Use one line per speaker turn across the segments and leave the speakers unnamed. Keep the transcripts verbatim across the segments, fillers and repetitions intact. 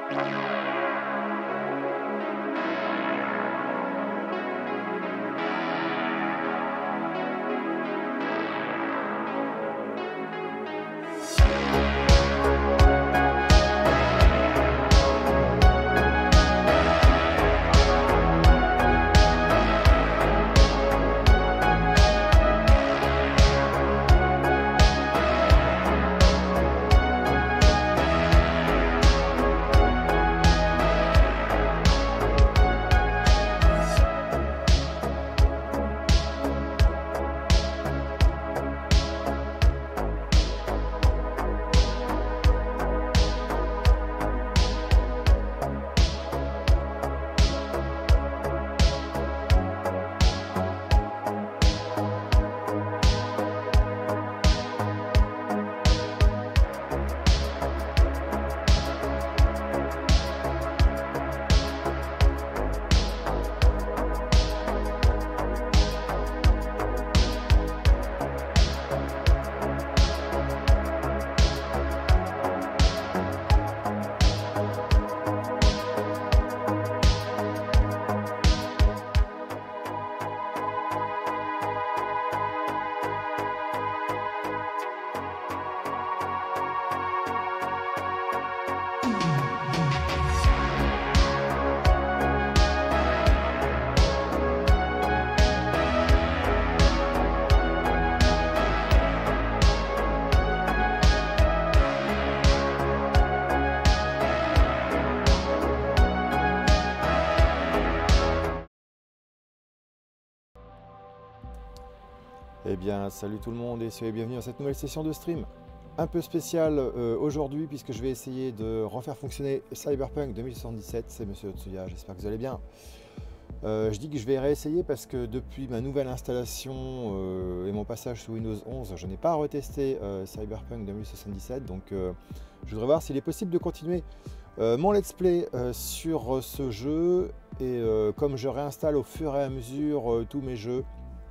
Eh bien, salut tout le monde et soyez bienvenus à cette nouvelle session de stream. Un peu spéciale euh, aujourd'hui puisque je vais essayer de refaire fonctionner Cyberpunk deux mille soixante-dix-sept. C'est Monsieur Otsuya, j'espère que vous allez bien. Euh, je dis que je vais réessayer parce que depuis ma nouvelle installation euh, et mon passage sous Windows onze, je n'ai pas retesté euh, Cyberpunk deux mille soixante-dix-sept. Donc euh, je voudrais voir s'il est possible de continuer euh, mon let's play euh, sur euh, ce jeu. Et euh, comme je réinstalle au fur et à mesure euh, tous mes jeux,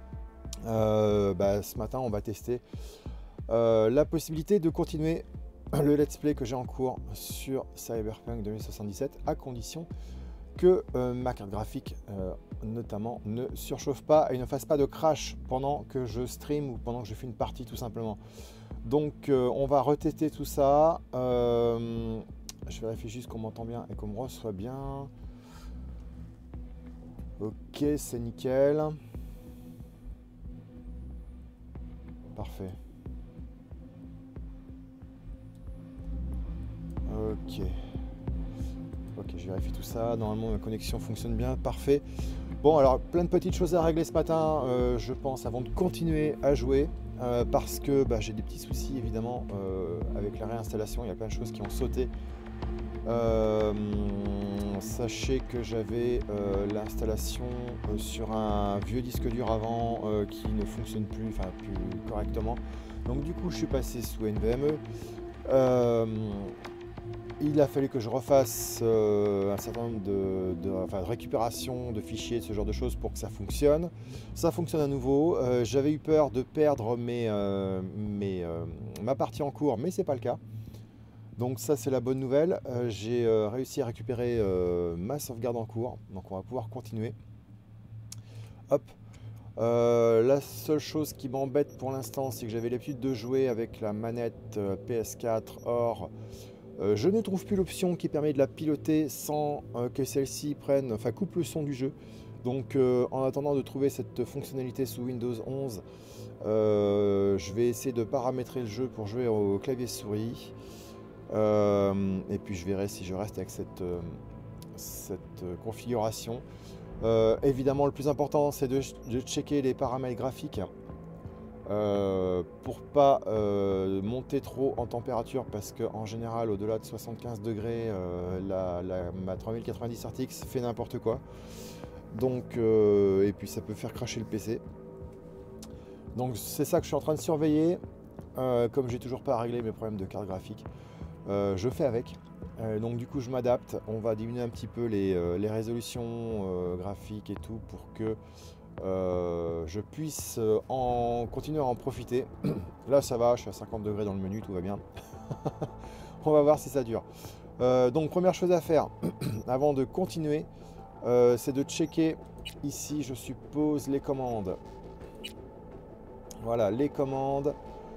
Euh, bah, ce matin on va tester euh, la possibilité de continuer le let's play que j'ai en cours sur Cyberpunk deux mille soixante-dix-sept à condition que euh, ma carte graphique euh, notamment ne surchauffe pas et ne fasse pas de crash pendant que je stream ou pendant que je fais une partie tout simplement. Donc euh, on va retester tout ça. euh, je vérifie juste qu'on m'entend bien et qu'on me reçoit bien. Ok, c'est nickel. Parfait. Ok. Ok, je vérifie tout ça. Normalement, ma connexion fonctionne bien. Parfait. Bon, alors, plein de petites choses à régler ce matin, euh, je pense, avant de continuer à jouer. Euh, parce que bah, j'ai des petits soucis, évidemment, euh, avec la réinstallation. Il y a plein de choses qui ont sauté. Euh, sachez que j'avais euh, l'installation euh, sur un vieux disque dur avant euh, qui ne fonctionne plus, enfin plus correctement. Donc du coup je suis passé sous N V M E. Euh, il a fallu que je refasse euh, un certain nombre de, de, enfin, de récupération de fichiers, de ce genre de choses pour que ça fonctionne. Ça fonctionne à nouveau. Euh, j'avais eu peur de perdre mes, euh, mes, euh, ma partie en cours, mais c'est pas le cas. Donc ça c'est la bonne nouvelle, euh, j'ai euh, réussi à récupérer euh, ma sauvegarde en cours, donc on va pouvoir continuer. Hop, euh, la seule chose qui m'embête pour l'instant c'est que j'avais l'habitude de jouer avec la manette euh, P S quatre, or euh, je ne trouve plus l'option qui permet de la piloter sans euh, que celle-ci prenne, enfin coupe le son du jeu. Donc euh, en attendant de trouver cette fonctionnalité sous Windows onze, euh, je vais essayer de paramétrer le jeu pour jouer au clavier souris. Euh, et puis je verrai si je reste avec cette, euh, cette euh, configuration. Euh, évidemment le plus important c'est de, de checker les paramètres graphiques euh, pour pas euh, monter trop en température, parce qu'en général au delà de soixante-quinze degrés euh, la, la, ma trois mille quatre-vingt-dix R T X fait n'importe quoi. Donc euh, et puis ça peut faire cracher le P C. Donc c'est ça que je suis en train de surveiller. Euh, comme j'ai toujours pas réglé mes problèmes de carte graphique, Euh, je fais avec, euh, donc du coup je m'adapte. On va diminuer un petit peu les, euh, les résolutions euh, graphiques et tout pour que euh, je puisse euh, en continuer à en profiter. Là ça va, je suis à cinquante degrés dans le menu, tout va bien. On va voir si ça dure. Euh, donc première chose à faire avant de continuer, euh, c'est de checker ici, je suppose, les commandes. Voilà, les commandes.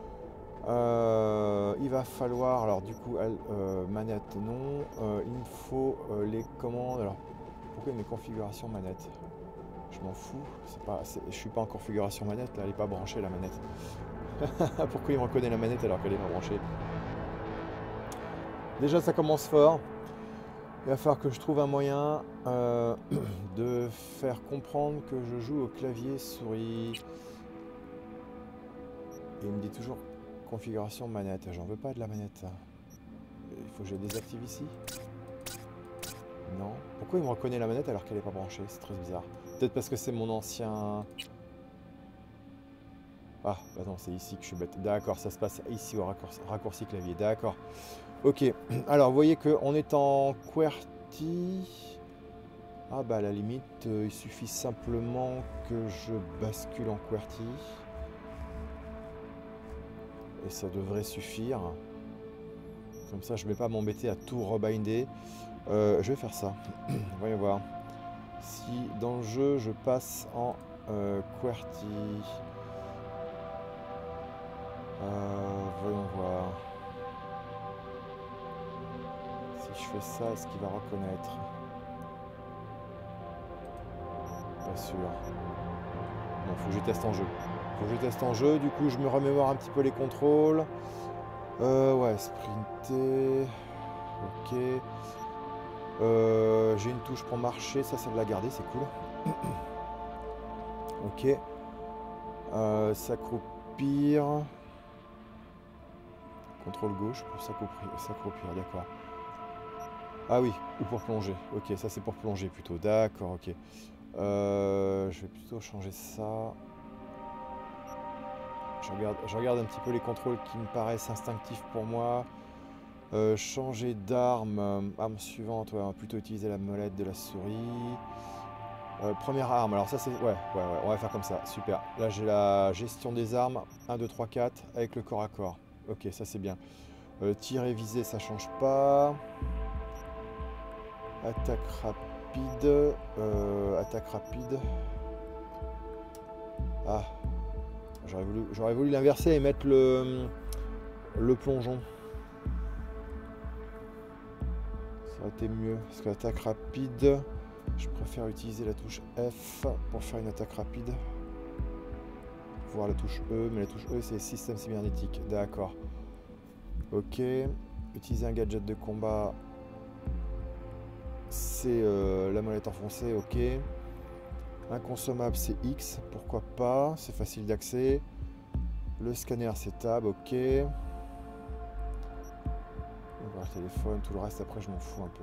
Euh, il va falloir, alors du coup, euh, manette non, euh, il me faut euh, les commandes. Alors pourquoi mes configurations manette? Je m'en fous, c'est pas, je suis pas en configuration manette, là, elle n'est pas branchée la manette. Pourquoi il me reconnaît la manette alors qu'elle est pas branchée? Déjà ça commence fort. Il va falloir que je trouve un moyen euh, de faire comprendre que je joue au clavier souris. Et il me dit toujours configuration manette. J'en veux pas de la manette. Il faut que je la désactive ici. Non. Pourquoi il me reconnaît la manette alors qu'elle n'est pas branchée? C'est très bizarre. Peut-être parce que c'est mon ancien... Ah, bah non, c'est ici que je suis bête. D'accord, ça se passe ici au raccourci, raccourci clavier. D'accord. Ok. Alors, vous voyez qu'on est en QWERTY. Ah bah à la limite, euh, il suffit simplement que je bascule en QWERTY. Et ça devrait suffire. Comme ça, je ne vais pas m'embêter à tout rebinder. Euh, je vais faire ça. Voyons voir. Si dans le jeu, je passe en euh, QWERTY. Euh, voyons voir. Si je fais ça, est-ce qu'il va reconnaître? Pas sûr. Bon, faut que je teste en jeu. Faut que je teste en jeu. Du coup, je me remémore un petit peu les contrôles. Euh, ouais, sprinter. Ok. Euh, J'ai une touche pour marcher. Ça, ça va la garder. C'est cool. Ok. Euh, s'accroupir. Contrôle gauche pour s'accroupir. D'accord. Ah oui, ou pour plonger. Ok, ça c'est pour plonger plutôt. D'accord, ok. Euh, je vais plutôt changer ça. Je regarde, je regarde un petit peu les contrôles qui me paraissent instinctifs pour moi. Euh, changer d'arme. Euh, arme suivante, ouais, on va plutôt utiliser la molette de la souris. Euh, première arme, alors ça c'est... Ouais, ouais, ouais, on va faire comme ça, super. Là j'ai la gestion des armes, un, deux, trois, quatre, avec le corps à corps. Ok, ça c'est bien. Euh, tir et visée, ça change pas. Attaque rapide. Euh, attaque rapide. Ah. J'aurais voulu, j'aurais voulu l'inverser et mettre le, le plongeon. Ça aurait été mieux. Parce que l'attaque rapide, je préfère utiliser la touche F pour faire une attaque rapide. Voir la touche E, mais la touche E c'est système cybernétique. D'accord. Ok. Utiliser un gadget de combat. C'est euh, la molette enfoncée, ok. Inconsommable, c'est X, pourquoi pas, c'est facile d'accès. Le scanner, c'est Tab, ok. On va voir le téléphone, tout le reste, après, je m'en fous un peu,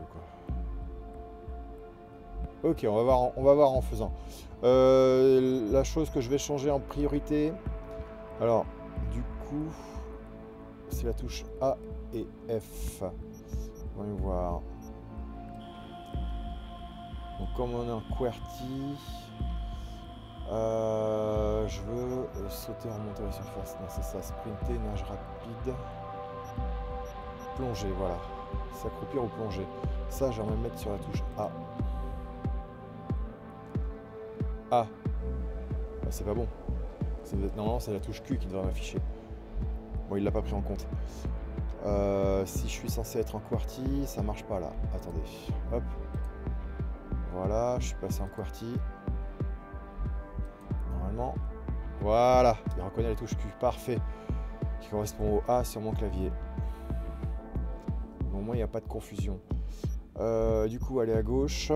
quoi. Ok, on va voir, on va voir en faisant. Euh, la chose que je vais changer en priorité, alors, du coup, c'est la touche A et F. Voyons voir. Donc comme on est en QWERTY, euh, je veux euh, sauter, remonter la surface. Non, c'est ça, sprinter, nage rapide, plonger, voilà. S'accroupir ou plonger. Ça, j'aimerais me mettre sur la touche A. A. Ah, c'est pas bon. Normalement, c'est la touche Q qui devrait m'afficher. Bon, il l'a pas pris en compte. Euh, si je suis censé être en QWERTY, ça marche pas là. Attendez. Hop. Voilà, je suis passé en QWERTY. Normalement. Voilà, il reconnaît la touche Q. Parfait. Qui correspond au A sur mon clavier. Au moins, il n'y a pas de confusion. Euh, du coup, aller à gauche.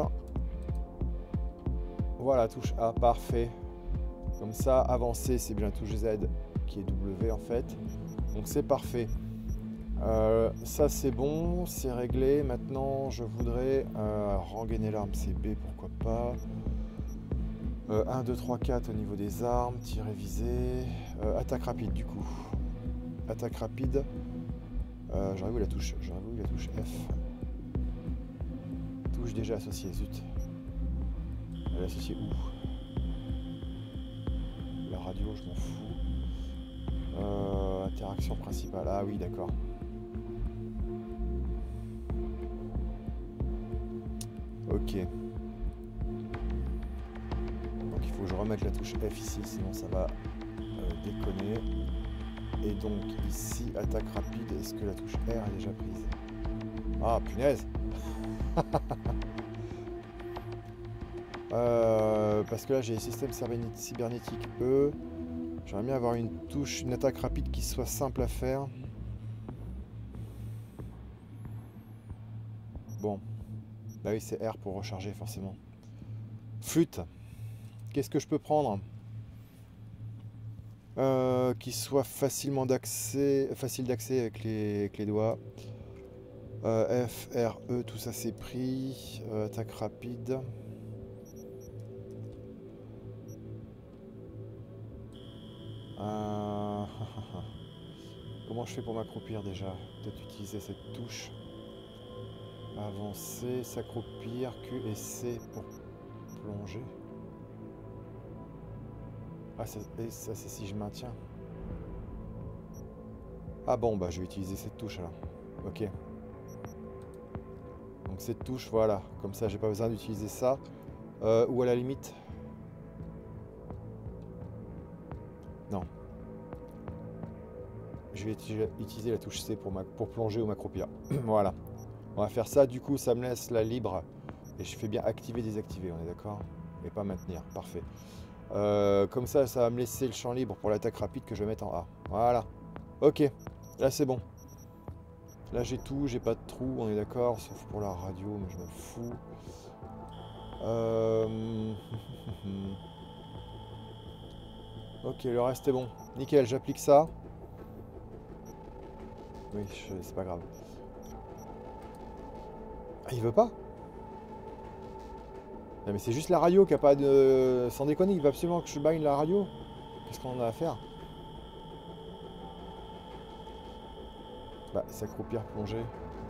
Voilà, touche A. Parfait. Comme ça, avancer, c'est bien la touche Z qui est W en fait. Donc, c'est parfait. Euh, ça c'est bon, c'est réglé. Maintenant je voudrais euh, rengainer l'arme, c'est B, pourquoi pas. euh, un, deux, trois, quatre au niveau des armes, tir et visée. euh, attaque rapide du coup. Attaque rapide. Euh, j'aurais voulu la touche, j'aurais voulu la touche F. Touche déjà associée, zut. Elle est associée où? La radio, je m'en fous. Euh, interaction principale, ah oui d'accord. Ok. Donc il faut que je remette la touche F ici, sinon ça va euh, déconner. Et donc ici, attaque rapide, est-ce que la touche R est déjà prise? Ah, punaise. euh, Parce que là j'ai les systèmes cybernétiques, eux. J'aimerais bien avoir une touche, une attaque rapide qui soit simple à faire. Bon. Bah oui, c'est R pour recharger forcément. Flûte. Qu'est-ce que je peux prendre euh, qui soit facilement d'accès, facile d'accès avec les, avec les doigts. Euh, F, R, E, tout ça c'est pris. Euh, attaque rapide. Euh... Comment je fais pour m'accroupir déjà? Peut-être utiliser cette touche. Avancer, s'accroupir, Q et C pour plonger. Ah, ça, ça c'est si je maintiens. Ah bon, bah je vais utiliser cette touche alors. Ok. Donc cette touche, voilà. Comme ça, j'ai pas besoin d'utiliser ça. Euh, ou à la limite... Non. Je vais utiliser la touche C pour, ma, pour plonger ou m'accroupir. Voilà. On va faire ça. Du coup, ça me laisse la libre. Et je fais bien activer, désactiver. On est d'accord? Et pas maintenir. Parfait. Euh, comme ça, ça va me laisser le champ libre pour l'attaque rapide que je vais mettre en A. Voilà. Ok. Là, c'est bon. Là, j'ai tout. J'ai pas de trou. On est d'accord? Sauf pour la radio. Mais je m'en fous. Euh... ok, le reste est bon. Nickel, j'applique ça. Oui, c'est pas grave. Ah, il veut pas? Non, mais c'est juste la radio qui a pas de... Sans déconner, il veut absolument que je bind la radio. Qu'est-ce qu'on a à faire? Bah, s'accroupir, plonger.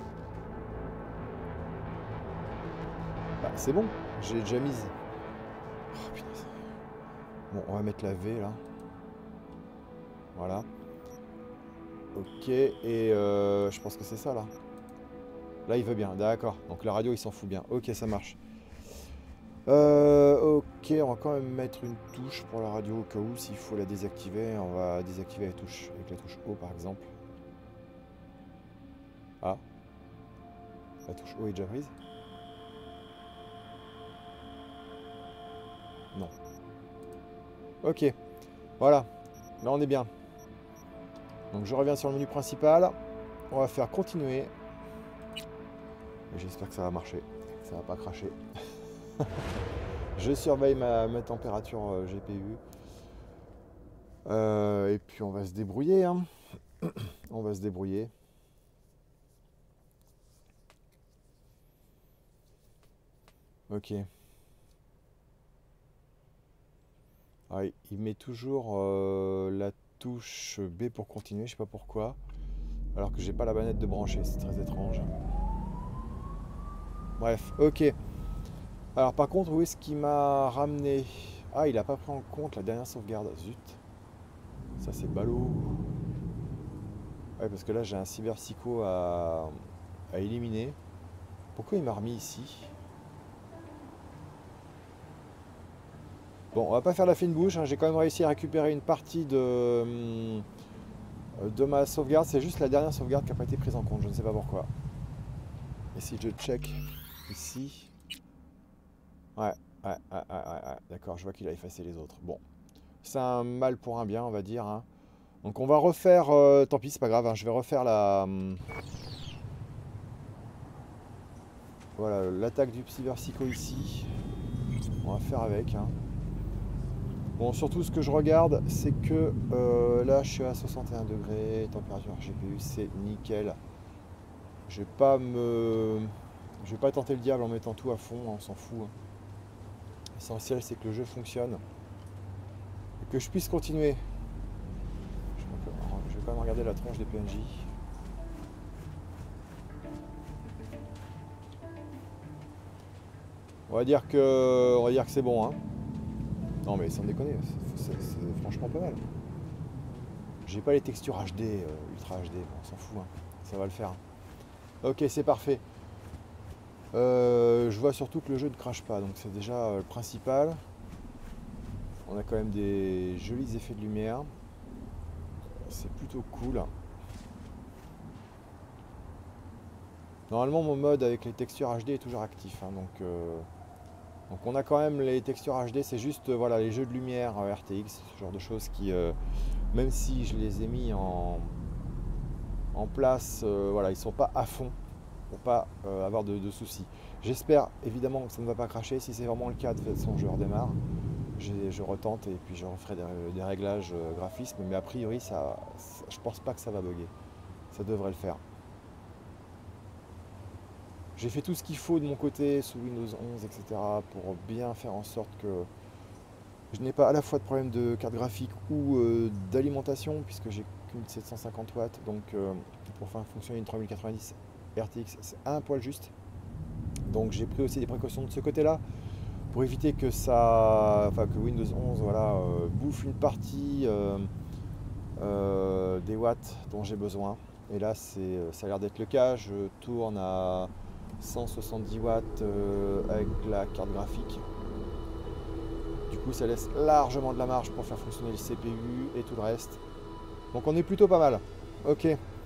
Bah, c'est bon. J'ai déjà mise. Oh, putain. Bon, on va mettre la V, là. Voilà. Ok, et euh, je pense que c'est ça là. Là il veut bien, d'accord. Donc la radio il s'en fout bien. Ok, ça marche. Euh, ok, on va quand même mettre une touche pour la radio au cas où s'il faut la désactiver. On va désactiver la touche avec la touche O par exemple. Ah. La touche O est déjà prise? Non. Ok. Voilà. Là on est bien. Donc je reviens sur le menu principal. On va faire continuer. J'espère que ça va marcher. Que ça va pas cracher. Je surveille ma, ma température euh, G P U. Euh, et puis on va se débrouiller. Hein. On va se débrouiller. Ok. Ah, il met toujours euh, la touche B pour continuer, je sais pas pourquoi. Alors que j'ai pas la manette de brancher, c'est très étrange. Bref, ok. Alors par contre, où est-ce qu'il m'a ramené? Ah, il a pas pris en compte la dernière sauvegarde. Zut. Ça c'est ballot. Ouais, parce que là j'ai un cyberpsycho à, à éliminer. Pourquoi il m'a remis ici? Bon, on va pas faire la fine bouche, hein. J'ai quand même réussi à récupérer une partie de, de ma sauvegarde. C'est juste la dernière sauvegarde qui n'a pas été prise en compte, je ne sais pas pourquoi. Et si je check ici... Ouais, ouais, ouais, ouais, ouais. D'accord, je vois qu'il a effacé les autres. Bon, c'est un mal pour un bien, on va dire. Hein. Donc on va refaire... Euh, tant pis, c'est pas grave, hein, je vais refaire la... Hum, voilà, l'attaque du cyberpsycho ici. On va faire avec, hein. Bon, surtout ce que je regarde, c'est que euh, là, je suis à soixante et un degrés, température G P U, c'est nickel. Je vais pas me... Je vais pas tenter le diable en mettant tout à fond, hein, on s'en fout. Hein. L'essentiel, c'est que le jeu fonctionne. Et que je puisse continuer. Je vais quand même regarder la tronche des P N J. On va dire que, on va dire que c'est bon, hein. Non mais sans déconner, c'est franchement pas mal. J'ai pas les textures H D, euh, Ultra H D, bon, on s'en fout, hein. Ça va le faire. Ok, c'est parfait. Euh, je vois surtout que le jeu ne crache pas, donc c'est déjà euh, le principal. On a quand même des jolis effets de lumière. C'est plutôt cool. Normalement mon mode avec les textures H D est toujours actif, hein, donc, euh, donc on a quand même les textures H D, c'est juste euh, voilà, les jeux de lumière euh, R T X, ce genre de choses qui, euh, même si je les ai mis en, en place, euh, voilà, ils sont pas à fond pour pas euh, avoir de, de soucis. J'espère évidemment que ça ne va pas cracher. Si c'est vraiment le cas, de toute façon je redémarre, je retente et puis je referai des, des réglages euh, graphisme, mais a priori ça, ça, je pense pas que ça va bugger, ça devrait le faire. J'ai fait tout ce qu'il faut de mon côté sous Windows onze, et cetera pour bien faire en sorte que je n'ai pas à la fois de problème de carte graphique ou euh, d'alimentation, puisque j'ai qu'une sept cent cinquante watts, donc euh, pour faire fonctionner une trois mille quatre-vingt-dix R T X, c'est un poil juste. Donc j'ai pris aussi des précautions de ce côté-là pour éviter que ça, enfin que Windows onze, voilà, euh, bouffe une partie euh, euh, des watts dont j'ai besoin. Et là, c'est, ça a l'air d'être le cas. Je tourne à cent soixante-dix watts euh, avec la carte graphique. Du coup, ça laisse largement de la marge pour faire fonctionner le C P U et tout le reste. Donc on est plutôt pas mal. Ok.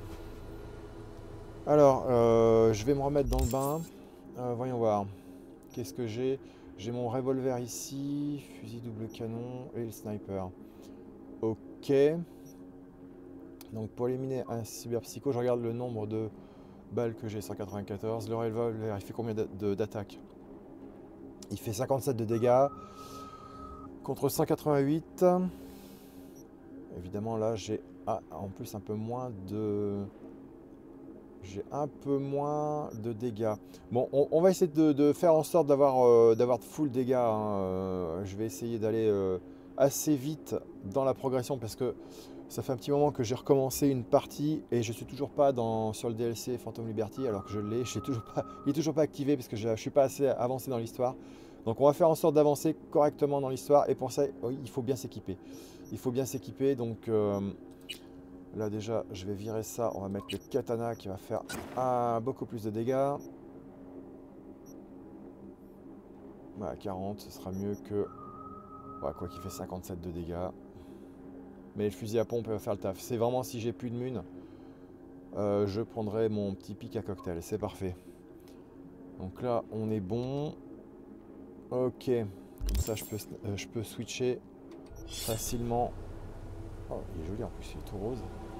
Alors, euh, je vais me remettre dans le bain. Euh, voyons voir. Qu'est-ce que j'ai? J'ai mon revolver ici, fusil double canon et le sniper. Ok. Donc pour éliminer un cyberpsycho, je regarde le nombre de balles que j'ai, cent quatre-vingt-quatorze. Le revolver, il fait combien d'attaques? Il fait cinquante-sept de dégâts contre cent quatre-vingt-huit. Évidemment là j'ai ah, en plus un peu moins de... J'ai un peu moins de dégâts. Bon, on, on va essayer de, de faire en sorte d'avoir euh, d'avoir de full dégâts. Hein. Euh, je vais essayer d'aller euh, assez vite dans la progression parce que ça fait un petit moment que j'ai recommencé une partie et je suis toujours pas dans, sur le D L C Phantom Liberty alors que je l'ai. Je toujours pas, il est toujours pas activé parce que je, je suis pas assez avancé dans l'histoire. Donc on va faire en sorte d'avancer correctement dans l'histoire et pour ça oui, il faut bien s'équiper. Il faut bien s'équiper donc... Euh, Là déjà, je vais virer ça. On va mettre le katana qui va faire ah, beaucoup plus de dégâts. Voilà, quarante, ce sera mieux que... Ouais, quoi qu'il fait cinquante-sept de dégâts. Mais le fusil à pompe va faire le taf. C'est vraiment si j'ai plus de mun, euh, je prendrai mon petit pic à cocktail. C'est parfait. Donc là, on est bon. Ok. Comme ça, je peux, euh, je peux switcher facilement. Oh, il est joli en plus, il est tout rose.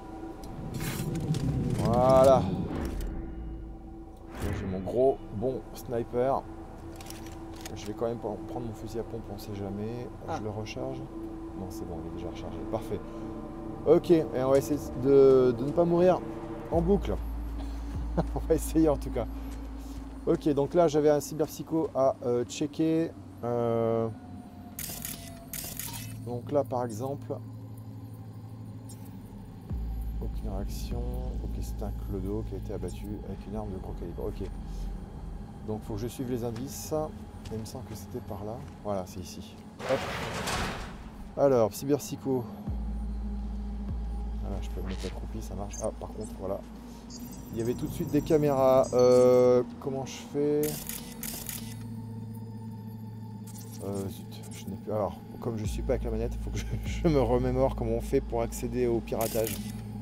Voilà. J'ai mon gros bon sniper. Je vais quand même prendre mon fusil à pompe, on sait jamais. Ah. Je le recharge. Non, c'est bon, il est déjà rechargé. Parfait. Ok, et on va essayer de, de ne pas mourir en boucle. On va essayer en tout cas. Ok, donc là j'avais un cyberpsycho à euh, checker. Euh... Donc là par exemple... Aucune réaction. Ok, c'est un clodo qui a été abattu avec une arme de gros calibre. Ok. Donc il faut que je suive les indices. Il me semble que c'était par là. Voilà, c'est ici. Hop. Alors, cyberpsycho. Voilà, je peux me mettre accroupi, ça marche. Ah, par contre, voilà. Il y avait tout de suite des caméras. Euh, comment je fais? euh, Zut, je n'ai plus. Alors, comme je ne suis pas avec la manette, il faut que je, je me remémore comment on fait pour accéder au piratage.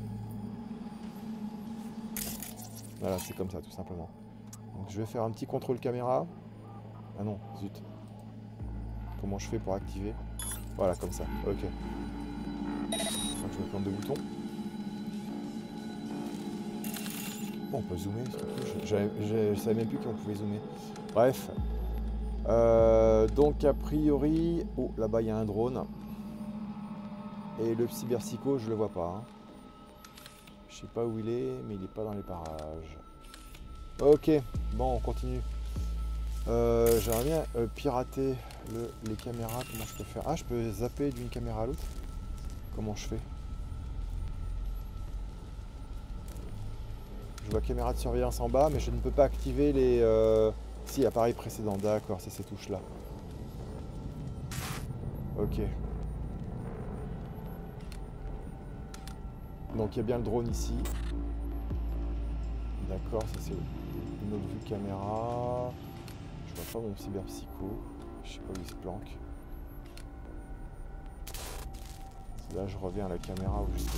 Voilà, c'est comme ça, tout simplement. Donc, je vais faire un petit contrôle caméra. Ah non, zut. Comment je fais pour activer? Voilà, comme ça. Ok. Donc, je me plante de boutons. Bon, on peut zoomer. Je ne savais même plus qu'on pouvait zoomer. Bref. Euh, donc, a priori... Oh, là-bas, il y a un drone. Et le cyberpsycho, je le vois pas. Hein. Je sais pas où il est, mais il n'est pas dans les parages. Ok. Bon, on continue. Euh, J'aimerais bien euh, pirater le, les caméras. Comment je peux faire? Ah, je peux zapper d'une caméra à l'autre. Comment je fais? Je vois caméra de surveillance en bas, mais je ne peux pas activer les... Euh... Si, appareil précédent. D'accord, c'est ces touches-là. Ok. Donc il y a bien le drone ici. D'accord, ça c'est Une autre vue caméra. Je vois pas mon cyberpsycho. Je sais pas où il se planque. Là je reviens à la caméra où j'étais.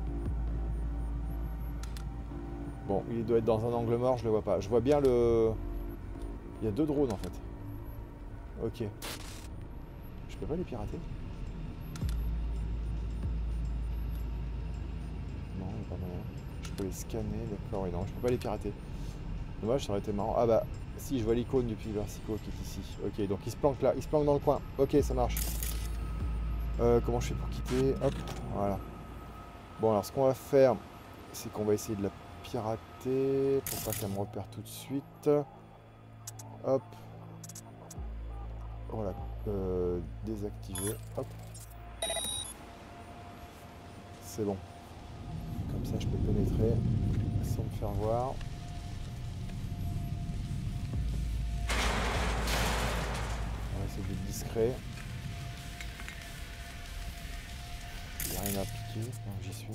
Bon, il doit être dans un angle mort, je le vois pas. Je vois bien le... Il y a deux drones en fait. Ok. Je peux pas les pirater? Non, il n'y a pas moyen. Je peux les scanner, d'accord, oui non, je peux pas les pirater. Dommage, ça aurait été marrant. Ah bah, si, je vois l'icône du Cyberpsycho qui est ici. Ok, donc il se planque là, il se planque dans le coin. Ok, ça marche. Euh, comment je fais pour quitter? Hop, voilà. Bon, alors ce qu'on va faire, c'est qu'on va essayer de la pirater pour pas qu'elle me repère tout de suite. Hop. Voilà. Euh, désactiver. Hop. C'est bon. Comme ça, je peux pénétrer sans me faire voir. On va essayer d'être discret. Il n'y a rien à appliquer, donc j'y suis.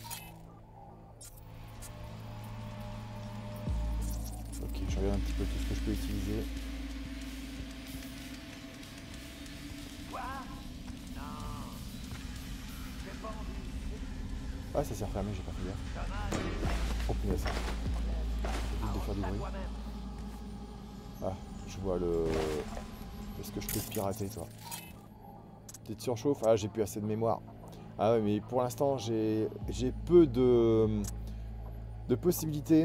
Ok, je regarde un petit peu tout ce que je peux utiliser. Ah, ça s'est refermé, j'ai pas fait gaffe. Oh punaise. Évite de faire du bruit. Ah, je vois le... Est-ce que je peux pirater, toi? Petite surchauffe. Ah, j'ai plus assez de mémoire. Ah ouais, mais pour l'instant, j'ai j'ai peu de... de possibilités.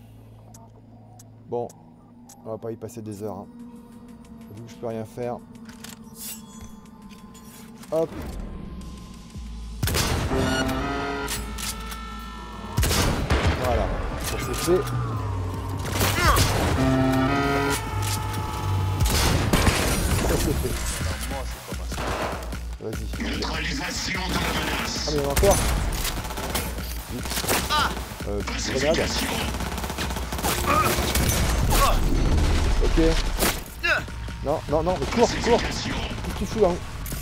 Bon, on va pas y passer des heures. Hein. Vu que je peux rien faire. Hop. Voilà, ça c'est fait. Ça c'est fait. Vas-y.
Neutralisation de la menace.
Ah mais il y en a encore. Vite. Euh, petite grenade. Ok. Non, non, non, mais cours, cours. Qu'est-ce que tu fous là?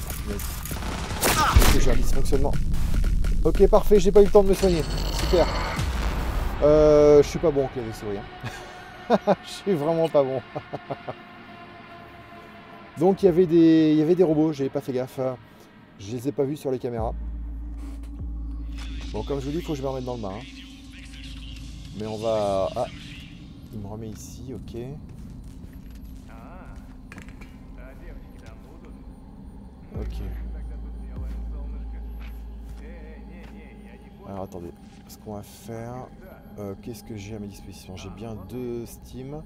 Ok, j'ai un dysfonctionnement. Ok, parfait, j'ai pas eu le temps de me soigner. Super. Euh, je suis pas bon au clavier souris. Hein. Je suis vraiment pas bon. Donc il y avait des, il y avait des robots, j'avais pas fait gaffe. Je les ai pas vus sur les caméras. Bon, comme je vous dis, il faut que je me remette dans le bain. Hein. Mais on va... Ah, il me remet ici, ok. Ok. Alors attendez, ce qu'on va faire... Euh, Qu'est-ce que j'ai à ma disposition? J'ai bien deux Steam.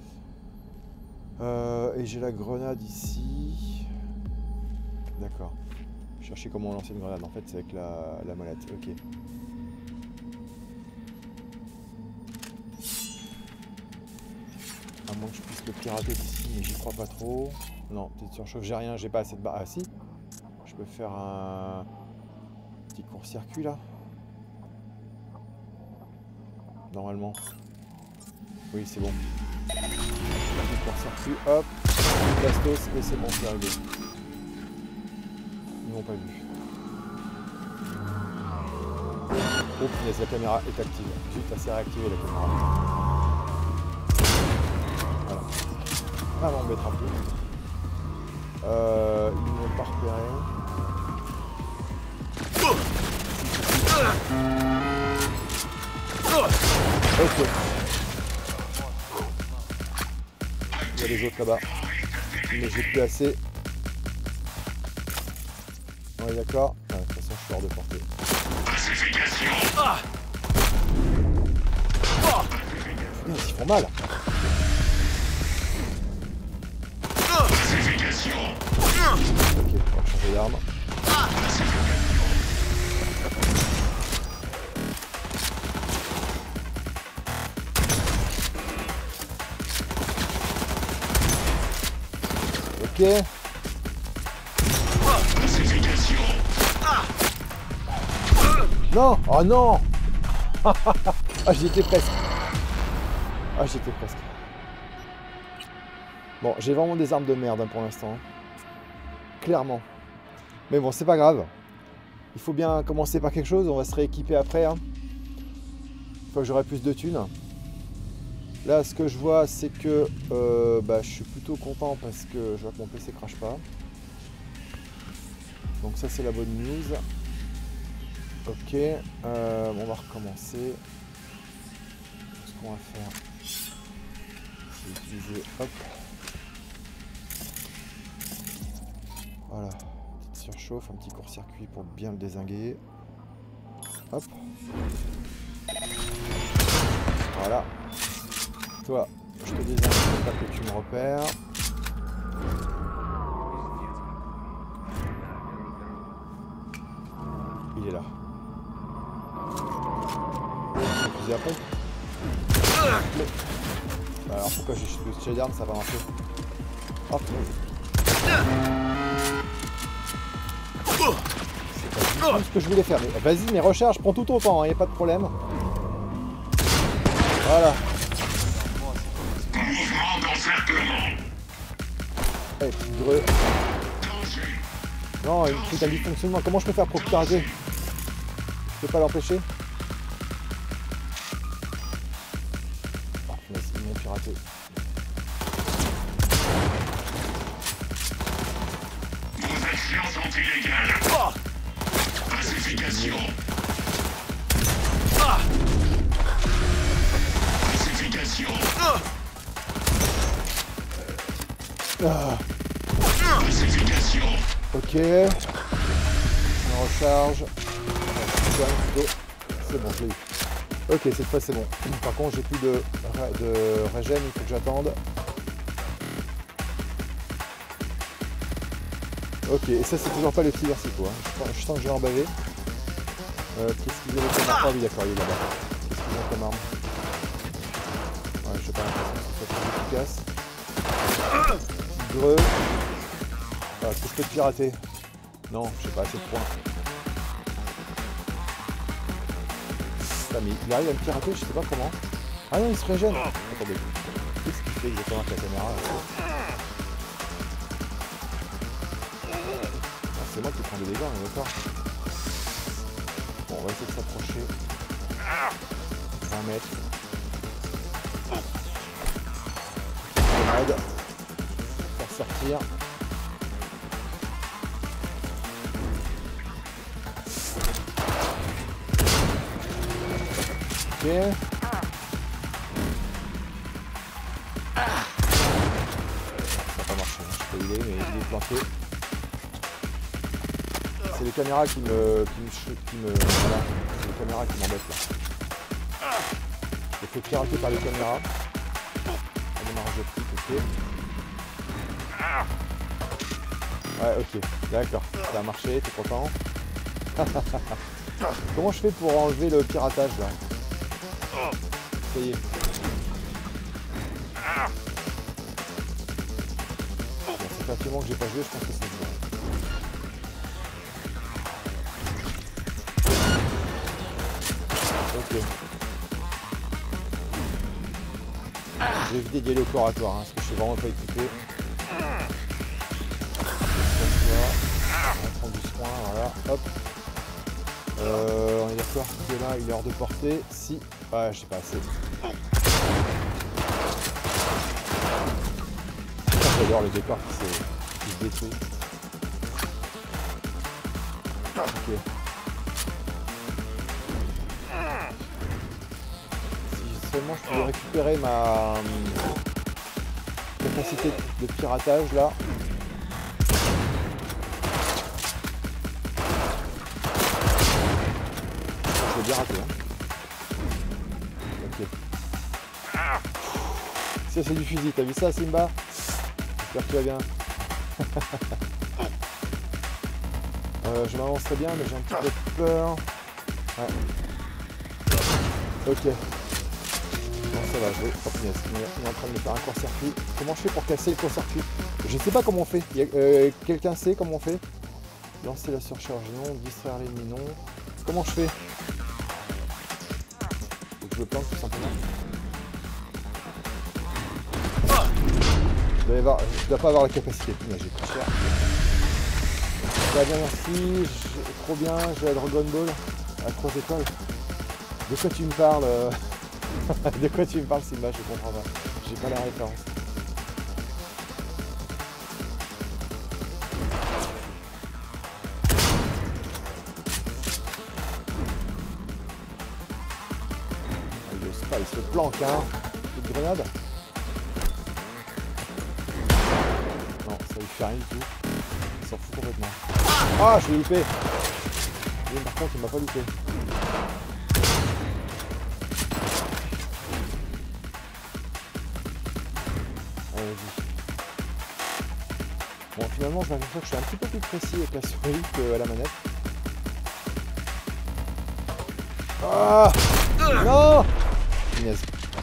Euh, et j'ai la grenade ici. D'accord. Chercher comment lancer une grenade. En fait, c'est avec la, la molette. Ok. À moins que je puisse le pirater d'ici, mais j'y crois pas trop. Non, peut-être surchauffe. J'ai rien, j'ai pas assez de barre. Ah si. Je peux faire un petit court-circuit là. Normalement. Oui, c'est bon. Un court-circuit, hop. Bastos, et c'est bon, c'est arrivé. Ils m'ont pas vu. Oh punaise, la caméra est active. Zut, elle s'est réactivée la caméra. Voilà. Ah non, on m'embêtera plus. Euh, ils ne m'ont pas repéré. Ok. Il y a les autres là-bas. Mais j'ai plus assez. On est d'accord. Ouais, de toute façon, je suis hors de portée. Putain, ils font mal. Ok, on va changer d'arme. Ok. Non. Oh non. Ah, j'y étais presque. Ah, j'y étais presque. Bon, j'ai vraiment des armes de merde hein, pour l'instant. Clairement. Mais bon, c'est pas grave. Il faut bien commencer par quelque chose. On va se rééquiper après. Hein. Une fois que j'aurai plus de thunes. Là, ce que je vois, c'est que euh, bah, je suis plutôt content parce que je vois que mon P C crache pas. Donc ça, c'est la bonne news. Ok, euh, on va recommencer. Ce qu'on va faire, c'est utiliser, hop. Voilà, petite surchauffe, un petit court-circuit pour bien le dézinguer. Hop. Voilà. Toi, je te désingue pour pas que tu me repères. Il est là. Je après. Mais... Alors pourquoi j'ai le shader, ça va pas marcher. Hop. C'est pas ce que je voulais faire. Mais vas-y, mais recharge, prends tout ton temps, il hein, n'y a pas de problème. Voilà.
Mouvement d'encerclement.
Eh, petit greu. Non, il faut un dysfonctionnement. Comment je peux faire pour pirater? Je peux pas l'empêcher? Ah, ils m'ont piraté.
Vos actions sont illégales. Oh. Pacification. Ah. Pacification. Ah. Pacification.
Ok. On recharge. C'est bon, je l'ai eu. Ok, cette fois c'est bon. Par contre, j'ai plus de, de régène, il faut que j'attende. Ok, et ça c'est toujours pas le petit versico. Hein. Je sens que je vais en baver. Euh, Qu'est-ce qu'ils avaient comme arme? Ah oui, d'accord, il est là-bas. Qu'est-ce qu'ils ont comme arme? Ouais, je sais pas l'impression que ce soit plus efficace. Greux. Ah, est-ce que je peux te pirater? Non, je sais pas, assez de points. Ah, mais il arrive à me pirater, je sais pas comment. Ah non, il se régène. Attendez. Qu'est-ce qu'il fait exactement avec la caméra? Ah, c'est moi qui prends des dégâts, on est d'accord. Bon, on va essayer de s'approcher. vingt mètres. Grenade. Faire sortir. Ok. Ça n'a pas marché, je sais pas où il est, mais il est planté. C'est les caméras qui me... qui me... Qui me voilà. C'est les caméras qui m'embêtent là. Je fais pirater par les caméras. Un démarrage optique, ok. Ouais, ok, d'accord. Ça a marché, t'es content? Comment je fais pour enlever le piratage là? Ça y est. Bon, c'est facilement que j'ai pas joué, je pense que c'est bon. Ok. J'ai évité d'y aller au corps à corps, hein, parce que je suis vraiment pas équipé. On prend du soin, voilà, hop. Euh, on est d'accord que là il est hors de portée. Si. Ouais, je sais pas assez. J'adore le décor qui se, qui se détruit. Ok. Si seulement je pouvais récupérer ma capacité de piratage là. Je l'ai bien raté. Hein. Ok. Ça c'est du fusil, t'as vu ça Simba? J'espère que tu vas bien. euh, je m'avancerai bien mais j'ai un petit peu peur. Ouais. Ok. Bon ça va, je vais... Oh, punaise, il est en train de me faire un court-circuit. Comment je fais pour casser le court-circuit? Je sais pas comment on fait. Euh, Quelqu'un sait comment on fait? Lancer la surcharge non, distraire l'ennemi non. Comment je fais? Faut que je le plante tout simplement. Je dois, avoir, je dois pas avoir la capacité. Mais j'ai pris cher. Très bien, merci. Trop bien. J'ai la Dragon Ball à trois étoiles. De quoi tu me parles? De quoi tu me parles, Simba? Je comprends pas. J'ai pas la référence. Il se pas, il se planque, hein. Une grenade. Non, ça lui fait rien du tout. Il s'en fout complètement. Ah, je l'ai loupé. Et par contre, il m'a pas loupé. Allez, vas-y. Bon, finalement, je m'aperçois que je suis un petit peu plus précis avec la souris qu'à la manette. Ah non! Punaise.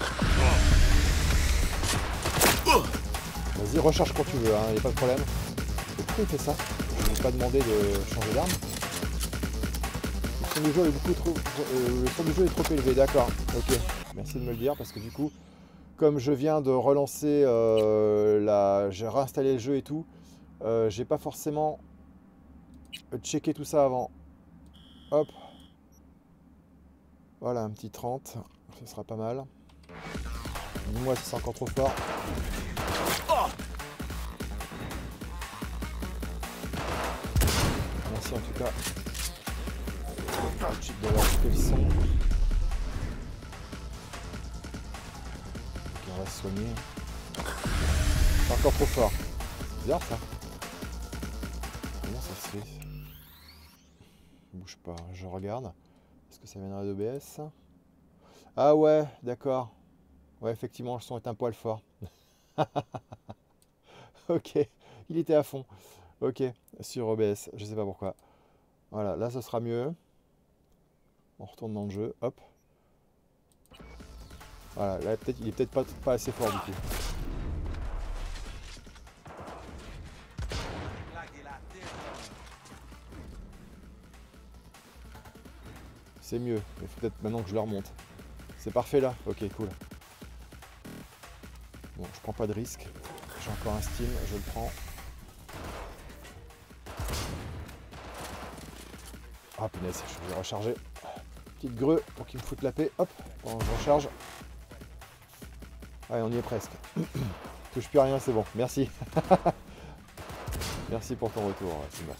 Vas-y, recharge quand tu veux, hein, y a pas de problème. Et pourquoi il fait ça? Je ne lui ai pas demandé de changer d'arme. Le son du jeu est beaucoup trop. Euh, le son du jeu est trop élevé, d'accord. Ok. Merci de me le dire parce que du coup, comme je viens de relancer euh, la. J'ai réinstallé le jeu et tout, euh, j'ai pas forcément checké tout ça avant. Hop. Voilà, un petit trente. Ce sera pas mal. Dis-moi si c'est encore trop fort. Merci en tout cas. De leur son. Ok, on va se soigner. C'est encore trop fort. C'est bizarre ça. Comment ça se fait? Bouge pas, je regarde. Est-ce que ça viendrait d'O B S? Ah ouais, d'accord. Ouais, effectivement, le son est un poil fort. Ok, il était à fond. Ok, sur O B S, je sais pas pourquoi. Voilà, là ce sera mieux. On retourne dans le jeu, hop. Voilà, là peut-être il est peut-être pas, pas assez fort du coup. C'est mieux, il faut peut-être maintenant que je le remonte. C'est parfait là? Ok, cool. Bon, je prends pas de risque. J'ai encore un Steam, je le prends. Ah punaise, je vais recharger. Petite greu pour qu'il me foute la paix. Hop, pendant que je recharge. Allez, on y est presque. Touche plus à rien, c'est bon. Merci. Merci pour ton retour, Simba.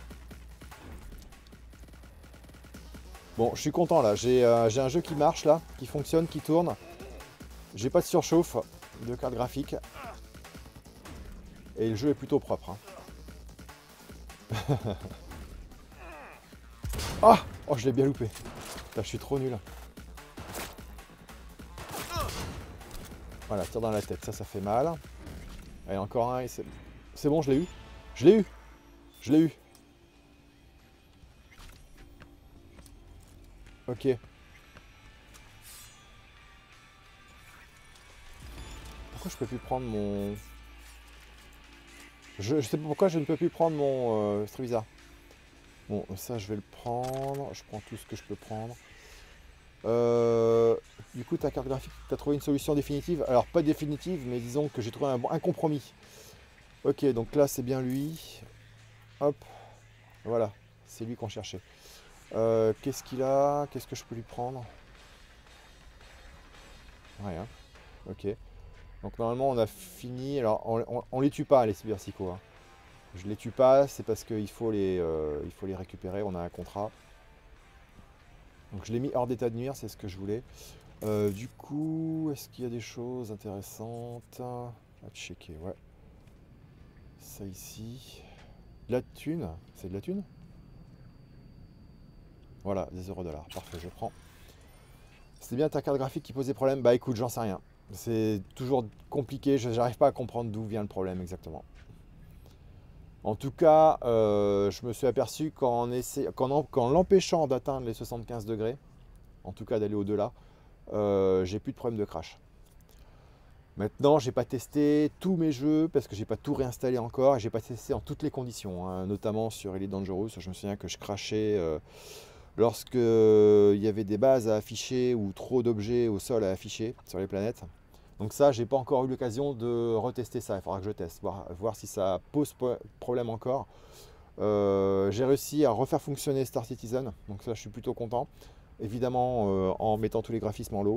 Bon, je suis content là. J'ai euh, j'ai un jeu qui marche là, qui fonctionne, qui tourne. J'ai pas de surchauffe de carte graphique. Et le jeu est plutôt propre. Hein. Ah oh, je l'ai bien loupé. Putain, je suis trop nul. Voilà, tire dans la tête, ça, ça fait mal. Allez, encore un, et c'est... C'est bon, je l'ai eu. Je l'ai eu. Je l'ai eu. Ok. Pourquoi je peux plus prendre mon... Je, je sais pas pourquoi je ne peux plus prendre mon euh, Stravisa. Bon, ça, je vais le prendre. Je prends tout ce que je peux prendre. Euh, du coup, ta carte graphique, tu as trouvé une solution définitive? Alors, pas définitive, mais disons que j'ai trouvé un, un compromis. Ok, donc là, c'est bien lui. Hop. Voilà, c'est lui qu'on cherchait. Euh, Qu'est-ce qu'il a? Qu'est-ce que je peux lui prendre? Rien. Ok. Donc, normalement, on a fini. Alors, on, on, on les tue pas, les cyberpsychos. Hein. Je les tue pas, c'est parce qu'il faut, euh, il faut les récupérer. On a un contrat. Donc je l'ai mis hors d'état de nuire, c'est ce que je voulais. Euh, du coup, est-ce qu'il y a des choses intéressantes à checker? Ouais. Ça ici. De la thune. C'est de la thune? Voilà, des euros dollars. Parfait, je prends. C'était bien ta carte graphique qui posait problème? Bah écoute, j'en sais rien. C'est toujours compliqué, je n'arrive pas à comprendre d'où vient le problème exactement. En tout cas, euh, je me suis aperçu qu'en qu'en qu'en l'empêchant d'atteindre les soixante-quinze degrés, en tout cas d'aller au-delà, euh, j'ai plus de problème de crash. Maintenant, j'ai pas testé tous mes jeux parce que j'ai pas tout réinstallé encore et j'ai pas testé en toutes les conditions, hein, notamment sur Elite Dangerous. Je me souviens que je crashais euh, lorsque euh, il y avait des bases à afficher ou trop d'objets au sol à afficher sur les planètes. Donc ça, j'ai pas encore eu l'occasion de retester ça. Il faudra que je teste, voir, voir si ça pose problème encore. Euh, j'ai réussi à refaire fonctionner Star Citizen, donc ça, je suis plutôt content. Évidemment, euh, en mettant tous les graphismes en low.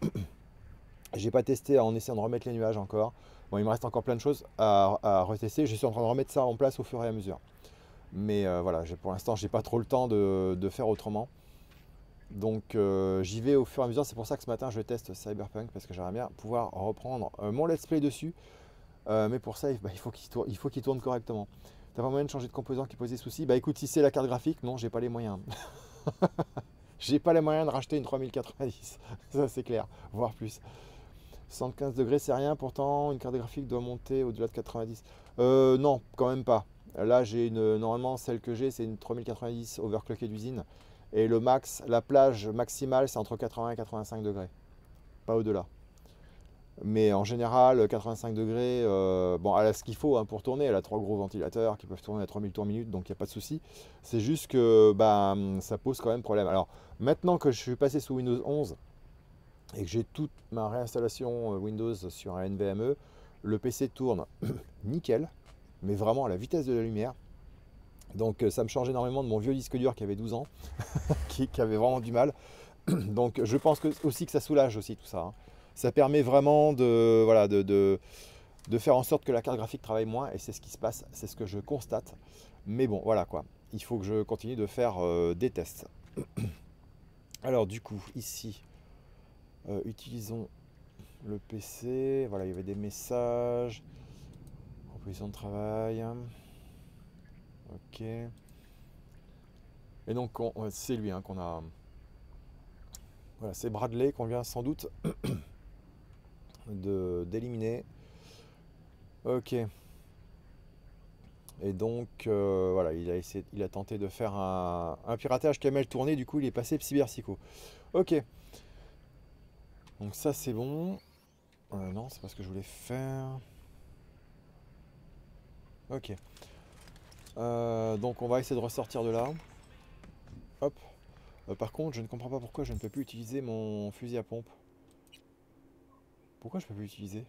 J'ai pas testé en essayant de remettre les nuages encore. Bon, il me reste encore plein de choses à, à retester. Je suis en train de remettre ça en place au fur et à mesure. Mais euh, voilà, pour l'instant, j'ai pas trop le temps de, de faire autrement. Donc euh, j'y vais au fur et à mesure. C'est pour ça que ce matin, je teste Cyberpunk parce que j'aimerais bien pouvoir reprendre euh, mon let's play dessus. Euh, mais pour ça, il, bah, il faut qu'il tourne, il faut qu'il tourne correctement. T'as pas moyen de changer de composant qui posait souci? Bah écoute, si c'est la carte graphique, non, j'ai pas les moyens. J'ai pas les moyens de racheter une trois mille quatre-vingt-dix. Ça, c'est clair, voire plus. soixante-quinze degrés, c'est rien. Pourtant, une carte graphique doit monter au-delà de quatre-vingt-dix. Euh, non, quand même pas. Là, j'ai une. Normalement, celle que j'ai, c'est une trois mille quatre-vingt-dix overclockée d'usine. Et le max, la plage maximale, c'est entre quatre-vingts et quatre-vingt-cinq degrés. Pas au-delà. Mais en général, quatre-vingt-cinq degrés, euh, bon, elle a ce qu'il faut hein, pour tourner. Elle a trois gros ventilateurs qui peuvent tourner à trois mille tours minute, donc il n'y a pas de souci. C'est juste que bah, ça pose quand même problème. Alors, maintenant que je suis passé sous Windows onze et que j'ai toute ma réinstallation Windows sur un N V M E, le P C tourne nickel, mais vraiment à la vitesse de la lumière. Donc ça me change énormément de mon vieux disque dur qui avait douze ans, qui, qui avait vraiment du mal. Donc je pense que, aussi que ça soulage aussi tout ça. Hein. Ça permet vraiment de, voilà, de, de, de faire en sorte que la carte graphique travaille moins, et c'est ce qui se passe, c'est ce que je constate. Mais bon, voilà quoi, il faut que je continue de faire euh, des tests. Alors du coup, ici, euh, utilisons le P C. Voilà, il y avait des messages, proposition de travail. Ok. Et donc c'est lui hein, qu'on a. Voilà, c'est Bradley qu'on vient sans doute de d'éliminer. Ok. Et donc euh, voilà, il a essayé, il a tenté de faire un, un piratage qui a mal tourné, du coup il est passé cyberpsycho. Ok. Donc ça c'est bon. Euh, non, c'est pas ce que je voulais faire. Ok. Euh, donc on va essayer de ressortir de là. Hop. Euh, par contre, je ne comprends pas pourquoi je ne peux plus utiliser mon fusil à pompe. Pourquoi je peux plus l'utiliser?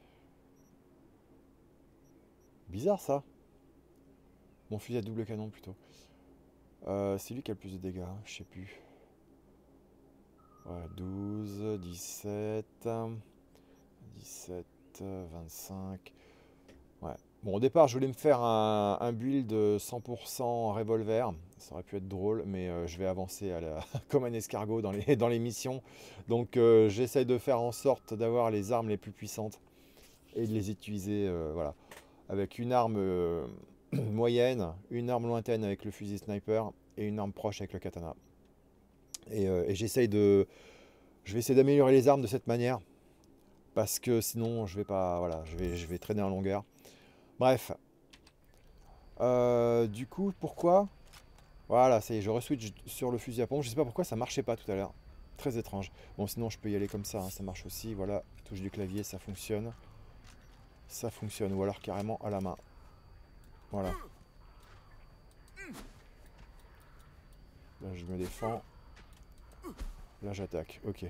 Bizarre ça. Mon fusil à double canon plutôt. Euh, c'est lui qui a le plus de dégâts, hein, je sais plus. Ouais, douze, dix-sept, dix-sept, vingt-cinq. Ouais. Bon, au départ, je voulais me faire un, un build cent pour cent revolver. Ça aurait pu être drôle, mais euh, je vais avancer à la, comme un escargot dans les, dans les missions. Donc, euh, j'essaye de faire en sorte d'avoir les armes les plus puissantes et de les utiliser, euh, voilà, avec une arme euh, moyenne, une arme lointaine avec le fusil sniper et une arme proche avec le katana. Et, euh, et j'essaye de, je vais essayer d'améliorer les armes de cette manière, parce que sinon, je vais pas, voilà, je vais, je vais traîner en longueur. Bref. Euh, du coup, pourquoi? Voilà, ça y est, je reswitch sur le fusil à pompe. Je sais pas pourquoi ça marchait pas tout à l'heure. Très étrange. Bon, sinon, je peux y aller comme ça, hein, ça marche aussi. Voilà, touche du clavier, ça fonctionne. Ça fonctionne, ou alors carrément à la main. Voilà. Là, je me défends. Là, j'attaque. Ok.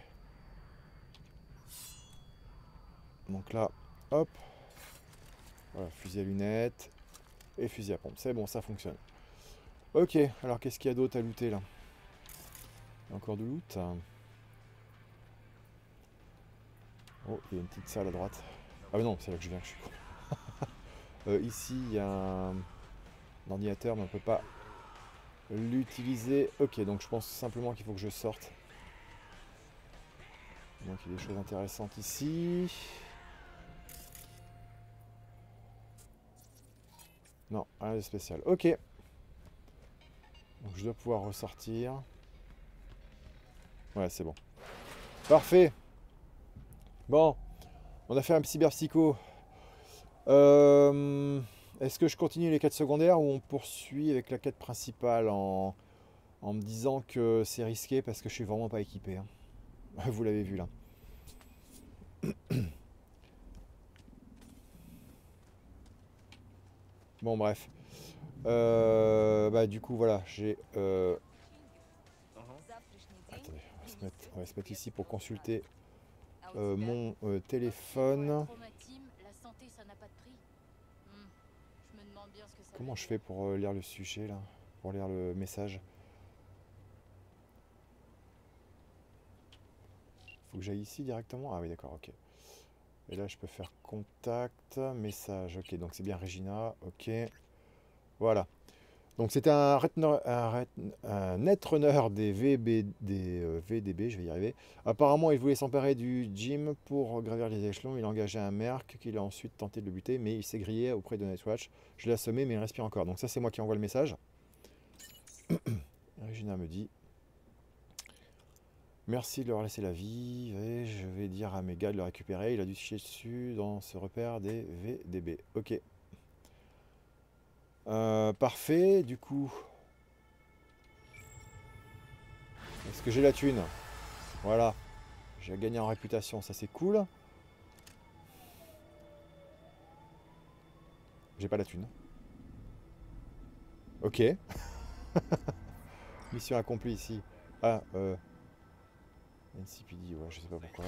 Donc là, hop. Voilà, fusil à lunettes et fusil à pompe. C'est bon, ça fonctionne. Ok, alors qu'est-ce qu'il y a d'autre à looter là? Encore du loot. Oh, il y a une petite salle à droite. Ah mais non, c'est là que je viens, je suis con. euh, ici, il y a un ordinateur, mais on peut pas l'utiliser. Ok, donc je pense simplement qu'il faut que je sorte. Donc il y a des choses intéressantes ici. Non, rien de spécial. Ok. Donc je dois pouvoir ressortir. Ouais, c'est bon. Parfait. Bon, on a fait un cyberpsycho. Euh, Est-ce que je continue les quêtes secondaires ou on poursuit avec la quête principale en, en me disant que c'est risqué parce que je suis vraiment pas équipé hein. Vous l'avez vu là. Bon bref. Euh, bah du coup voilà, j'ai... Euh... Attendez, on va, se mettre, on va se mettre ici pour consulter euh, mon euh, téléphone. Comment je fais pour euh, lire le sujet là? Pour lire le message? faut que j'aille ici directement. Ah oui, d'accord, ok. Et là, je peux faire contact, message. Ok, donc c'est bien Regina. Ok. Voilà. Donc c'était un, retner- un, ret- un netrunner des, V B, des euh, V D B, je vais y arriver. Apparemment, il voulait s'emparer du gym pour gravir les échelons. Il a engagé un merc qu'il a ensuite tenté de le buter, mais il s'est grillé auprès de Nightwatch. Je l'ai assommé, mais il respire encore. Donc ça, c'est moi qui envoie le message. Regina me dit merci de leur laisser la vie et je vais dire à mes gars de le récupérer. Il a dû se chier dessus dans ce repère des V D B. Ok. Euh, parfait. Du coup, est-ce que j'ai la thune? Voilà. J'ai gagné en réputation. Ça, c'est cool. J'ai pas la thune. Ok. Mission accomplie ici. Ah, euh... N C P D, ouais, je sais pas pourquoi.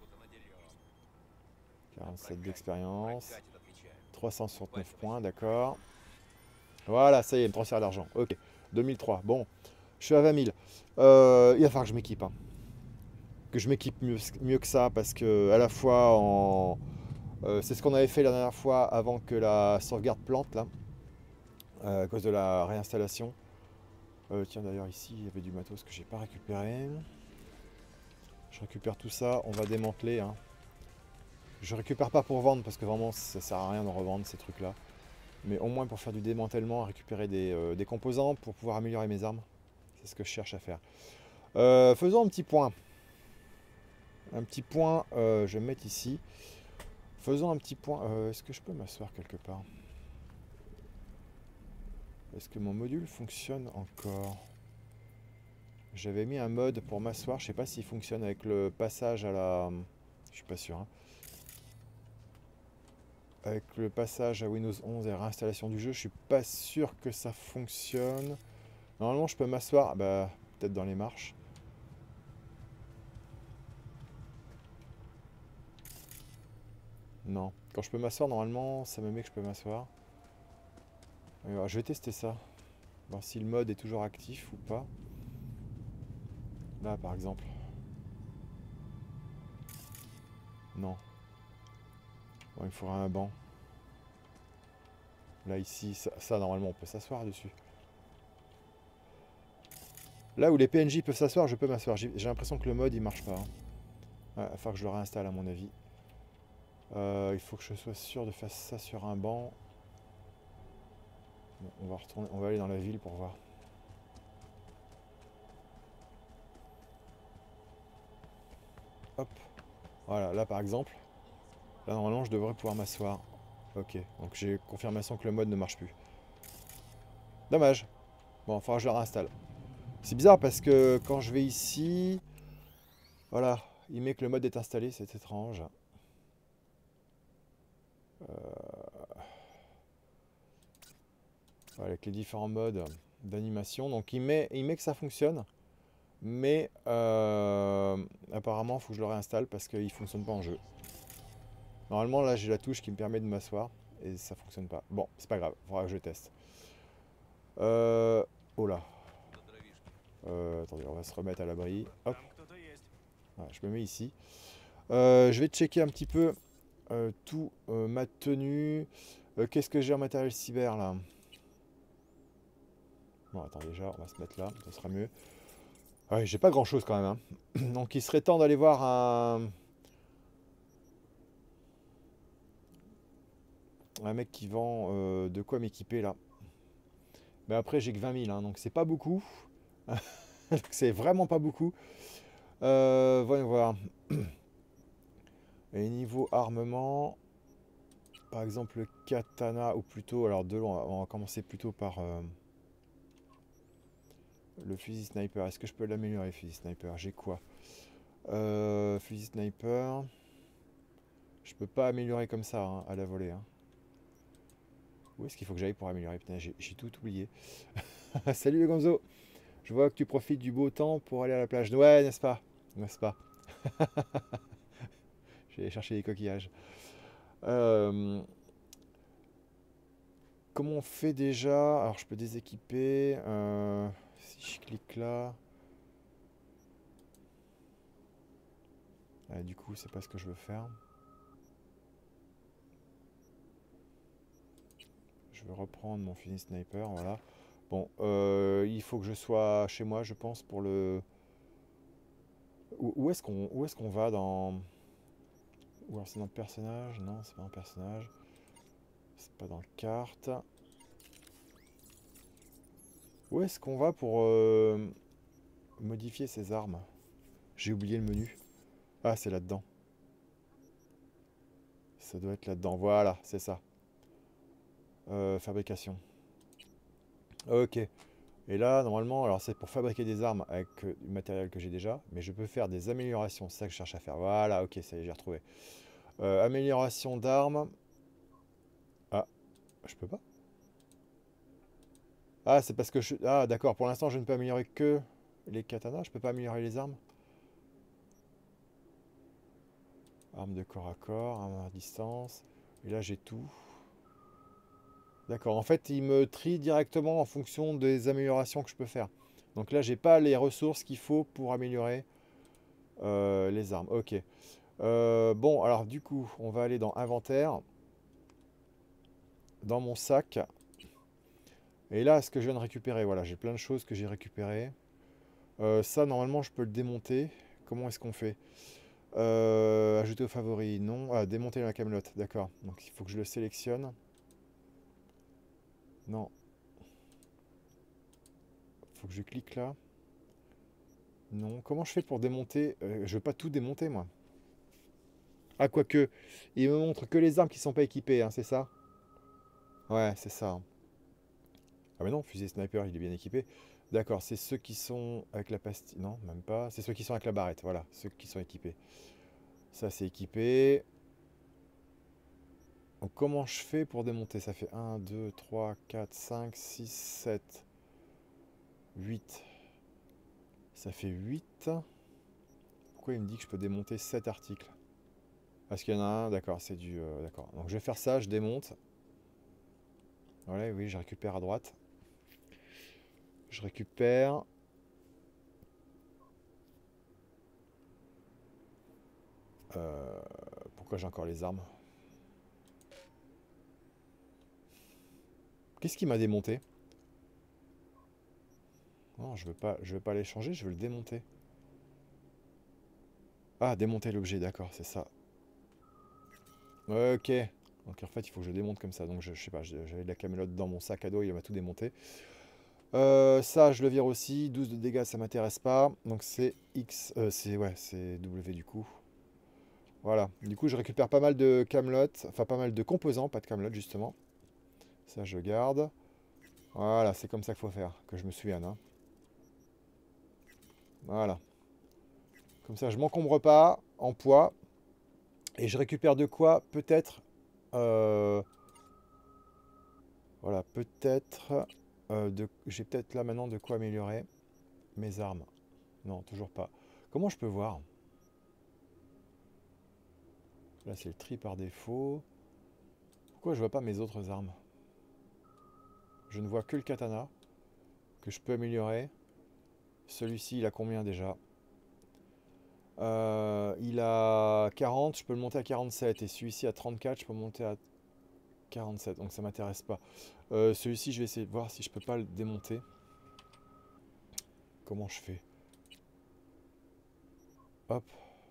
quarante-sept d'expérience. trois cent soixante-neuf points, d'accord. Voilà, ça y est, le transfert d'argent. Ok, deux mille trois. Bon, je suis à vingt mille. Euh, il va falloir que je m'équipe. Hein. Que je m'équipe mieux, mieux que ça, parce que à la fois, en... euh, c'est ce qu'on avait fait la dernière fois avant que la sauvegarde plante, là, euh, à cause de la réinstallation. Euh, tiens, d'ailleurs, ici, il y avait du matos que j'ai pas récupéré. Je récupère tout ça, on va démanteler. Hein. Je récupère pas pour vendre, parce que vraiment, ça sert à rien de revendre ces trucs-là. Mais au moins pour faire du démantèlement, récupérer des, euh, des composants pour pouvoir améliorer mes armes. C'est ce que je cherche à faire. Euh, faisons un petit point. Un petit point, euh, je vais me mettre ici. Faisons un petit point. Euh, Est-ce que je peux m'asseoir quelque part? Est-ce que mon module fonctionne encore? J'avais mis un mode pour m'asseoir. Je sais pas s'il fonctionne avec le passage à la... Je suis pas sûr. Hein. Avec le passage à Windows onze et la réinstallation du jeu, je suis pas sûr que ça fonctionne. Normalement, je peux m'asseoir. Bah, peut-être dans les marches. Non. Quand je peux m'asseoir, normalement, ça me met que je peux m'asseoir. Je vais tester ça. Voir si le mode est toujours actif ou pas. Là, par exemple. Non. Bon, il me faudra un banc. Là, ici, ça, ça normalement, on peut s'asseoir dessus. Là où les P N J peuvent s'asseoir, je peux m'asseoir. J'ai l'impression que le mode, il marche pas. Hein. Ouais, il va falloir que je le réinstalle, à mon avis. Euh, il faut que je sois sûr de faire ça sur un banc. Bon, on va retourner, on va aller dans la ville pour voir. Hop. Voilà, là par exemple. Là normalement je devrais pouvoir m'asseoir. Ok, donc j'ai confirmation que le mode ne marche plus. Dommage. Bon, il faudra que je le réinstalle. C'est bizarre parce que quand je vais ici... Voilà, il met que le mode est installé, c'est étrange. Euh... Voilà, avec les différents modes d'animation. Donc il met, il met que ça fonctionne. Mais euh, apparemment, il faut que je le réinstalle parce qu'il ne fonctionne pas en jeu. Normalement, là, j'ai la touche qui me permet de m'asseoir et ça ne fonctionne pas. Bon, c'est pas grave, il faudra que je teste. Euh, oh là. Euh, attendez, on va se remettre à l'abri. Hop. Voilà, je me mets ici. Euh, je vais checker un petit peu euh, tout euh, ma tenue. Euh, Qu'est-ce que j'ai en matériel cyber là? Bon, attends, déjà, on va se mettre là, ça sera mieux. Ouais, j'ai pas grand chose quand même. Hein. Donc, il serait temps d'aller voir un. Un mec qui vend euh, de quoi m'équiper là. Mais après j'ai que vingt mille, hein, donc c'est pas beaucoup. C'est vraiment pas beaucoup. Euh, voyons voir. Et niveau armement, par exemple le katana, ou plutôt, alors de loin, on va commencer plutôt par euh, le fusil sniper. Est-ce que je peux l'améliorer, le fusil sniper? J'ai quoi? euh, Fusil sniper. Je peux pas améliorer comme ça hein, à la volée. Hein. Où est-ce qu'il faut que j'aille pour améliorer? Putain, j'ai tout oublié. Salut les Gonzo. Je vois que tu profites du beau temps pour aller à la plage. Ouais, n'est-ce pas? N'est-ce pas? Je vais aller chercher les coquillages. Euh, comment on fait déjà? Alors, je peux déséquiper. Euh, si je clique là. Ah, du coup, c'est pas ce que je veux faire. Je vais reprendre mon fusil sniper, voilà. Bon, euh, il faut que je sois chez moi, je pense, pour le... Où, où est-ce qu'on où est-ce qu'on va dans... Ou alors c'est dans le personnage? Non, c'est pas dans le personnage. C'est pas dans le carte. Où est-ce qu'on va pour euh, modifier ses armes? J'ai oublié le menu. Ah, c'est là-dedans. Ça doit être là-dedans. Voilà, c'est ça. Euh, fabrication. Ok. Et là, normalement, alors c'est pour fabriquer des armes avec euh, du matériel que j'ai déjà, mais je peux faire des améliorations. C'est ça que je cherche à faire. Voilà, ok, ça y est, j'ai retrouvé. Euh, amélioration d'armes. Ah, je peux pas. Ah, c'est parce que je... Ah, d'accord, pour l'instant, je ne peux améliorer que les katanas. Je peux pas améliorer les armes. Arme de corps à corps, arme à distance. Et là, j'ai tout. D'accord, en fait, il me trie directement en fonction des améliorations que je peux faire. Donc là, j'ai pas les ressources qu'il faut pour améliorer euh, les armes. Ok. Euh, bon, alors du coup, on va aller dans inventaire. Dans mon sac. Et là, ce que je viens de récupérer, voilà, j'ai plein de choses que j'ai récupérées. Euh, ça, normalement, je peux le démonter. Comment est-ce qu'on fait? euh, Ajouter aux favoris, non. Ah, démonter la camelote, d'accord. Donc il faut que je le sélectionne. Non. Faut que je clique là. Non. Comment je fais pour démonter? euh, Je veux pas tout démonter, moi. Ah, quoique, il me montre que les armes qui sont pas équipées, hein, c'est ça? Ouais, c'est ça. Ah mais non, fusil sniper, il est bien équipé. D'accord, c'est ceux qui sont avec la pastille. Non, même pas. C'est ceux qui sont avec la barrette, voilà, ceux qui sont équipés. Ça, c'est équipé. Donc comment je fais pour démonter? Ça fait un, deux, trois, quatre, cinq, six, sept, huit. Ça fait huit. Pourquoi il me dit que je peux démonter sept articles? Parce qu'il y en a un, d'accord, c'est du... euh, d'accord. Donc je vais faire ça, je démonte. Voilà, oui, je récupère à droite. Je récupère. Euh, pourquoi j'ai encore les armes? Qu'est-ce qui m'a démonté? Non, je veux pas, je veux pas les changer, je veux le démonter. Ah, démonter l'objet, d'accord, c'est ça. Ok. Donc en fait, il faut que je démonte comme ça. Donc je, je sais pas, j'avais de la camélote dans mon sac à dos, il m'a tout démonté. Euh, ça, je le vire aussi. douze de dégâts, ça m'intéresse pas. Donc c'est X, euh, c'est ouais, c'est W du coup. Voilà. Du coup, je récupère pas mal de camelotes, enfin pas mal de composants, pas de camelotes justement. Ça, je garde. Voilà, c'est comme ça qu'il faut faire, que je me souvienne, hein. Voilà. Comme ça, je m'encombre pas en poids. Et je récupère de quoi peut-être... euh, voilà, peut-être... euh, de... J'ai peut-être là maintenant de quoi améliorer mes armes. Non, toujours pas. Comment je peux voir? Là, c'est le tri par défaut. Pourquoi je vois pas mes autres armes? Je ne vois que le katana, que je peux améliorer. Celui-ci, il a combien déjà? Euh, il a quarante, je peux le monter à quarante-sept. Et celui-ci à trente-quatre, je peux le monter à quarante-sept. Donc ça m'intéresse pas. Euh, celui-ci, je vais essayer de voir si je peux pas le démonter. Comment je fais? Hop.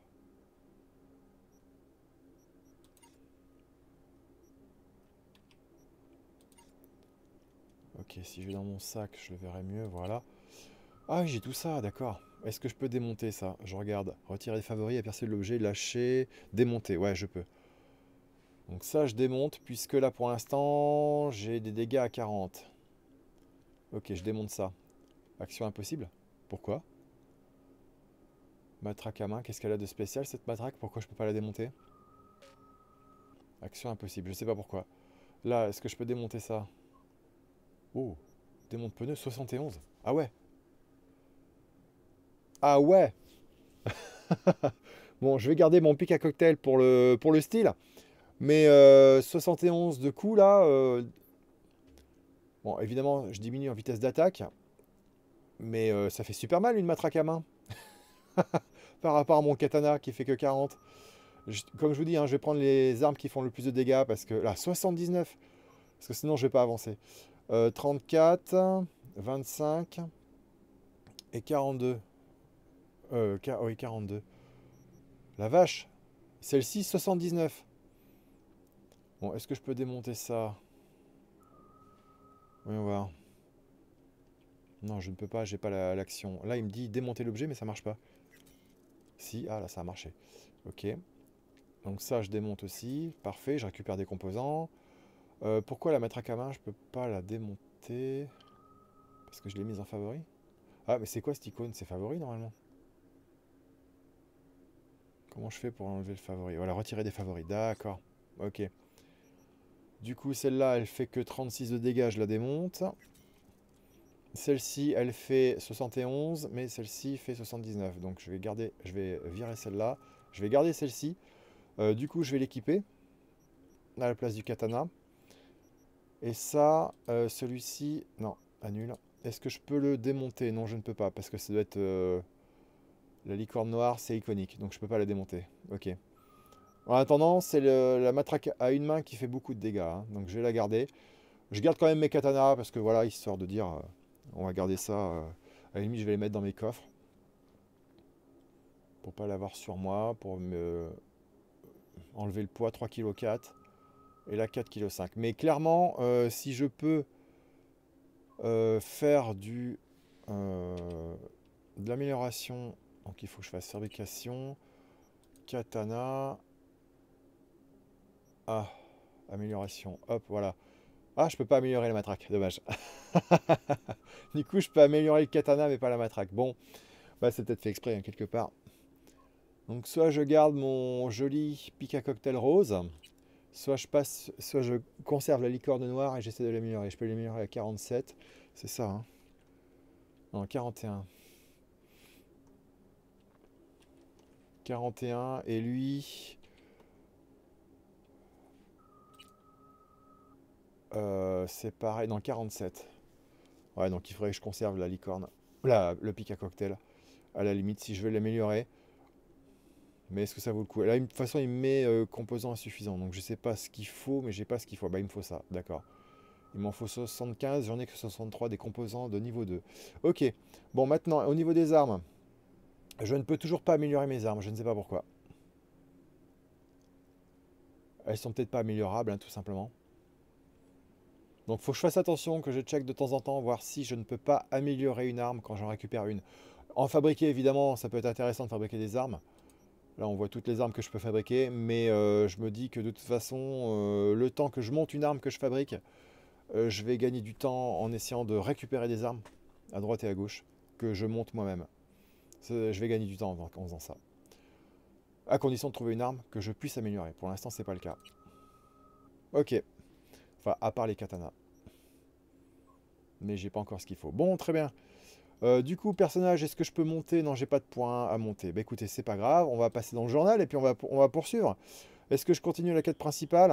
Ok, si je vais dans mon sac, je le verrai mieux, voilà. Ah oui, j'ai tout ça, d'accord. Est-ce que je peux démonter ça? Je regarde. Retirer les favoris, apercer l'objet, lâcher, démonter. Ouais, je peux. Donc ça, je démonte, puisque là, pour l'instant, j'ai des dégâts à quarante. Ok, je démonte ça. Action impossible? Pourquoi? Matraque à main, qu'est-ce qu'elle a de spécial, cette matraque? Pourquoi je peux pas la démonter? Action impossible, je sais pas pourquoi. Là, est-ce que je peux démonter ça? Oh, démonte pneu soixante et onze. Ah ouais. Ah ouais. Bon, je vais garder mon pic à cocktail pour le, pour le style. Mais euh, soixante et onze de coups là. euh, Bon, évidemment, je diminue en vitesse d'attaque. Mais euh, ça fait super mal une matraque à main. par rapport à mon katana qui fait que quarante. Je, comme je vous dis, hein, je vais prendre les armes qui font le plus de dégâts parce que là, soixante-dix-neuf, parce que sinon je vais pas avancer. Euh, trente-quatre, vingt-cinq et quarante-deux. Euh, oui, quarante-deux. La vache, celle-ci, soixante-dix-neuf. Bon, est-ce que je peux démonter ça? Voyons voir. Non, je ne peux pas, j'ai pas l'action. La, là, il me dit démonter l'objet, mais ça marche pas. Si, ah là, ça a marché. Ok. Donc ça, je démonte aussi. Parfait, je récupère des composants. Euh, pourquoi la matraque à main, je peux pas la démonter? Parce que je l'ai mise en favori. Ah, mais c'est quoi cette icône? C'est favori, normalement. Comment je fais pour enlever le favori? Voilà, retirer des favoris. D'accord. Ok. Du coup, celle-là, elle fait que trente-six de dégâts, je la démonte. Celle-ci, elle fait soixante et onze, mais celle-ci fait soixante-dix-neuf. Donc je vais garder, je vais virer celle-là. Je vais garder celle-ci. Euh, du coup, je vais l'équiper à la place du katana. Et ça, euh, celui-ci, non, annule. Est-ce que je peux le démonter? Non, je ne peux pas, parce que ça doit être... Euh, la licorne noire, c'est iconique, donc je peux pas la démonter. Ok. En attendant, c'est la matraque à une main qui fait beaucoup de dégâts, hein, donc je vais la garder. Je garde quand même mes katanas, parce que voilà, histoire de dire, euh, on va garder ça. Euh, à la limite, je vais les mettre dans mes coffres. Pour pas l'avoir sur moi, pour me enlever le poids, trois virgule quatre kilos. Et là, quatre virgule cinq kilos. Mais clairement, euh, si je peux euh, faire du euh, de l'amélioration, donc il faut que je fasse fabrication, katana. Ah, amélioration, hop, voilà. Ah, je peux pas améliorer la matraque, dommage. Du coup, je peux améliorer le katana, mais pas la matraque. Bon, bah c'est peut-être fait exprès, hein, quelque part. Donc, soit je garde mon joli pic à cocktail rose, soit je passe, soit je conserve la licorne noire et j'essaie de l'améliorer. Je peux l'améliorer à quarante-sept, c'est ça, hein. Non, quarante et un. quarante et un, et lui... Euh, c'est pareil, dans quarante-sept. Ouais, donc il faudrait que je conserve la licorne, la, le pic à cocktail, à la limite, si je veux l'améliorer. Mais est-ce que ça vaut le coup? Là, de toute façon, il me met euh, composants insuffisants, donc je sais pas ce qu'il faut, mais j'ai pas ce qu'il faut. Bah, il me faut ça, d'accord. Il m'en faut soixante-quinze, j'en ai que soixante-trois des composants de niveau deux. Ok, bon, maintenant, au niveau des armes, je ne peux toujours pas améliorer mes armes, je ne sais pas pourquoi. Elles sont peut-être pas améliorables, hein, tout simplement. Donc, il faut que je fasse attention, que je check de temps en temps, voir si je ne peux pas améliorer une arme quand j'en récupère une. En fabriquer, évidemment, ça peut être intéressant de fabriquer des armes. Là, on voit toutes les armes que je peux fabriquer, mais euh, je me dis que de toute façon, euh, le temps que je monte une arme que je fabrique, euh, je vais gagner du temps en essayant de récupérer des armes à droite et à gauche que je monte moi-même. Je vais gagner du temps en faisant ça. À condition de trouver une arme que je puisse améliorer. Pour l'instant, c'est pas le cas. Ok. Enfin, à part les katanas. Mais j'ai pas encore ce qu'il faut. Bon, très bien. Euh, du coup, personnage, est-ce que je peux monter? Non, j'ai pas de points à monter. Bah écoutez, c'est pas grave. On va passer dans le journal et puis on va, on va poursuivre. Est-ce que je continue la quête principale?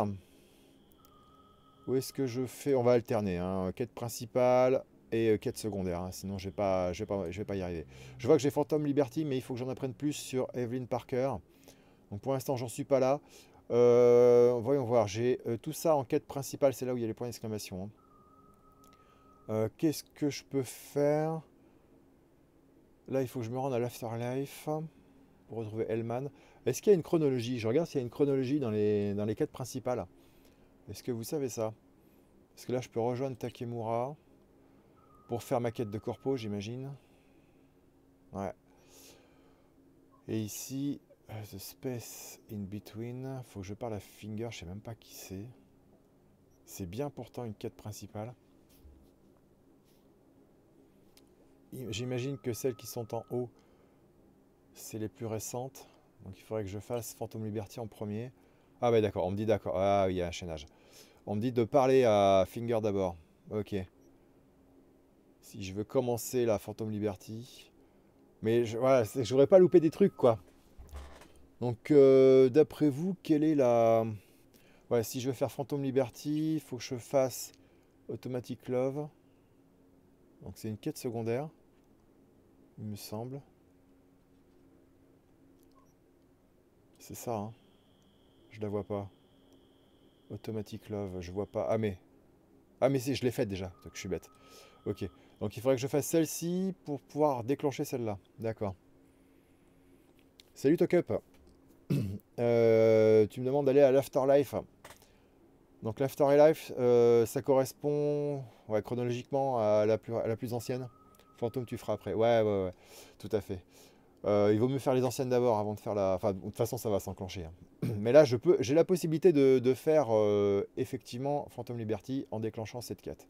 Ou est-ce que je fais... On va alterner, hein. Quête principale et euh, quête secondaire. Hein. Sinon, je vais pas, je vais pas, je vais pas y arriver. Je vois que j'ai Phantom Liberty, mais il faut que j'en apprenne plus sur Evelyn Parker. Donc pour l'instant, j'en suis pas là. Euh, voyons voir. J'ai euh, tout ça en quête principale. C'est là où il y a les points d'exclamation. Hein. Euh, Qu'est-ce que je peux faire? Là, il faut que je me rende à l'Afterlife pour retrouver Hellman. Est-ce qu'il y a une chronologie? Je regarde s'il y a une chronologie dans les, dans les quêtes principales. Est-ce que vous savez ça? Parce que là, je peux rejoindre Takemura pour faire ma quête de corpo, j'imagine. Ouais. Et ici, The Space in Between. Faut que je parle à Finger, je sais même pas qui c'est. C'est bien pourtant une quête principale. J'imagine que celles qui sont en haut, c'est les plus récentes. Donc il faudrait que je fasse Phantom Liberty en premier. Ah bah d'accord, on me dit d'accord. Ah oui, il y a un chaînage. On me dit de parler à Finger d'abord. Ok. Si je veux commencer la Phantom Liberty. Mais je, voilà, je voudrais pas louper des trucs, quoi. Donc, euh, d'après vous, quelle est la... Ouais, si je veux faire Phantom Liberty, il faut que je fasse Automatic Love. Donc c'est une quête secondaire, il me semble. C'est ça, hein. Je la vois pas. Automatic Love, je vois pas. Ah mais... Ah mais si, je l'ai faite déjà, donc je suis bête. Ok, donc il faudrait que je fasse celle-ci pour pouvoir déclencher celle-là. D'accord. Salut Tokup. euh, tu me demandes d'aller à l'Afterlife. Donc l'Afterlife, euh, ça correspond ouais, chronologiquement à la, plus, à la plus ancienne. Fantôme, tu feras après. Ouais, ouais, ouais, tout à fait. Euh, il vaut mieux faire les anciennes d'abord avant de faire la... Enfin, de toute façon, ça va s'enclencher. Hein. Mais là, je peux, j'ai la possibilité de, de faire euh, effectivement Phantom Liberty en déclenchant cette quête.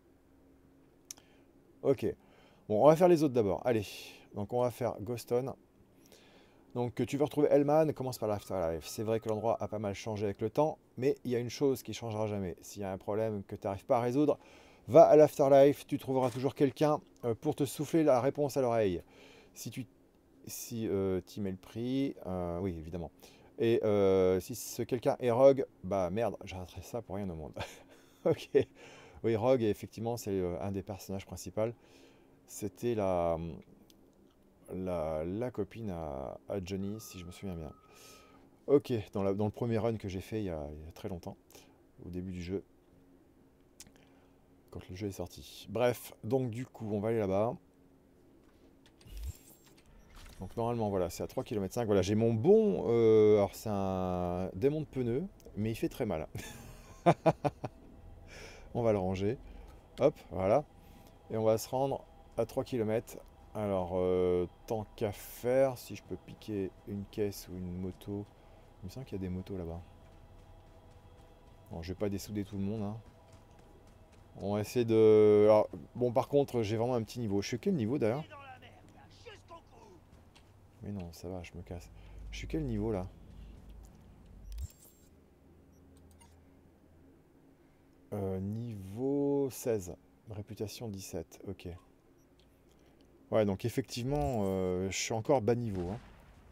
Ok. Bon, on va faire les autres d'abord. Allez. Donc, on va faire Ghoston. Donc, tu veux retrouver Hellman, commence par l'Afterlife. C'est vrai que l'endroit a pas mal changé avec le temps, mais il y a une chose qui ne changera jamais. S'il y a un problème que tu n'arrives pas à résoudre, va à l'Afterlife. Tu trouveras toujours quelqu'un pour te souffler la réponse à l'oreille. Si tu si euh, tu mets le prix, euh, oui, évidemment. Et euh, si ce quelqu'un est Rogue, bah merde, j'arrêterai ça pour rien au monde. Ok. Oui, Rogue, effectivement, c'est euh, un des personnages principaux. C'était la, la, la copine à, à Johnny, si je me souviens bien. Ok, dans, la, dans le premier run que j'ai fait il y, a, il y a très longtemps, au début du jeu, quand le jeu est sorti. Bref, donc du coup, on va aller là-bas. Donc normalement, voilà, c'est à trois kilomètres cinq. Voilà, j'ai mon bon... Euh, alors, c'est un démon de pneus, mais il fait très mal. On va le ranger. Hop, voilà. Et on va se rendre à trois kilomètres. Alors, euh, tant qu'à faire, si je peux piquer une caisse ou une moto... Il me semble qu'il y a des motos là-bas. Bon, je vais pas dessouder tout le monde. Hein. On va essayer de... Alors, bon, par contre, j'ai vraiment un petit niveau. Je suis quel niveau d'ailleurs? Mais non, ça va, je me casse. Je suis quel niveau là? euh, Niveau seize. Réputation dix-sept, ok. Ouais, donc effectivement, euh, je suis encore bas niveau. Hein.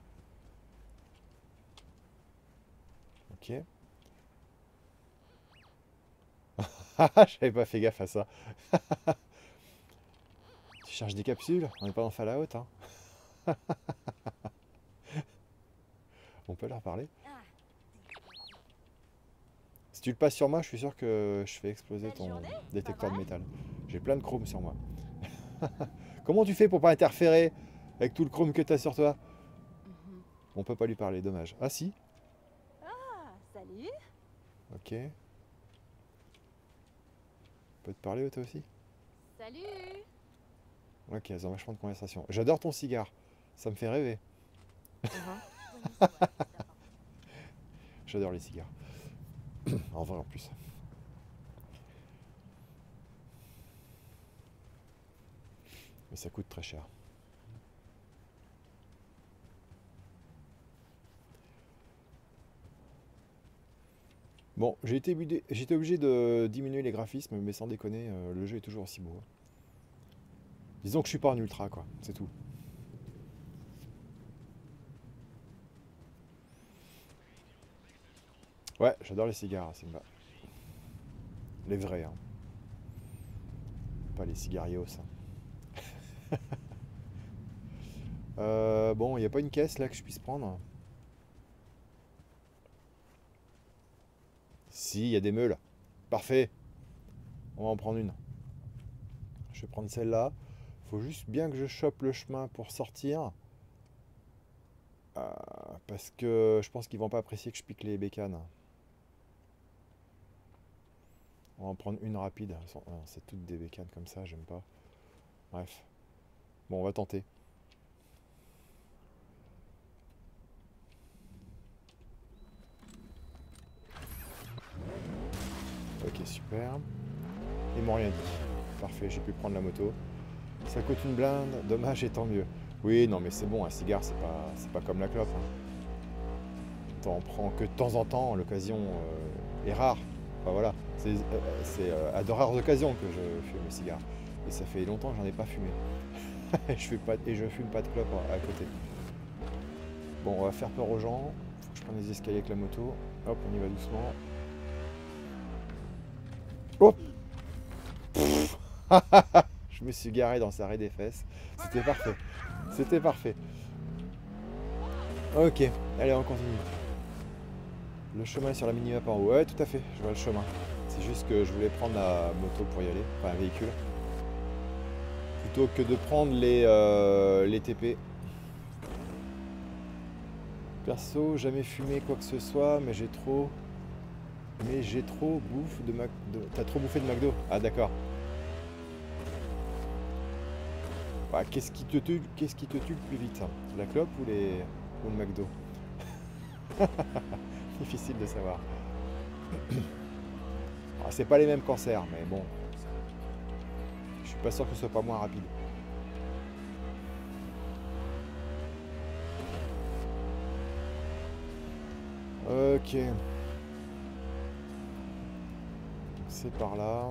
Ok. J'avais pas fait gaffe à ça. Tu cherches des capsules? On n'est pas dans Fallout, hein. On peut leur parler. Si tu le passes sur moi, je suis sûr que je fais exploser ton détecteur de métal. J'ai plein de chrome sur moi. Comment tu fais pour pas interférer avec tout le chrome que tu as sur toi? On peut pas lui parler, dommage. Ah si?
Ah, salut.
Ok. On peut te parler toi aussi?
Salut.
Ok, elles ont vachement de conversation. J'adore ton cigare. Ça me fait rêver.
Uh-huh.
J'adore les cigares. En vrai en plus. Mais ça coûte très cher. Bon, j'ai été, j'étais obligé de diminuer les graphismes, mais sans déconner, euh, le jeu est toujours aussi beau. Hein. Disons que je suis pas en ultra, quoi, c'est tout. Ouais, j'adore les cigares, Simba. Les vrais, hein. Pas les cigarios. Hein. euh, bon, il n'y a pas une caisse là que je puisse prendre? Si, il y a des meules. Parfait. On va en prendre une. Je vais prendre celle-là. Faut juste bien que je chope le chemin pour sortir. Euh, parce que je pense qu'ils vont pas apprécier que je pique les bécanes. On va en prendre une rapide. C'est toutes des bécanes comme ça, j'aime pas. Bref. Bon, on va tenter. Ok, super. Ils m'ont rien dit. Parfait, j'ai pu prendre la moto. Ça coûte une blinde, dommage et tant mieux. Oui, non mais c'est bon, un cigare c'est pas, c'est pas comme la clope. Hein. T'en prends que de temps en temps, l'occasion euh, est rare. Enfin voilà, c'est euh, euh, à de rares occasions que je fume le cigare. Et ça fait longtemps que j'en ai pas fumé. je fais pas, et je fume pas de clope à côté. Bon, on va faire peur aux gens. Faut que je prenne les escaliers avec la moto. Hop, on y va doucement. Oh. Je me suis garé dans sa raie des fesses. C'était parfait. C'était parfait. Ok, allez, on continue. Le chemin est sur la minimap en haut. Ouais, tout à fait, je vois le chemin. C'est juste que je voulais prendre la moto pour y aller, enfin un véhicule. Plutôt que de prendre les, euh, les T P. Perso, jamais fumé quoi que ce soit, mais j'ai trop... Mais j'ai trop bouffe de McDo. T'as trop bouffé de McDo? Ah d'accord. Bah, qu'est-ce qui te tue, qu'est-ce qui te tue le plus vite, hein? La clope ou les ou le McDo? Difficile de savoir. Ah, c'est pas les mêmes cancers, mais bon. Je suis pas sûr que ce soit pas moins rapide. Ok. C'est par là.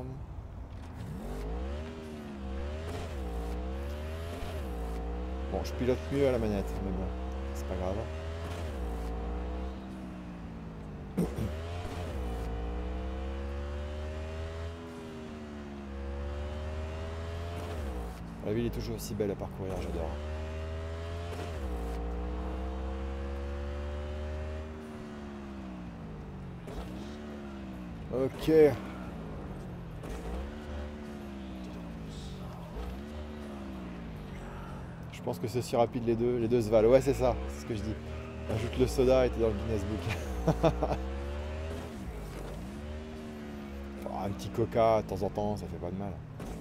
Bon, je pilote mieux à la manette, mais bon, c'est pas grave. La ville est toujours aussi belle à parcourir, j'adore. Ok. Je pense que c'est aussi rapide les deux, les deux se valent. Ouais, c'est ça, c'est ce que je dis. Ajoute le soda et t'es dans le Guinness Book. Oh, un petit coca de temps en temps, ça fait pas de mal.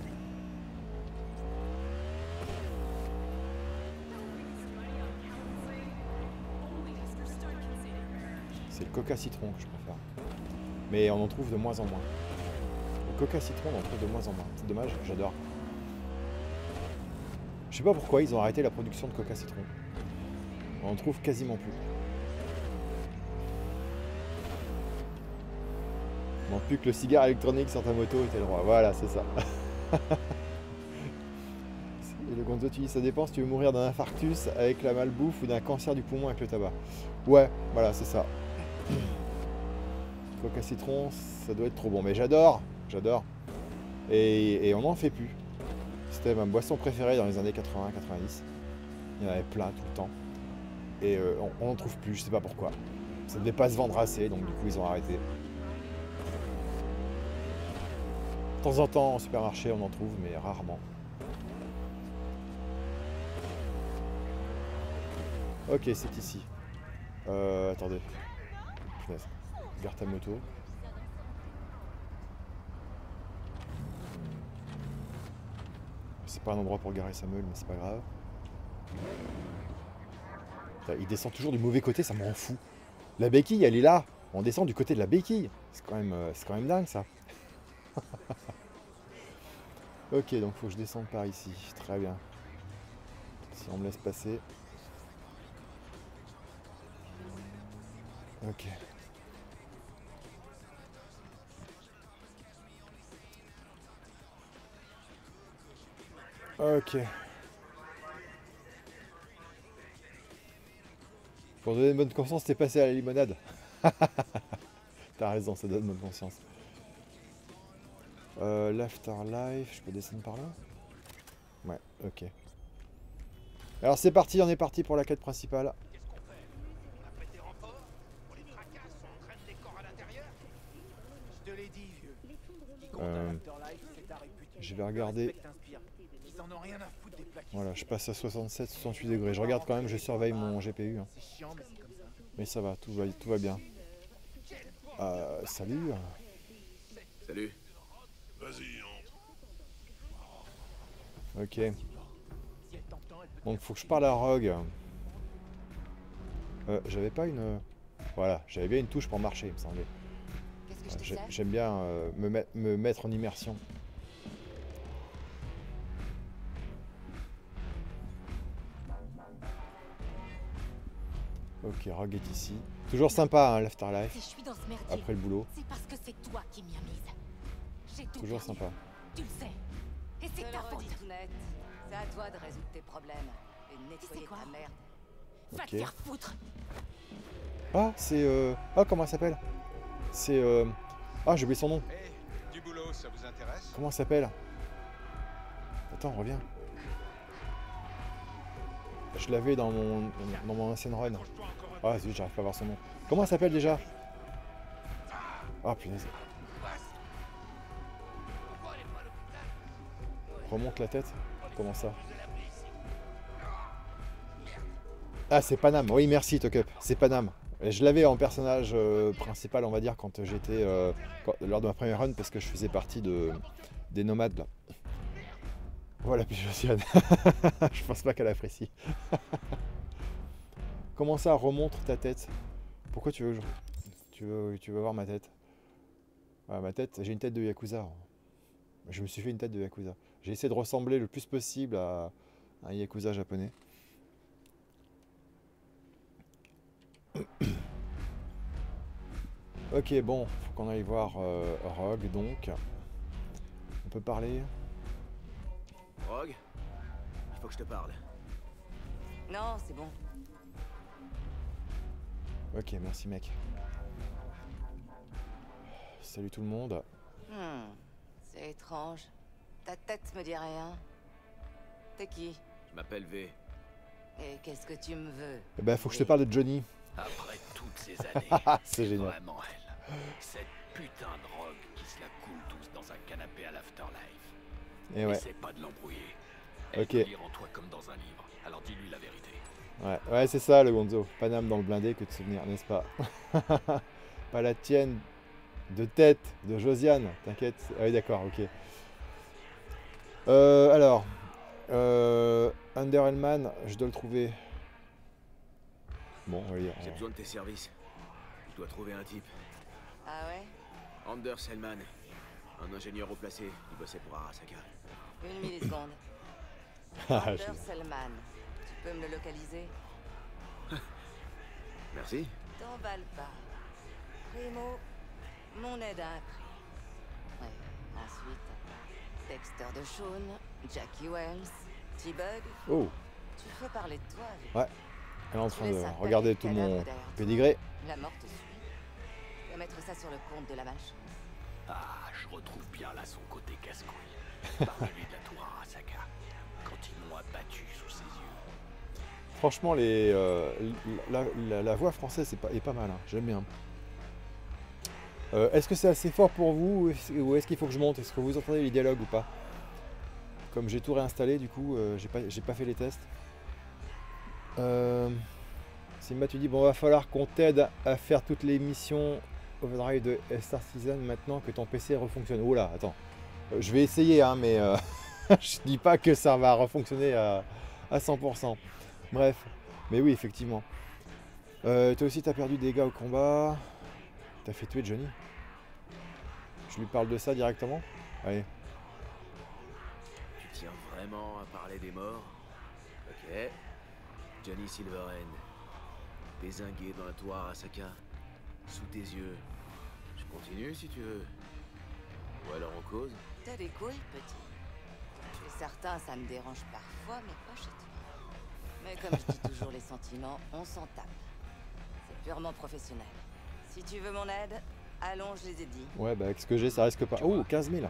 C'est le coca citron que je préfère. Mais on en trouve de moins en moins. Le coca citron, on en trouve de moins en moins. C'est dommage, j'adore. Je sais pas pourquoi ils ont arrêté la production de coca citron. On en trouve quasiment plus. Il manque plus que le cigare électronique sur ta moto et t'es le roi. Voilà, c'est ça. Et le Gonzo, tu dis, ça dépend si tu veux mourir d'un infarctus avec la malbouffe ou d'un cancer du poumon avec le tabac. Ouais, voilà, c'est ça. Coca citron, ça doit être trop bon. Mais j'adore, j'adore. Et, et on n'en fait plus. C'était ma boisson préférée dans les années quatre-vingts quatre-vingt-dix. Il y en avait plein tout le temps. Et euh, on n'en trouve plus, je sais pas pourquoi. Ça ne devait pas se vendre assez, donc du coup ils ont arrêté. De temps en temps en supermarché on en trouve, mais rarement. Ok, c'est ici. Euh, attendez. Punaise. Garde ta moto. C'est pas un endroit pour garer sa meule, mais c'est pas grave. Il descend toujours du mauvais côté, ça me rend fou. La béquille, elle est là. On descend du côté de la béquille. C'est quand même, c'est quand même dingue, ça. Ok, donc faut que je descende par ici. Très bien. Si on me laisse passer. Ok. Ok. Pour donner une bonne conscience, t'es passé à la limonade. T'as raison, ça donne bonne conscience. Euh, L'afterlife, je peux descendre par là? Ouais, ok. Alors c'est parti, on est parti pour la quête principale. Euh, je vais regarder. Voilà, je passe à soixante-sept soixante-huit degrés. Je regarde quand même, je surveille mon G P U. Hein. Mais ça va, tout va, tout va bien. Euh, salut.
Salut. Vas-y, entre.
Ok. Donc faut que je parle à Rogue. Euh, j'avais pas une... Voilà, j'avais bien une touche pour marcher, il me semblait. Euh, J'aime bien euh, me, met, me mettre en immersion. Ok, Rogue est ici. Toujours sympa, hein, l'Afterlife.
Si je suis dans ce merdier,
après le boulot.
c'est parce que c'est toi qui m'y as mise. J'ai tout
Toujours
perdu.
sympa.
Tu le sais. Et c'est ta faute.
C'est à toi de résoudre tes problèmes et de nettoyer
quoi
ta merde.
Va
Ok.
te faire foutre.
Ah, c'est... Euh... Ah, comment elle s'appelle? C'est... Euh... Ah, j'ai oublié son nom.
Hey, du boulot, ça vous intéresse?
Comment elle s'appelle? Attends, reviens. Je l'avais dans mon... dans mon ancienne run. Ah, zut, j'arrive pas à voir son nom. Comment elle s'appelle déjà? Oh punaise. Remonte la tête. Comment ça? Ah, c'est Panam. Oui, merci, Tokup. C'est Panam. Je l'avais en personnage euh, principal, on va dire, quand j'étais euh, quand- lors de ma première run, parce que je faisais partie de, des nomades, là. Voilà, puis Josiane. Je pense pas qu'elle apprécie. Comment ça, remonte ta tête? Pourquoi tu veux, que je- tu veux, tu veux voir ma tête? Ah, ma tête, j'ai une tête de Yakuza. Je me suis fait une tête de Yakuza. J'ai essayé de ressembler le plus possible à un Yakuza japonais. Ok, bon, faut qu'on aille voir euh, Rogue, donc. On peut parler?
Rogue, il faut que je te parle.
Non, c'est bon.
Ok, merci mec. Salut tout le monde.
Hmm, c'est étrange. Ta tête me dit rien. T'es qui?
Je m'appelle V.
Et qu'est-ce que tu me veux?
Eh ben, faut que je te parle de Johnny.
Après toutes ces années,
C'est génial.
vraiment elle. Cette putain de Rogue qui se la coule tous dans un canapé à l'afterlife.
Et ouais,
Essaie pas de l'embrouiller. Elle
Ok.
peut lire en toi comme dans un livre. Alors dis-lui la vérité.
ouais, ouais c'est ça le Gonzo. Paname dans le blindé que de souvenirs, n'est-ce pas? Pas la tienne de tête de Josiane, t'inquiète. Ah oui, d'accord, ok. Euh, alors, euh, Under Hellman, je dois le trouver. Bon, on va lire.
J'ai besoin de tes services. Je dois trouver un type.
Ah ouais?
Anders Hellman. Un ingénieur haut placé. Il bossait pour Arasaka.
Une milliseconde.
Ah,
Anders
je-
Selman. Tu peux me le localiser?
Merci.
T'emballe pas. Primo, mon aide a un prix. Ouais, ensuite, Dexter de Shaun, Jackie Wells, T-Bug.
Oh,
Tu fais parler de toi, Vic.
ouais. Elle est en
Tu
train
laisses
de
un
regarder
paquet
tout
de
mon
cadavres derrière toi.
pédigré.
La mort te suit. Tu vas mettre ça sur le compte de la malchance.
Ah, je retrouve bien là son côté casse-couille. Parle-lui de la tour Arasaka. Quand ils m'ont abattu sous ses yeux.
Franchement, les, euh, la, la- la voix française est pas, est pas mal, hein. J'aime bien. Euh, est-ce que c'est assez fort pour vous ou est-ce ou est-ce qu'il faut que je monte? Est-ce que vous entendez les dialogues ou pas? Comme j'ai tout réinstallé, du coup, euh, j'ai pas, j'ai pas fait les tests. Euh, Simba, tu dis, bon, va falloir qu'on t'aide à faire toutes les missions Overdrive de Star Citizen maintenant que ton P C refonctionne. Oh là, attends. Euh, je vais essayer, hein, mais euh, je dis pas que ça va refonctionner à, à cent pour cent. Bref, mais oui, effectivement. Euh, toi aussi, t'as perdu des gars au combat. T'as fait tuer Johnny. Je lui parle de ça directement. Allez.
Tu tiens vraiment à parler des morts? Ok. Johnny Silverhand. Dézingué dans la tour Arasaka. Sous tes yeux. Je continue si tu veux. Ou alors on cause?
T'as des couilles, petit. Tu es certain, ça me dérange parfois, mais pas chez toi. Mais comme je dis toujours, les sentiments, on s'en tape. C'est purement professionnel. Si tu veux mon aide, allons, je les ai dit.
Ouais, bah avec ce que j'ai, ça risque pas. Oh, quinze mille.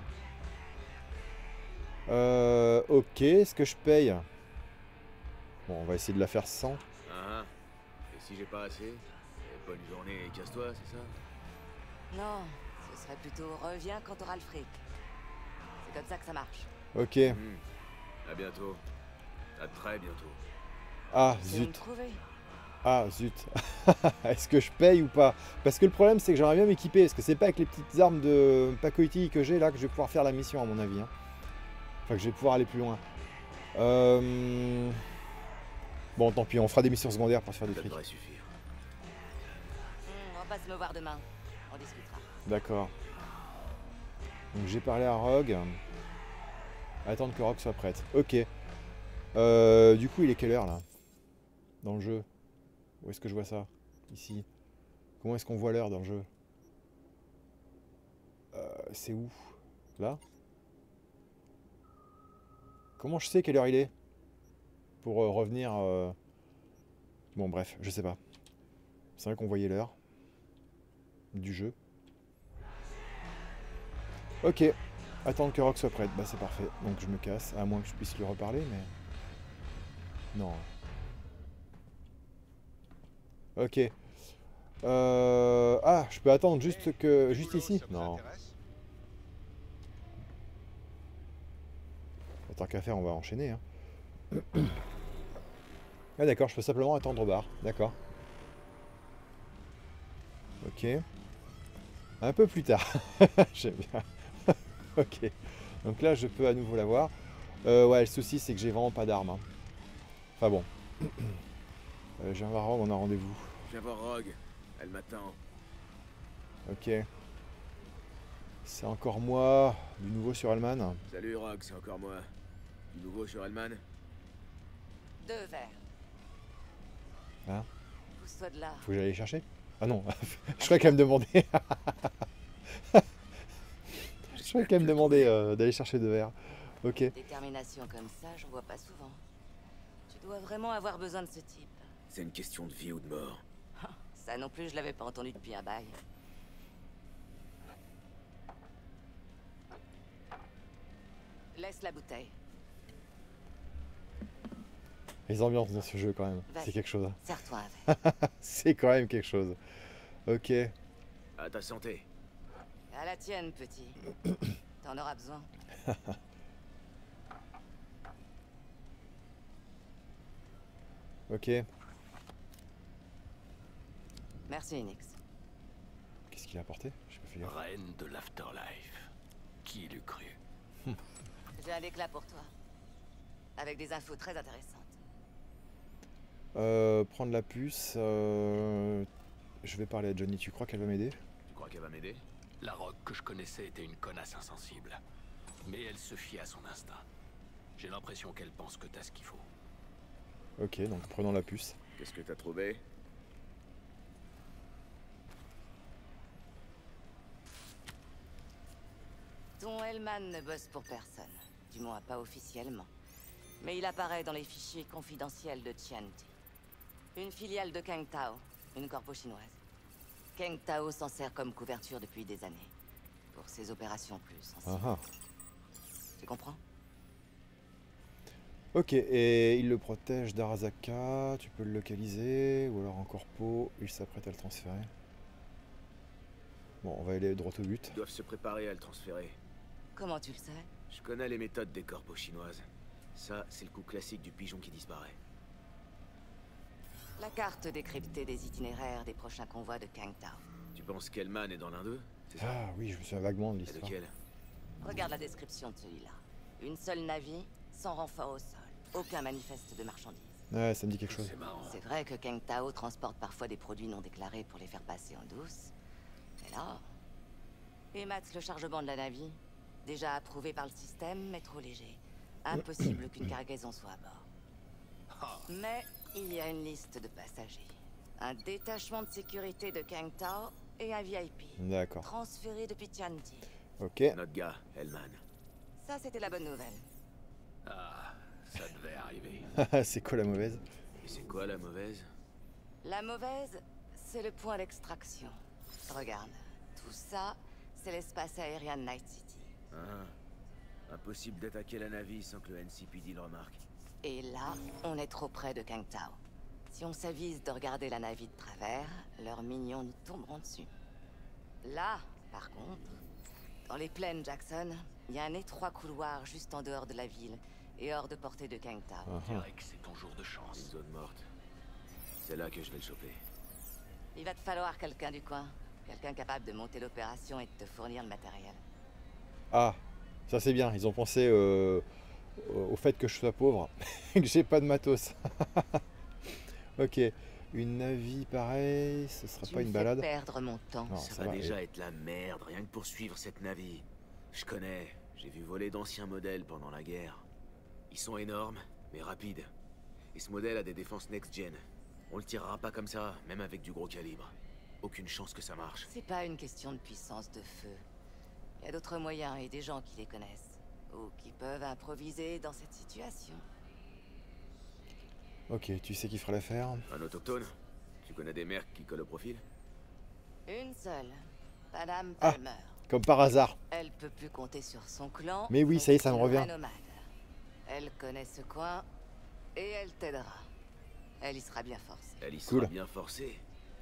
Euh, ok, est-ce que je paye? Bon, on va essayer de la faire cent.
Ah, et si j'ai pas assez? Eh, bonne journée et casse-toi, c'est ça?
Non, ce serait plutôt reviens quand t'auras le fric. C'est comme ça que ça marche.
Ok.
Hmm. À bientôt. À très bientôt.
Ah,
Tu veux me
zut.
trouver?
Ah, zut. Est-ce que je paye ou pas? Parce que le problème, c'est que j'aimerais bien m'équiper. Parce que c'est pas avec les petites armes de Pacoiti que j'ai là que je vais pouvoir faire la mission, à mon avis, hein. Enfin, que je vais pouvoir aller plus loin. Euh... Bon, tant pis, on fera des missions secondaires pour se faire du
Ça
fric.
devrait suffire.
Hmm, on va pas se me voir demain. On discutera.
D'accord. Donc j'ai parlé à Rogue. Attendre que Rogue soit prête. Ok. Euh, du coup, il est quelle heure là? Dans le jeu? Où est-ce que je vois ça? Ici. Comment est-ce qu'on voit l'heure dans le jeu? euh, C'est où? Là? Comment je sais quelle heure il est? Pour euh, revenir... euh, Bon bref, je sais pas. C'est vrai qu'on voyait l'heure du jeu. Ok, attendre que Rogue soit prête, bah c'est parfait. Donc je me casse, à moins que je puisse lui reparler, mais... Non. Ok. Euh... Ah, je peux attendre juste
Eh,
que
du
juste
boulot,
ici?
ça vous
Non.
intéresse?
Tant qu'à faire, on va enchaîner. Hein. Ah d'accord, je peux simplement attendre au bar. D'accord. Ok. Un peu plus tard. J'aime bien. Ok. Donc là, je peux à nouveau l'avoir. Euh, ouais, le souci, c'est que j'ai vraiment pas d'armes. Hein. Enfin bon. Euh, j'ai un voir Rogue, on a rendez-vous.
Je viens voir Rogue. Elle m'attend.
Ok. C'est encore moi, du nouveau sur Alman.
Salut Rogue, c'est encore moi. Du nouveau sur Hellman?
Deux verres.
Hein?
Pousse-toi de là.
Faut que j'aille les chercher? Ah non, je croyais qu'elle me demandait. Je croyais qu'elle me demandait euh, d'aller chercher deux verres. Ok.
Détermination comme ça, j'en vois pas souvent. Tu dois vraiment avoir besoin de ce type.
C'est une question de vie ou de mort.
Ça non plus, je l'avais pas entendu depuis un bail. Laisse la bouteille.
Les ambiances dans ce jeu quand même,
Vas-y.
c'est quelque chose.
Serre-toi un verre.
C'est quand même quelque chose. Ok.
À ta santé.
À la tienne, petit. T'en auras besoin.
Ok.
Merci, Nix.
Qu'est-ce qu'il a apporté? Je peux faire.
Reine de l'Afterlife. Qui l'eût cru?
J'ai un éclat pour toi. Avec des infos très intéressantes.
Euh, prendre la puce. euh, Je vais parler à Johnny. Tu crois qu'elle va m'aider?
Tu crois qu'elle va m'aider?
La Rogue que je connaissais était une connasse insensible. Mais elle se fie à son instinct. J'ai l'impression qu'elle pense que t'as ce qu'il faut.
Ok, donc prenons la puce.
Qu'est-ce que t'as trouvé?
Ton Hellman ne bosse pour personne. Du moins pas officiellement. Mais il apparaît dans les fichiers confidentiels de Tianti. Une filiale de Kang Tao, une corpo chinoise. Kang Tao s'en sert comme couverture depuis des années. Pour ses opérations plus sensibles.
Ah ah.
Tu comprends?
Ok, et il le protège d'Arasaka. Tu peux le localiser. Ou alors en corpo. Il s'apprête à le transférer. Bon, on va aller droit au but.
Ils doivent se préparer à le transférer.
Comment tu le sais?
Je connais les méthodes des corpos chinoises. Ça, c'est le coup classique du pigeon qui disparaît.
La carte décryptée des itinéraires des prochains convois de Kang Tao.
Tu penses qu'Hellman est dans l'un d'eux? C'est ça?
Ah oui, je me souviens vaguement de
Et
l'histoire.
lequel?
Regarde la description de celui-là. Une seule navire, sans renfort au sol. Aucun manifeste de marchandises.
Ouais, ça me dit quelque chose.
C'est marrant.
C'est vrai que Kang Tao transporte parfois des produits non déclarés pour les faire passer en douce. Mais là... Émats le chargement de la navire. Déjà approuvé par le système, mais trop léger. Impossible qu'une cargaison soit à bord. Mais il y a une liste de passagers. Un détachement de sécurité de Kang Tao et un V I P.
D'accord.
Transféré depuis Tianti.
Ok.
Notre gars, Hellman.
Ça, c'était la bonne nouvelle.
Ah, ça devait arriver.
C'est quoi la mauvaise?
Et c'est quoi la mauvaise?
La mauvaise, c'est le point d'extraction. Regarde, tout ça, c'est l'espace aérien de Night City.
Ah. Impossible d'attaquer la navire sans que le N C P D le remarque.
Et là, on est trop près de Kang Tao. Si on s'avise de regarder la navire de travers, leurs mignons nous tomberont dessus. Là, par contre, dans les plaines Jackson, il y a un étroit couloir juste en dehors de la ville et hors de portée de Kang Tao.
Ah
Je
ah.
dirais que c'est ton jour de
Une
chance.
zone morte. C'est là que je vais le choper.
Il va te falloir quelqu'un du coin. Quelqu'un capable de monter l'opération et de te fournir le matériel.
Ah, ça c'est bien. Ils ont pensé euh, au fait que je sois pauvre et que j'ai pas de matos. Ok. Une navie pareille, ce sera
Tu
pas
me
une
fais
balade.
perdre mon temps.
Non,
ça,
ça
va
va,
déjà
et-
être la merde, rien que pour suivre cette navire. Je connais, j'ai vu voler d'anciens modèles pendant la guerre. Ils sont énormes, mais rapides. Et ce modèle a des défenses next-gen. On le tirera pas comme ça, même avec du gros calibre. Aucune chance que ça marche.
C'est pas une question de puissance de feu. Il y a d'autres moyens et des gens qui les connaissent. Ou qui peuvent improviser dans cette situation.
Ok, tu sais qui fera l'affaire?
Un autochtone? Tu connais des mercs qui collent au profil?
Une seule. Madame
Ah.
Palmer.
Comme par hasard.
Elle peut plus compter sur son clan.
Mais oui, ça y est, ça me
c'est une
revient.
vraie nomade. Elle connaît ce coin et elle t'aidera. Elle y sera bien forcée.
Elle y
Cool.
sera bien forcée. C'est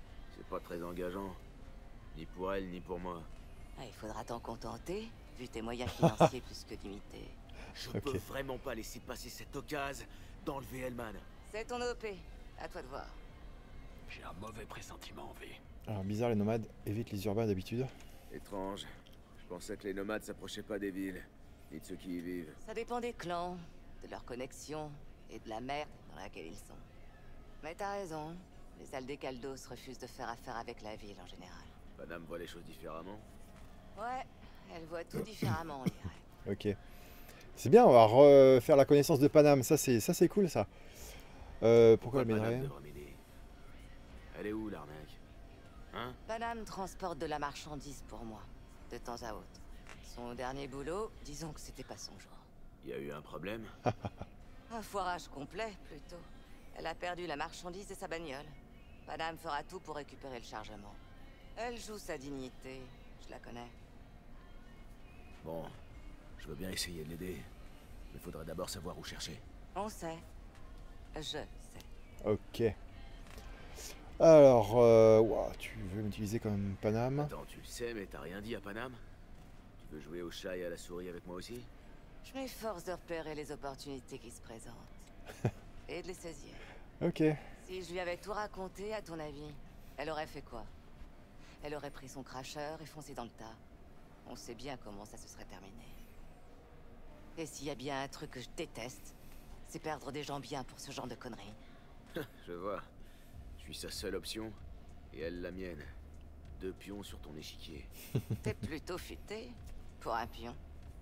pas très engageant. Ni pour elle, ni pour moi.
Ah, il faudra t'en contenter, vu tes moyens financiers plus que limités.
Je
Ok.
peux vraiment pas laisser passer cette occasion d'enlever Hellman.
C'est ton O P, à toi de voir.
J'ai un mauvais pressentiment, V.
Alors bizarre, les nomades évitent les urbains d'habitude.
Étrange. Je pensais que les nomades s'approchaient pas des villes, ni de ceux qui y vivent.
Ça dépend des clans, de leurs connexions et de la merde dans laquelle ils sont. Mais t'as raison, les Aldecaldos refusent de faire affaire avec la ville en général.
Panam voit les choses différemment.
Ouais, elle voit tout différemment, on dirait.
Ok. C'est bien, on va refaire la connaissance de Panam. Ça, c'est ça, c'est cool, ça. Euh, pourquoi elle
Panam
m'aiderait?
devrait m'aider. Elle est où, l'arnaque? Hein?
Panam transporte de la marchandise pour moi, de temps à autre. Son dernier boulot, disons que c'était pas son jour.
Y a eu un problème?
Un foirage complet, plutôt. Elle a perdu la marchandise et sa bagnole. Panam fera tout pour récupérer le chargement. Elle joue sa dignité, je la connais.
Bon, je veux bien essayer de l'aider. Mais faudrait d'abord savoir où chercher.
On sait. Je sais.
Ok. Alors, euh, ouah, tu veux m'utiliser comme Panam?
Attends, tu le sais, mais t'as rien dit à Panam? Tu veux jouer au chat et à la souris avec moi aussi?
Je m'efforce de repérer les opportunités qui se présentent. Et de les saisir.
Ok.
Si je lui avais tout raconté, à ton avis, elle aurait fait quoi? Elle aurait pris son cracheur et foncé dans le tas. On sait bien comment ça se serait terminé. Et s'il y a bien un truc que je déteste, c'est perdre des gens bien pour ce genre de conneries.
Je vois. Je suis sa seule option, et elle la mienne. Deux pions sur ton échiquier.
T'es plutôt futé pour un pion.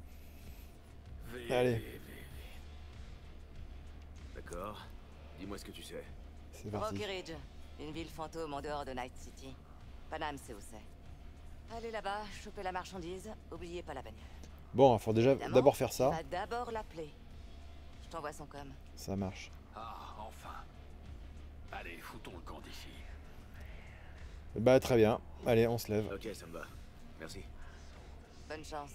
V,
Allez.
V, V.
D'accord. Dis-moi ce que tu sais.
C'est parti.
Rocky Ridge, une ville fantôme en dehors de Night City. Panam sait où c'est. Allez là-bas, choper la marchandise, oubliez pas la bagnole.
Bon, il faut déjà
Évidemment,
d'abord faire
tu
ça.
vas d'abord l'appeler. Je t'envoie son com.
Ça marche.
Ah, enfin. Allez, foutons le camp d'ici.
Bah très bien. Allez, on se lève.
Ok, ça me va. Merci.
Bonne chance.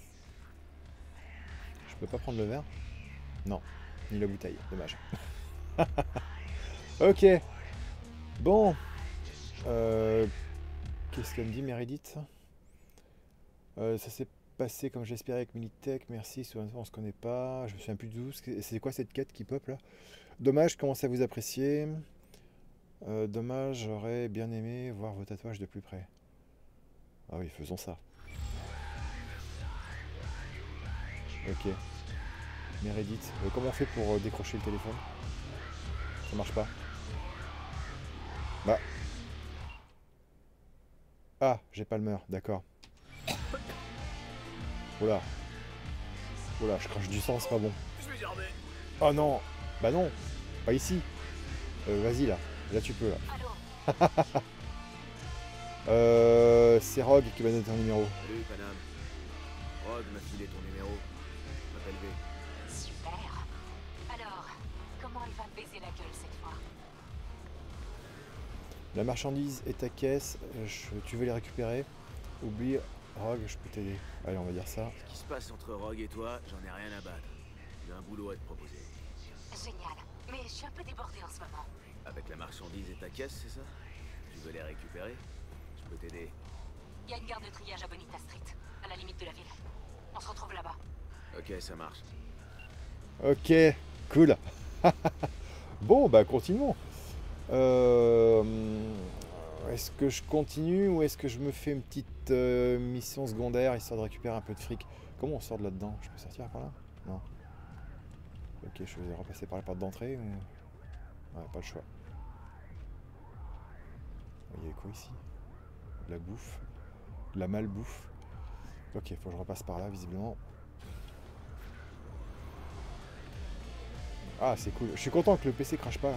Je peux pas prendre le verre? Non. Ni la bouteille. Dommage. Ok. Bon. Euh, Qu'est-ce qu'elle me dit, Meredith? euh, Ça s'est passé comme j'espérais avec Militech. Merci. Souvent, on se connaît pas. Je me souviens plus d'où. C'est quoi cette quête qui pop là? Dommage, je commence à vous apprécier. Euh, dommage, j'aurais bien aimé voir vos tatouages de plus près. Ah oui, faisons ça. Ok. Meredith, euh, comment on fait pour euh, décrocher le téléphone? Ça marche pas. Bah. Ah, j'ai Palmer, d'accord. Oula. Oula, je crache du sang, c'est pas bon.
Je vais garder.
Oh non. Bah non. Pas ici. Euh, Vas-y là. Là tu peux là.
Allô?
Euh, c'est Rogue qui va donner ton numéro.
Salut, Panam. Rogue m'a filé ton numéro. Je m'appelle V.
Super. Alors, comment il va me baiser la gueule cette fois?
La marchandise est ta caisse. euh, je- tu veux les récupérer? Oublie Rogue, je peux t'aider. Allez, on va dire ça.
Ce qui se passe entre Rogue et toi, j'en ai rien à battre. J'ai un boulot à te proposer.
Génial. Mais je suis un peu débordée en ce moment.
Avec la marchandise et ta caisse, c'est ça? Tu veux les récupérer? Je peux t'aider.
Il y a une gare de triage à Bonita Street, à la limite de la ville. On se retrouve là-bas.
Ok, ça marche.
Ok, cool. Bon, bah continuons. Euh, est-ce que je continue ou est-ce que je me fais une petite euh, mission secondaire histoire de récupérer un peu de fric? Comment on sort de là-dedans? Je peux sortir par là? Non. Ok, je vais repasser par la porte d'entrée ou... Ouais, pas le choix. Il y a quoi ici? De la bouffe. De la malbouffe. Ok, faut que je repasse par là visiblement. Ah, c'est cool. Je suis content que le P C crache pas.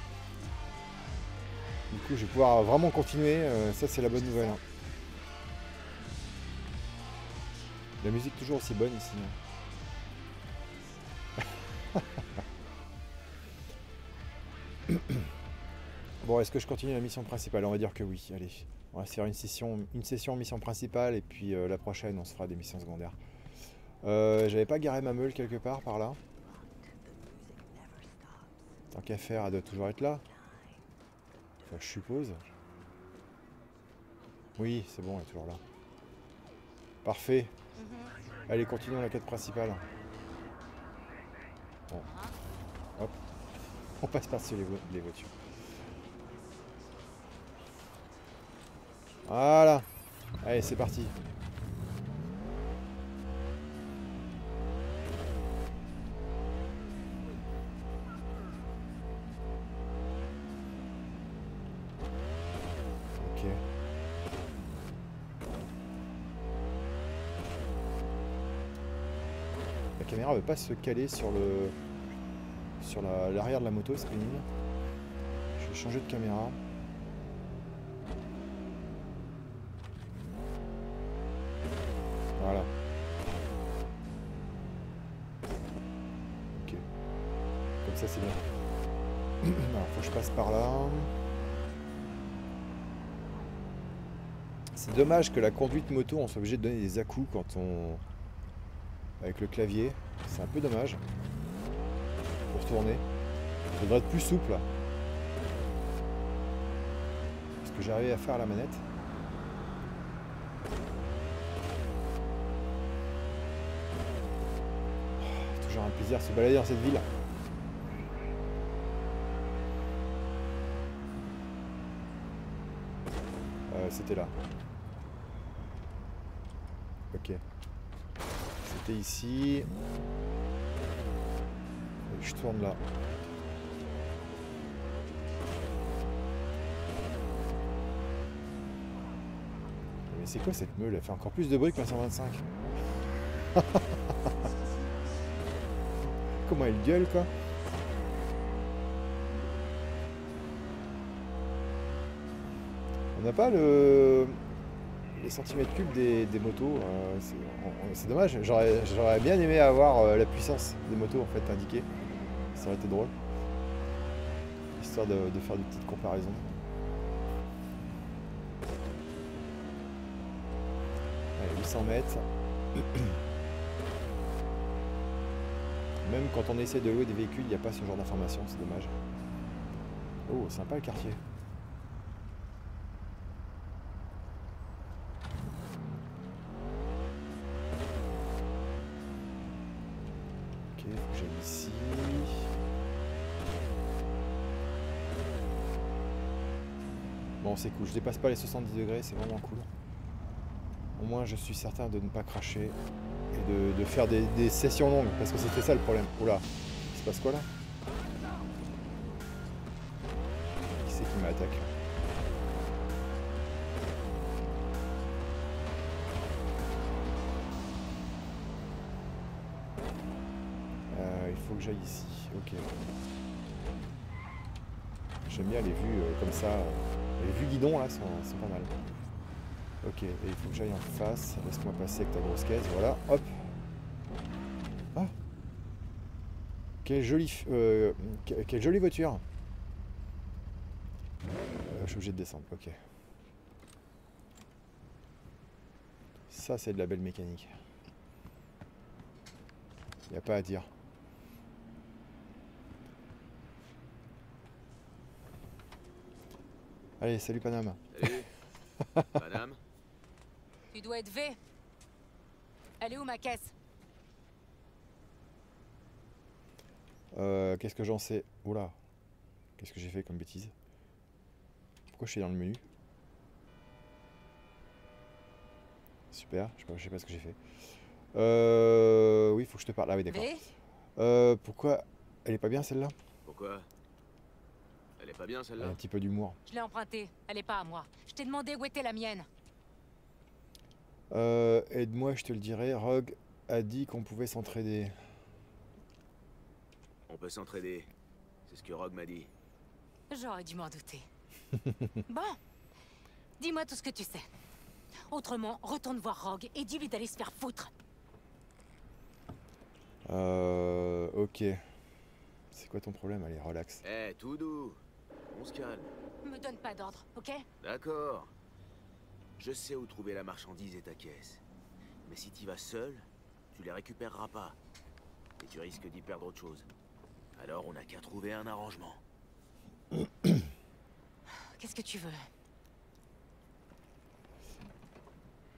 Du coup, je vais pouvoir vraiment continuer. euh, ça, c'est la bonne nouvelle. hein. La musique toujours aussi bonne ici. hein. Bon, est-ce que je continue la mission principale? On va dire que oui. Allez, on va se faire une session, une session mission principale et puis euh, la prochaine, on se fera des missions secondaires. Euh, J'avais pas garé ma meule quelque part par là. Tant qu'à faire, elle doit toujours être là. Enfin, je suppose. Oui, c'est bon, elle est toujours là. Parfait.
Mhm.
Allez, continuons la quête principale. Bon. Hop. On passe par-dessus les, vo les voitures. Voilà. Allez, c'est parti. Ok. La caméra veut pas se caler sur le sur la- l'arrière de la moto, c'est pénible. Je vais changer de caméra. Voilà. Ok. Comme ça c'est bien. Alors faut que je passe par là. C'est dommage que la conduite moto on soit obligé de donner des à-coups quand on. Avec le clavier. C'est un peu dommage. Pour tourner. Ça devrait être plus souple. Ce que j'arrivais à faire à la manette. Toujours un plaisir de se balader dans cette ville. Euh, C'était là. Ok. C'était ici. Et je tourne là. Mais c'est quoi cette meule? Elle fait encore plus de bruit que ma cent vingt-cinq. Comment elle gueule quoi. On n'a pas le les centimètres cubes des, des motos. Euh, c'est on- on- c'est dommage. J'aurais j'aurais bien aimé avoir euh, la puissance des motos en fait indiquée. Ça aurait été drôle. Histoire de, de faire des petites comparaisons. Allez, huit cents mètres. Même quand on essaie de louer des véhicules, il n'y a pas ce genre d'informations, c'est dommage. Oh, sympa le quartier. Ok, faut que j'aille ici. Bon, c'est cool, je dépasse pas les soixante-dix degrés, c'est vraiment cool. Au moins, je suis certain de ne pas cracher et de, de faire des, des sessions longues, parce que c'était ça le problème. Oula, il se passe quoi là? Qui c'est qui m'attaque? Euh, il faut que j'aille ici, ok. J'aime bien les vues euh, comme ça. Les vues guidon là sont, sont pas mal. Ok, et il faut que j'aille en face. Laisse-moi passer avec ta grosse caisse, voilà, hop. Ah. Quelle jolie, f- euh, que- quelle jolie voiture. Euh, je suis obligé de descendre, ok. Ça c'est de la belle mécanique. Y a pas à dire. Allez, salut Paname.
Salut. Madame.
Tu dois être V. Elle est où ma caisse?
Euh, qu'est-ce que j'en sais? Oula. Qu'est-ce que j'ai fait comme bêtise? Pourquoi je suis dans le menu? Super, je sais pas, je sais pas ce que j'ai fait. Euh... Oui, il faut que je te parle. Ah oui, d'accord.
V?
Euh, pourquoi... Elle est pas bien celle-là?
Pourquoi? Elle est pas bien
Elle a
celle-là?
un petit peu d'humour.
Je l'ai empruntée. Elle est pas à moi. Je t'ai demandé où était la mienne.
Euh, aide-moi, je te le dirai. Rogue a dit qu'on pouvait s'entraider.
On peut s'entraider. C'est ce que Rogue m'a dit.
J'aurais dû m'en douter. Bon. Dis-moi tout ce que tu sais. Autrement, retourne voir Rogue et dis-lui d'aller se faire foutre.
Euh... Ok. C'est quoi ton problème? Allez, relax.
Eh, tout doux. On se calme.
Me donne pas d'ordre, ok?
D'accord. Je sais où trouver la marchandise et ta caisse. Mais si t'y vas seul, tu les récupéreras pas. Et tu risques d'y perdre autre chose. Alors on n'a qu'à trouver un arrangement.
Qu'est-ce que tu veux?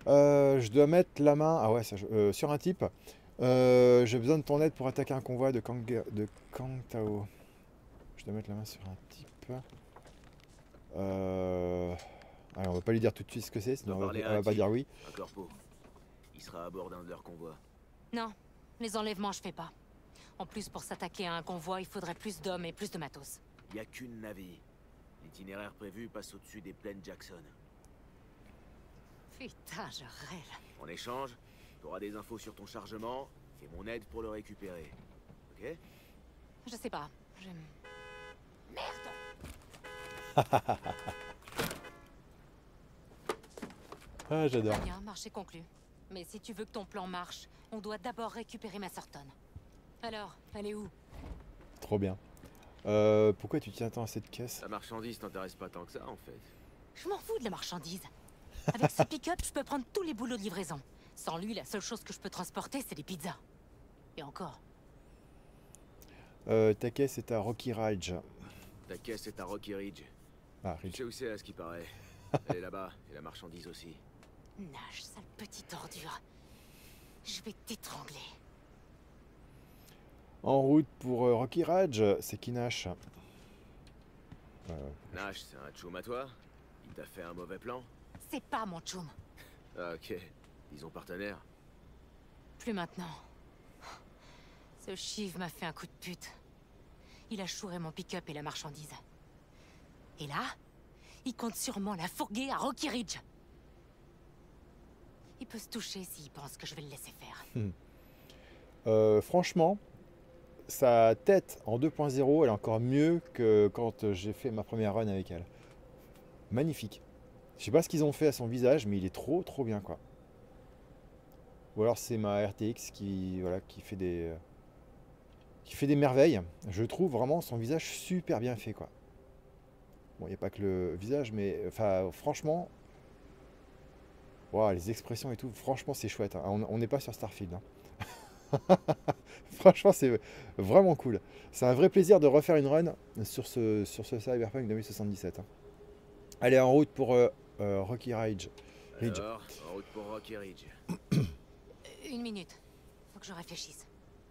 Euh, je dois mettre la main ah ouais, ça, je- euh, sur un type. Euh, j'ai besoin de ton aide pour attaquer un convoi de, Kang, de Kang Tao. Je dois mettre la main sur un type. Euh... allez, on va pas lui dire tout de suite ce que c'est, sinon
Dois
on va,
parler à
elle va
un
pas
type.
dire oui.
Un corpo. Il sera à bord d'un de leurs convois.
Non, les enlèvements, je fais pas. En plus, pour s'attaquer à un convoi, il faudrait plus d'hommes et plus de matos.
Y a qu'une navire. L'itinéraire prévu passe au-dessus des plaines Jackson.
Putain, je rêve.
En échange, t'auras des infos sur ton chargement et mon aide pour le récupérer. Ok?
Je sais pas. Je...
Ah, j'adore.
Très bien, marché conclu. Mais si tu veux que ton plan marche, on doit d'abord récupérer ma Sorton. Alors, elle est où?
Trop bien. Euh, pourquoi tu tiens tant à cette caisse?
La marchandise t'intéresse pas tant que ça, en fait.
Je m'en fous de la marchandise. Avec ce pick-up, je peux prendre tous les boulots de livraison. Sans lui, la seule chose que je peux transporter, c'est des pizzas. Et encore.
Euh, ta caisse est à Rocky Ridge.
Ta caisse est à Rocky Ridge.
Ah,
Tu
Ridge.
sais où c'est, à ce qui paraît. Elle est là-bas, et la marchandise aussi.
Nage, sale petite ordure. Je vais t'étrangler.
En route pour euh, Rocky Ridge, c'est qui Nash? Euh,
Nash, c'est un choum à toi? Il t'a fait un mauvais plan?
C'est pas mon choum.
Ah, ok. Disons partenaire.
Plus maintenant. Ce chiv m'a fait un coup de pute. Il a chouré mon pick-up et la marchandise. Et là, il compte sûrement la fourguer à Rocky Ridge. Il peut se toucher s'il pense que je vais le laisser faire.
euh, franchement, sa tête en deux point zéro, elle est encore mieux que quand j'ai fait ma première run avec elle. Magnifique. Je sais pas ce qu'ils ont fait à son visage, mais il est trop trop bien quoi. Ou alors c'est ma R T X qui, voilà, qui fait des euh, qui fait des merveilles. Je trouve vraiment son visage super bien fait quoi. Bon, il n'y a pas que le visage, mais enfin franchement, wow, les expressions et tout, franchement c'est chouette. Hein. On n'est pas sur Starfield. Hein. Franchement, c'est vraiment cool. C'est un vrai plaisir de refaire une run sur ce, sur ce Cyberpunk deux mille soixante-dix-sept. Hein. Allez, en route pour euh, euh, Rocky Ridge. Ridge.
Alors, en route pour Rocky Ridge.
Une minute. Faut que je réfléchisse.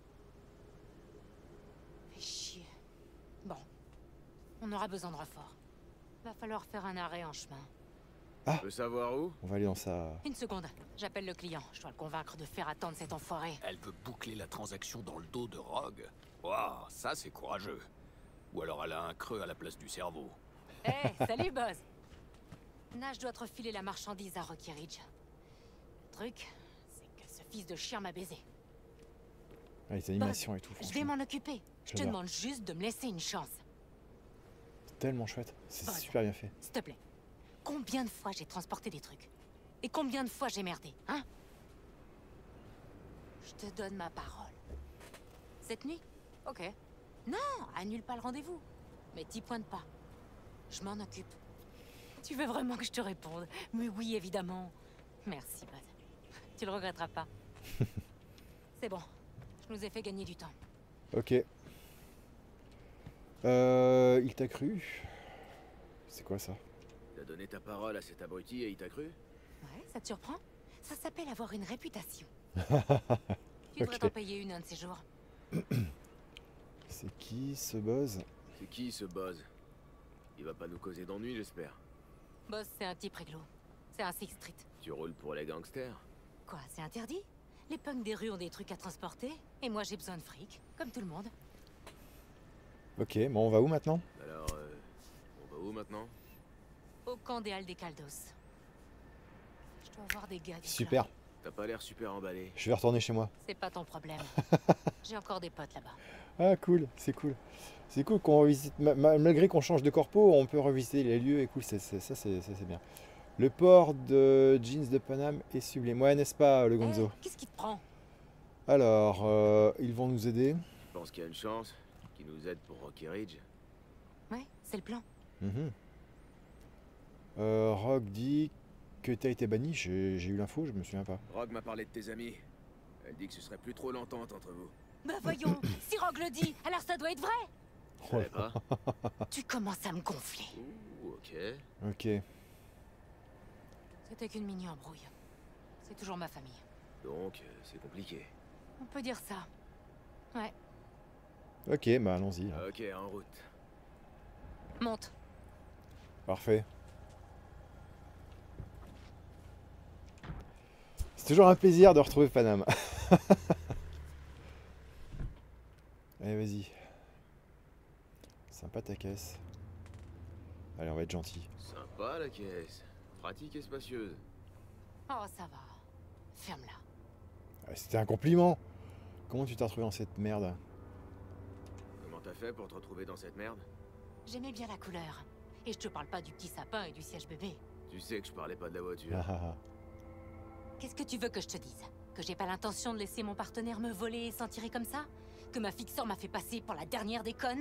Fais chier. Bon. On aura besoin de renfort. Va falloir faire un arrêt en chemin.
Tu veux savoir où?
On va aller dans sa...
Une seconde. J'appelle le client. Je dois le convaincre de faire attendre cet enfoiré.
Elle veut boucler la transaction dans le dos de Rogue. Waouh, ça c'est courageux. Ou alors elle a un creux à la place du cerveau.
Hé, salut Buzz. Nash doit te refiler la marchandise à Rocky Ridge. Le truc, c'est que ce fils de chien m'a baisé.
Ah, les animations et tout,
Je vais
franchement.
m'en occuper. Je te
J'adore.
demande juste de me laisser une chance.
C'est tellement chouette. C'est
Buzz.
super bien fait.
S'il te plaît. Combien de fois j'ai transporté des trucs? Et combien de fois j'ai merdé, hein? Je te donne ma parole. Cette nuit? Ok. Non, annule pas le rendez-vous. Mais t'y pointe pas. Je m'en occupe. Tu veux vraiment que je te réponde? Mais oui, évidemment. Merci, Buzz. Tu le regretteras pas. C'est bon. Je nous ai fait gagner du temps.
Ok. Euh, il t'a cru? C'est quoi ça?
T'as donné ta parole à cet abruti et il t'a cru?
Ouais, ça te surprend? Ça s'appelle avoir une réputation. Tu devrais
Ok.
t'en payer une un de ces jours.
C'est qui ce Buzz?
C'est qui ce Buzz? Il va pas nous causer d'ennuis, j'espère.
Boss, c'est un type réglo. C'est un Sixth Street.
Tu roules pour les gangsters?
Quoi, c'est interdit? Les punks des rues ont des trucs à transporter, et moi j'ai besoin de fric, comme tout le monde.
Ok, bon, on va où maintenant?
Alors, euh, on va où maintenant?
Au camp des Halles des Caldos. Je dois avoir des gars. du
Super.
club.
T'as pas l'air super emballé.
Je vais retourner chez moi.
C'est pas ton problème. J'ai encore des potes là-bas.
Ah cool, c'est cool. C'est cool qu'on revisite, ma- ma- malgré qu'on change de corpo, on peut revisiter les lieux et cool, c'est, c'est- ça c'est ça, c'est bien. Le port de jeans de Paname est sublime. Ouais, n'est-ce pas, le Gonzo?
Eh, qu'est-ce qui te prend?
Alors, euh, ils vont nous aider.
Je pense qu'il y a une chance qu'ils nous aident pour Rocky Ridge.
Ouais, c'est le plan.
Mhm. Euh, Rogue dit que t'as été banni. J'ai j'ai eu l'info, je me souviens pas.
Rogue m'a parlé de tes amis. Elle dit que ce serait plus trop l'entente entre vous.
Bah voyons, si Rogue le dit, alors ça doit être vrai.
Je savais pas.
Tu commences à me gonfler.
Ouh, ok.
Ok.
C'était qu'une mini-embrouille. c'est toujours ma famille.
Donc, euh, c'est compliqué.
On peut dire ça. Ouais,
Ok, bah allons-y. hein.
Ok, en route.
monte.
Parfait. C'est toujours un plaisir de retrouver Paname. Allez, vas-y. Sympa ta caisse. Allez, on va être gentil.
Sympa la caisse. Pratique et spacieuse.
Oh, ça va. Ferme-la.
Ah, c'était un compliment. Comment tu t'es retrouvé dans cette merde?
Comment t'as fait pour te retrouver dans cette merde?
J'aimais bien la couleur. Et je te parle pas du petit sapin et du siège bébé.
Tu sais que je parlais pas de la voiture.
Ah, ah, ah.
Qu'est-ce que tu veux que je te dise? Que j'ai pas l'intention de laisser mon partenaire me voler et s'en tirer comme ça? Que ma fixeur m'a fait passer pour la dernière des connes?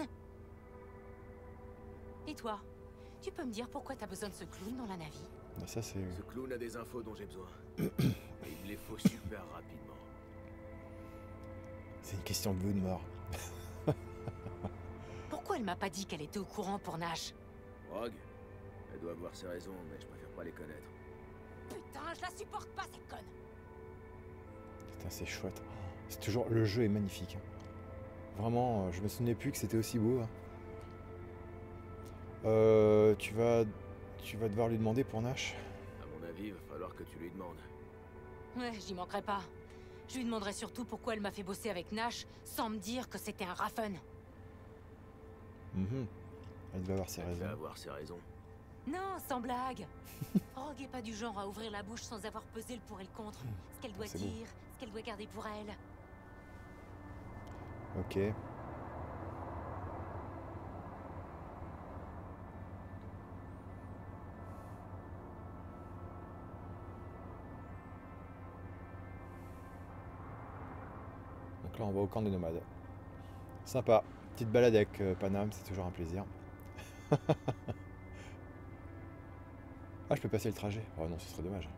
Et toi? Tu peux me dire pourquoi t'as besoin de ce clown dans la navie?
Ah, ça c'est...
Ce clown a des infos dont j'ai besoin. Et il me les faut super rapidement.
C'est une question de vie ou de mort.
Pourquoi elle m'a pas dit qu'elle était au courant pour Nash?
Rogue, elle doit avoir ses raisons, mais je préfère pas les connaître.
Putain, je la supporte pas cette conne!
Putain, c'est chouette. C'est toujours... Le jeu est magnifique. hein. Vraiment, euh, je me souvenais plus que c'était aussi beau. hein. Euh, tu vas... Tu vas devoir lui demander pour Nash.
À mon avis, il va falloir que tu lui demandes.
Ouais, j'y manquerai pas. Je lui demanderai surtout pourquoi elle m'a fait bosser avec Nash sans me dire que c'était un Raffen.
Mhm. Elle doit avoir ses
Elle devait
raisons.
avoir ses raisons.
Non, sans blague. Rogue est pas du genre à ouvrir la bouche sans avoir pesé le pour et le contre. Ce qu'elle doit
C'est beau.
dire, ce qu'elle doit garder pour elle.
Ok. Donc là, on va au camp des nomades. Sympa. Petite balade avec euh, Paname, c'est toujours un plaisir. Ah, je peux passer le trajet. Oh non, ce serait dommage.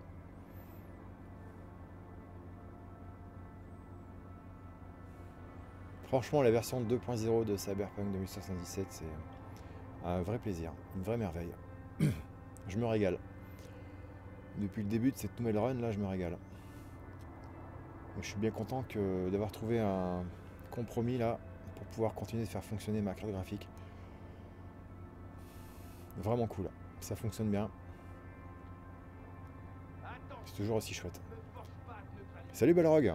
Franchement, la version deux point zéro de Cyberpunk deux mille soixante-dix-sept, c'est un vrai plaisir, une vraie merveille. Je me régale. Depuis le début de cette nouvelle run, là, je me régale. Je suis bien content que d'avoir trouvé un compromis là pour pouvoir continuer de faire fonctionner ma carte graphique. Vraiment cool, ça fonctionne bien. C'est toujours aussi chouette. Salut Balrog.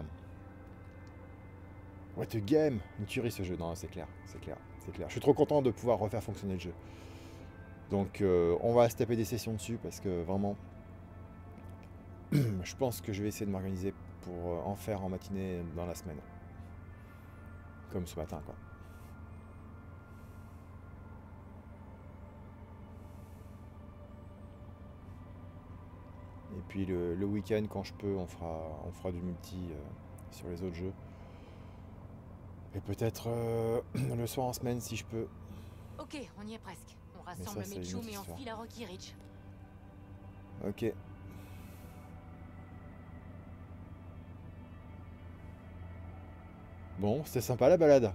What a game. Une tuerie ce jeu, non c'est clair, c'est clair, c'est clair. Je suis trop content de pouvoir refaire fonctionner le jeu. Donc euh, on va se taper des sessions dessus parce que vraiment, je pense que je vais essayer de m'organiser pour en faire en matinée dans la semaine. Comme ce matin quoi. Et puis le, le week-end quand je peux on fera, on fera du multi euh, sur les autres jeux. Et peut-être euh, le soir en semaine si je peux.
Ok, on y est presque. On
ça,
rassemble
c'est une
Mechoum
autre
et on
histoire.
file à Rocky Ridge.
Ok. Bon, c'était sympa la balade.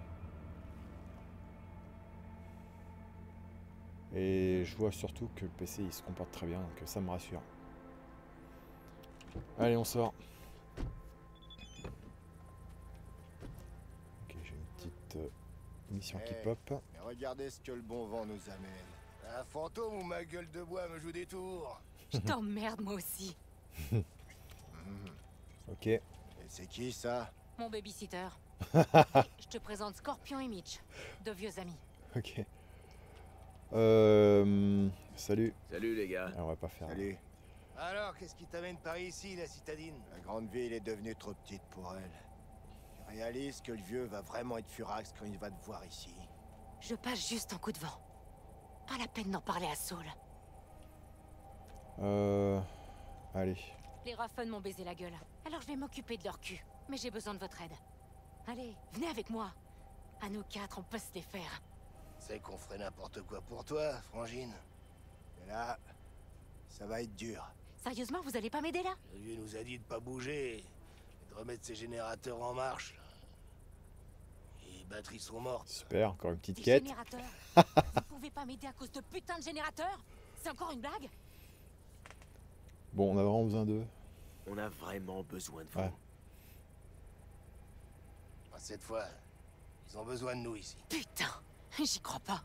Et je vois surtout que le P C il se comporte très bien, donc ça me rassure. Allez, on sort. Ok, j'ai une petite euh, mission qui
Hey.
pop.
Mais regardez ce que le bon vent nous amène. Un fantôme ou ma gueule de bois me joue des tours?
Je t'emmerde moi aussi.
Mhm.
Ok.
Et c'est qui ça?
Mon babysitter. Je te présente Scorpion et Mitch, deux vieux amis.
Ok. Euh, salut.
Salut les gars.
Ah, on va pas faire.
Salut. Alors, qu'est-ce qui t'amène par ici, la citadine? La grande ville est devenue trop petite pour elle. Tu réalises que le vieux va vraiment être furax quand il va te voir ici.
Je passe juste un coup de vent. Pas la peine d'en parler à Saul.
Euh, allez.
Les Raffen m'ont baisé la gueule. Alors je vais m'occuper de leur cul. Mais j'ai besoin de votre aide. Allez, venez avec moi. À nous quatre, on peut se défaire.
C'est qu'on ferait n'importe quoi pour toi, Frangine. Mais là, ça va être dur.
Sérieusement, vous allez pas m'aider là?
Le vieux nous a dit de pas bouger et de remettre ses générateurs en marche. Les batteries sont mortes.
Super, encore une petite
Des
quête.
générateurs? Vous pouvez pas m'aider à cause de putain de générateurs? C'est encore une blague?
Bon, on a vraiment besoin d'eux.
On a vraiment besoin de vous.
Ouais.
Cette fois, ils ont besoin de nous ici.
Putain, j'y crois pas.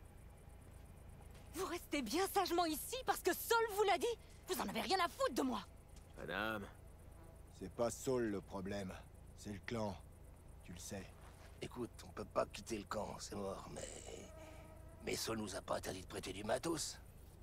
Vous restez bien sagement ici parce que Saul vous l'a dit? Vous en avez rien à foutre de moi.
Madame,
C'est pas Saul le problème, c'est le clan. Tu le sais. Écoute, on peut pas quitter le camp, c'est mort, mais... Mais Saul nous a pas interdit de prêter du matos.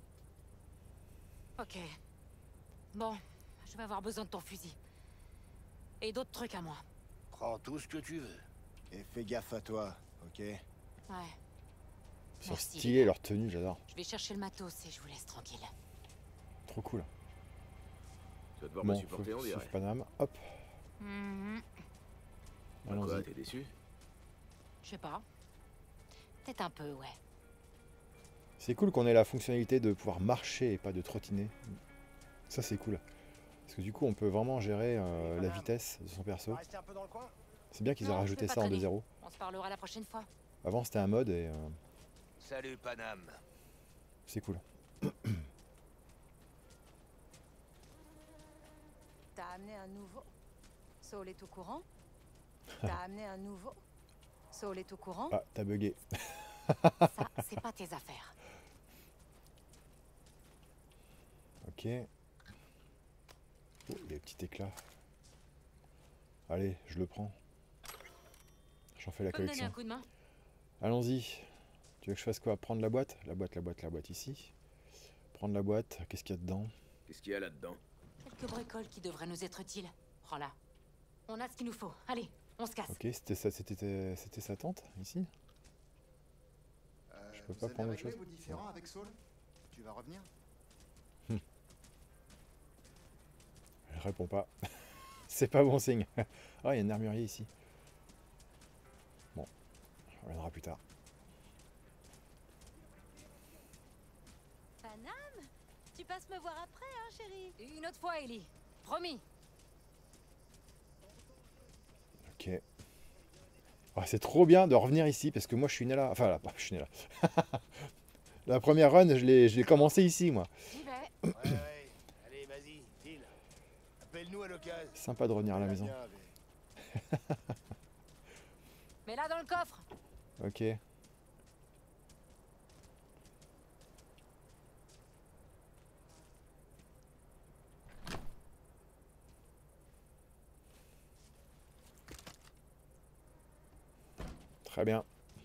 Ok. Bon, je vais avoir besoin de ton fusil. Et d'autres trucs à moi.
Prends tout ce que tu veux. Et fais gaffe à toi, ok?
Ouais.
Ils sont
Merci,
stylés, leur tenue, j'adore.
Je vais chercher le matos et je vous laisse tranquille.
Trop cool.
tu vas devoir
Bon,
me
faut
supporter, on
que
dirait.
sauve Paname. Hop,
Mhm.
Bah quoi,
allons-y.
t'es déçu?
Je sais pas. Peut-être un peu, ouais.
C'est cool qu'on ait la fonctionnalité de pouvoir marcher et pas de trottiner. Ça, c'est cool. Parce que du coup, on peut vraiment gérer euh, la vitesse de son perso.
Rester un peu dans le coin?
C'est bien qu'ils aient
Non, je
rajouté
vais pas
ça en
traîner.
deux zéro.
On se parlera la prochaine fois.
Avant, c'était un mode et euh,
Salut, Panam.
c'est cool.
T'as amené un nouveau. Saul est au courant. T'as amené un nouveau. Saul est au courant.
Ah, t'as bugué.
Ça, c'est pas tes affaires.
Ok. Oh, il y a des petits éclats. Allez, je le prends. J'en fais la
Tu peux me donner
collection.
un coup de main?
Allons-y. Tu veux que je fasse quoi? Prendre la boîte? La boîte, la boîte, la boîte ici. Prendre la boîte. Qu'est-ce qu'il y a dedans?
Qu'est-ce qu'il y a là-dedans?
Quelques bricoles qui devraient nous être utiles. Prends-la. On a ce qu'il nous faut. Allez, on se casse.
Ok, c'était ça, c'était c'était sa tante ici. Je peux pas prendre autre chose.
vos différends avec Saul? Tu vas revenir?
Elle répond pas. C'est pas bon signe. Ah, il y a un armurier ici. Bon, on reviendra plus tard.
Panam, tu passes me voir après, hein, chérie.
Une autre fois, Ellie. Promis.
Ok. Ah, c'est trop bien de revenir ici parce que moi je suis né là. Enfin, là, je suis né là. La première run, je l'ai je l'ai commencé ici, moi.
J'y vais.
Ouais, ouais. Allez, vas-y, file. Appelle-nous à l'occasion.
Sympa de revenir à la maison.
Mets là dans le coffre.
Ok. Très bien.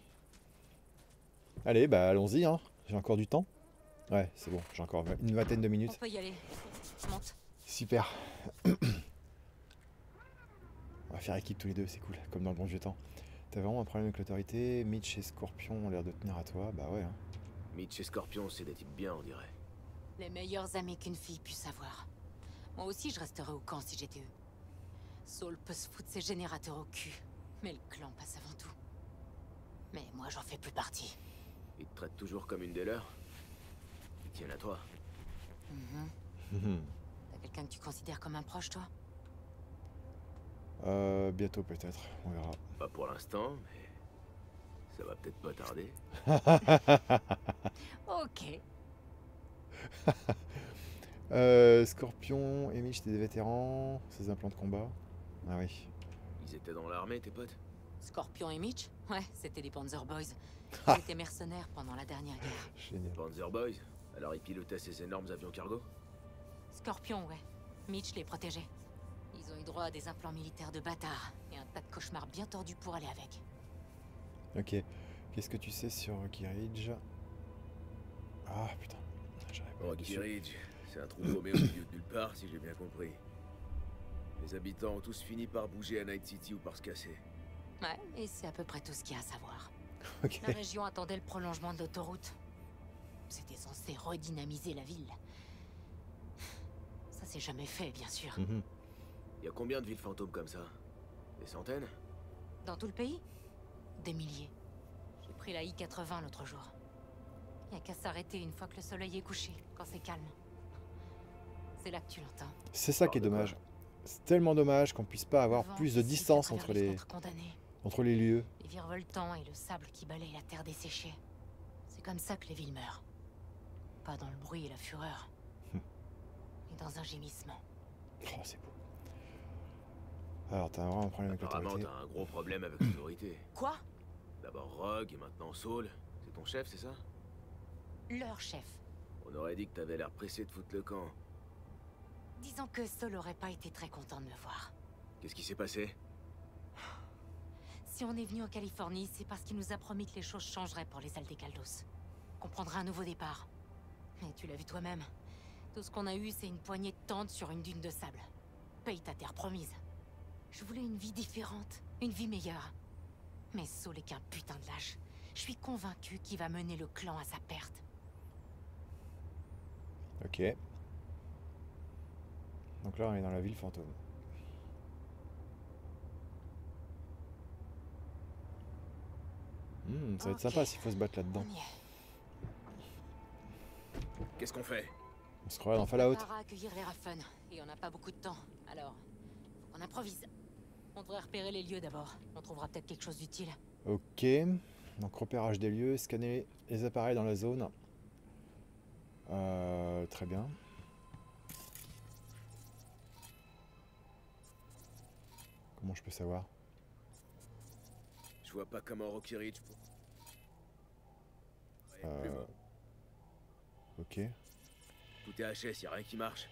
Allez, bah allons-y, hein. J'ai encore du temps. Ouais, c'est bon, j'ai encore une vingtaine de
On
minutes.
peut y aller. Monte.
Super. On va faire équipe tous les deux, c'est cool, comme dans le bon vieux temps. T'as vraiment un problème avec l'autorité? Mitch et Scorpion ont l'air de tenir à toi, bah ouais. Hein.
Mitch et Scorpion, c'est des types bien, on dirait.
Les meilleurs amis qu'une fille puisse avoir. Moi aussi, je resterais au camp si j'étais eux. Saul peut se foutre ses générateurs au cul, mais le clan passe avant tout. Mais moi, j'en fais plus partie.
Ils te traitent toujours comme une des leurs. Ils tiennent à toi.
Mhm. T'as quelqu'un que tu considères comme un proche, toi?
euh, bientôt peut-être, on verra.
Pas pour l'instant, mais ça va peut-être pas tarder.
Ok.
euh, Scorpion et Mitch, c'était des vétérans. Ces implants de combat. Ah oui.
Ils étaient dans l'armée, tes potes?
Scorpion et Mitch? Ouais, c'était des Panzer Boys.
Ah.
Ils étaient mercenaires pendant la dernière guerre.
Génial.
Panzer Boys? Alors ils pilotaient ces énormes avions cargo?
Scorpion, ouais. Mitch les protégeait. Ils ont eu droit à des implants militaires de bâtards et un tas de cauchemars bien tordus pour aller avec.
Ok. Qu'est-ce que tu sais sur Rocky Ridge? Ah putain. J'arrive pas
Rocky
dessus.
Ridge, c'est un trou paumé au milieu de nulle part, si j'ai bien compris. Les habitants ont tous fini par bouger à Night City ou par se casser.
Ouais, et c'est à peu près tout ce qu'il y a à savoir.
Ok.
La région attendait le prolongement de l'autoroute. C'était censé redynamiser la ville. Ça s'est jamais fait, bien sûr.
Mhm.
Y a combien de villes fantômes comme ça? Des centaines?
Dans tout le pays? Des milliers. J'ai pris la I quatre-vingts l'autre jour. Y a qu'à s'arrêter une fois que le soleil est couché, quand c'est calme. C'est là que tu l'entends.
C'est ça qui est
Parle de
dommage. C'est tellement dommage qu'on puisse pas avoir
Le vent
plus de
qui siffle
distance
à travers
entre les,
fenêtres condamnées,
entre les lieux.
les virevoltants et le sable qui balaye la terre desséchée. C'est comme ça que les villes meurent. Pas dans le bruit et la fureur,
Hum.
mais dans un gémissement.
Oh, c'est beau. Alors, t'as vraiment un problème avec
Apparemment,
l'autorité.
t'as un gros problème avec l'autorité.
Quoi?
D'abord Rogue et maintenant Saul. C'est ton chef, c'est ça?
Leur chef.
On aurait dit que t'avais l'air pressé de foutre le camp.
Disons que Saul aurait pas été très content de me voir.
Qu'est-ce qui s'est passé?
Si on est venu en Californie, c'est parce qu'il nous a promis que les choses changeraient pour les Aldecaldos. Qu'on prendrait un nouveau départ. Mais tu l'as vu toi-même. Tout ce qu'on a eu, c'est une poignée de tentes sur une dune de sable. Paye ta terre promise. Je voulais une vie différente, une vie meilleure. Mais Saul est qu'un putain de lâche. Je suis convaincu qu'il va mener le clan à sa perte.
Ok. Donc là, on est dans la ville fantôme. Hmm, ça va être
Ok.
sympa s'il faut se battre là-dedans.
On y est.
Qu'est-ce qu'on fait?
On se croirait dans Fallout.
On va accueillir les Raffen, et on n'a pas beaucoup de temps. Alors, faut qu'on improvise. On devrait repérer les lieux d'abord. On trouvera peut-être quelque chose d'utile.
Ok. Donc repérage des lieux, scanner les appareils dans la zone. Euh, très bien. Comment je peux savoir?
Je vois pas comment Rocky Ridge... pour- Ouais,
Euh,
plus mort.
Ok.
Tout est H S, y a rien qui marche.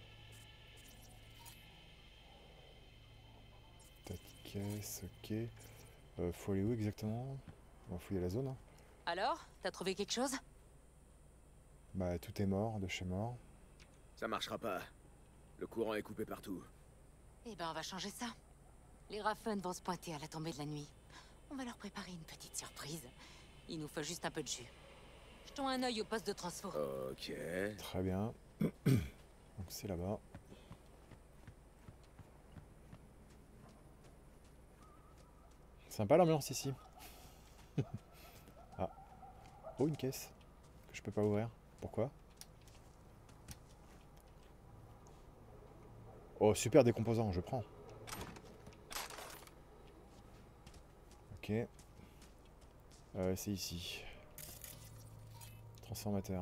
Tac, caisse, ok. Euh, faut aller où exactement? On va fouiller la zone. Hein.
Alors, t'as trouvé quelque chose?
Bah tout est mort, de chez mort.
Ça marchera pas. Le courant est coupé partout.
Eh ben, on va changer ça. Les Raffen vont se pointer à la tombée de la nuit. On va leur préparer une petite surprise. Il nous faut juste un peu de jus. Jetons un œil au poste de transfo.
Ok.
Très bien. Donc c'est là-bas. Sympa l'ambiance ici. Ah. Oh, une caisse. Que je peux pas ouvrir. Pourquoi? Oh, super décomposant, je prends. Ok. Euh, c'est ici. Transformateur.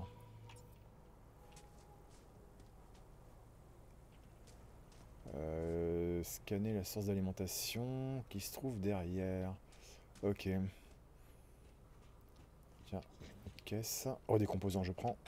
Euh, scanner la source d'alimentation qui se trouve derrière. Ok. Tiens, une caisse. Oh, des composants, je prends.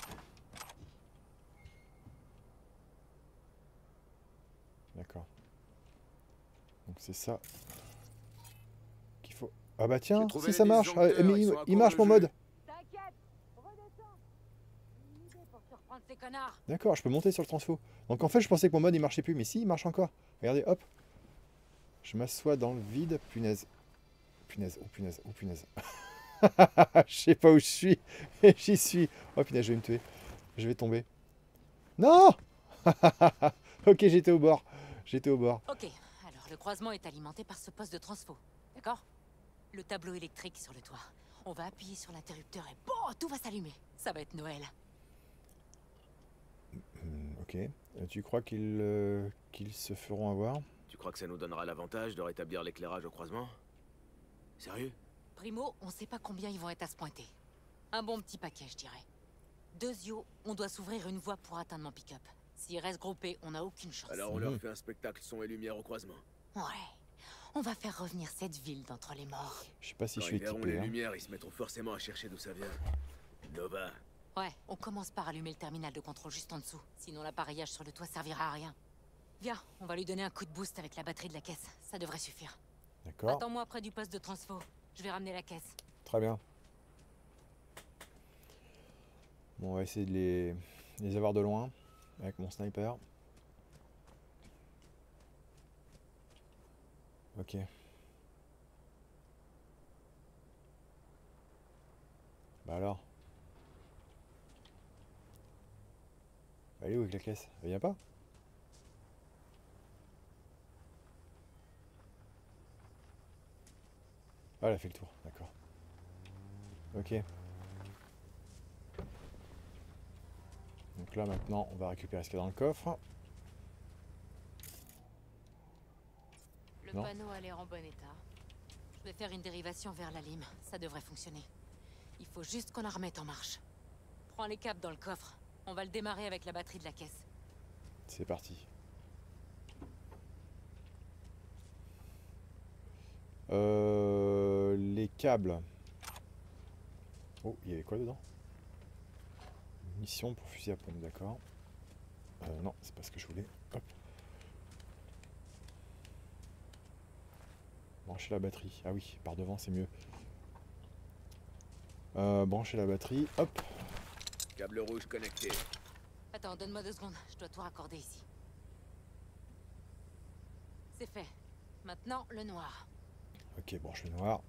D'accord. Donc c'est ça qu'il faut. Ah bah tiens,
trouvé
si
les
ça marche. Ah,
disjoncteurs,
mais
ils
il,
sont
il
encore
marche
au
mon
jus.
mode.
T'inquiète, redescends. Une idée pour surprendre ces connards.
D'accord, je peux monter sur le transfo. Donc en fait, je pensais que mon mode il marchait plus, mais si, il marche encore. Regardez, hop. Je m'assois dans le vide. Punaise. Punaise, oh punaise, oh punaise. Je sais pas où je suis, mais j'y suis. Oh punaise, je vais me tuer. Je vais tomber. Non. Ok, j'étais au bord. J'étais au bord.
Ok, alors le croisement est alimenté par ce poste de transfo. D'accord? Le tableau électrique sur le toit. On va appuyer sur l'interrupteur et bon, tout va s'allumer. Ça va être Noël.
Hmm, ok. Euh, Tu crois qu'ils euh, qu'ils se feront avoir?
Tu crois que ça nous donnera l'avantage de rétablir l'éclairage au croisement? Sérieux?
Primo, on sait pas combien ils vont être à se pointer. Un bon petit paquet, je dirais. Deuxio, on doit s'ouvrir une voie pour atteindre mon pick-up. S'ils restent groupés, on n'a aucune chance.
Alors on
Mhm.
leur fait un spectacle son et lumière au croisement.
Ouais. On va faire revenir cette ville d'entre les morts.
Je sais pas si
Quand
je suis
ils verront
équipé.
les
Hein.
lumières, ils se mettront forcément à chercher d'où ça vient. Nova.
Ouais, on commence par allumer le terminal de contrôle juste en dessous. Sinon l'appareillage sur le toit servira à rien. Viens, on va lui donner un coup de boost avec la batterie de la caisse. Ça devrait suffire.
D'accord.
Attends-moi près du poste de transfo. Je vais ramener la caisse.
Très bien. Bon, on va essayer de les, les avoir de loin avec mon sniper. Ok. Bah alors. Elle est où avec la caisse? Elle vient pas? Ah, elle a fait le tour, d'accord. Ok. Donc là maintenant on va récupérer ce qu'il y a dans le coffre.
Le
Non.
panneau a l'air en bon état. Je vais faire une dérivation vers la lime. Ça devrait fonctionner. Il faut juste qu'on la remette en marche. Prends les câbles dans le coffre. On va le démarrer avec la batterie de la caisse.
C'est parti. Euh, les câbles. Oh, il y avait quoi dedans? Mission pour fusil à pompe, d'accord. Euh, non, c'est pas ce que je voulais. Hop. Brancher la batterie. Ah oui, par devant, c'est mieux. Euh, brancher la batterie. Hop.
Câble rouge connecté.
Attends, donne-moi deux secondes. Je dois tout raccorder ici. C'est fait. Maintenant, le noir.
Ok, branche le noir.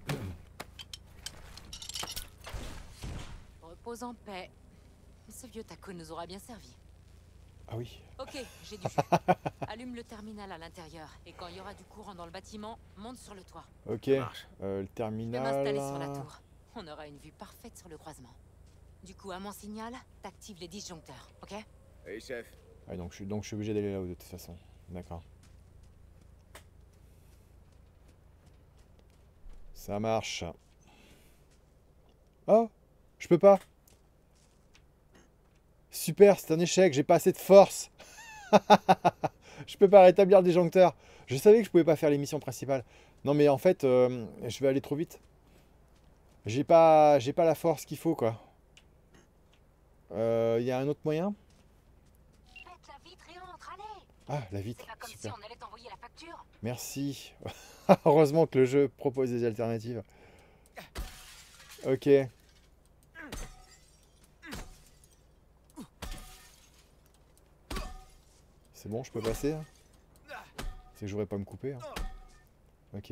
Repose en paix. Ce vieux taco nous aura bien servi.
Ah oui.
Ok, j'ai du jus. Allume le terminal à l'intérieur. Et quand il y aura du courant dans le bâtiment, monte sur le toit.
Ok.
Ça marche.
Euh, le
Je vais
terminal.
m'installer sur la tour. On aura une vue parfaite sur le croisement. Du coup, à mon signal, t'actives les disjoncteurs, ok?
Hey chef,
Ah, donc, je, suis- donc je suis obligé d'aller là-haut de toute façon. D'accord. Ça marche. Oh, je peux pas. Super, c'est un échec, j'ai pas assez de force. Je peux pas rétablir le disjoncteur. Je savais que je pouvais pas faire les missions principales. Non mais en fait, euh, je vais aller trop vite. J'ai pas, j'ai pas la force qu'il faut quoi. Il euh, y a un autre moyen?
Pète la vitre et entre, allez!
Ah, la vitre,
C'est pas comme
super.
si on allait t'envoyer la facture.
Merci. Heureusement que le jeu propose des alternatives. Ok. C'est bon, je peux passer hein? C'est que j'aurais pas à me couper. Hein. Ok.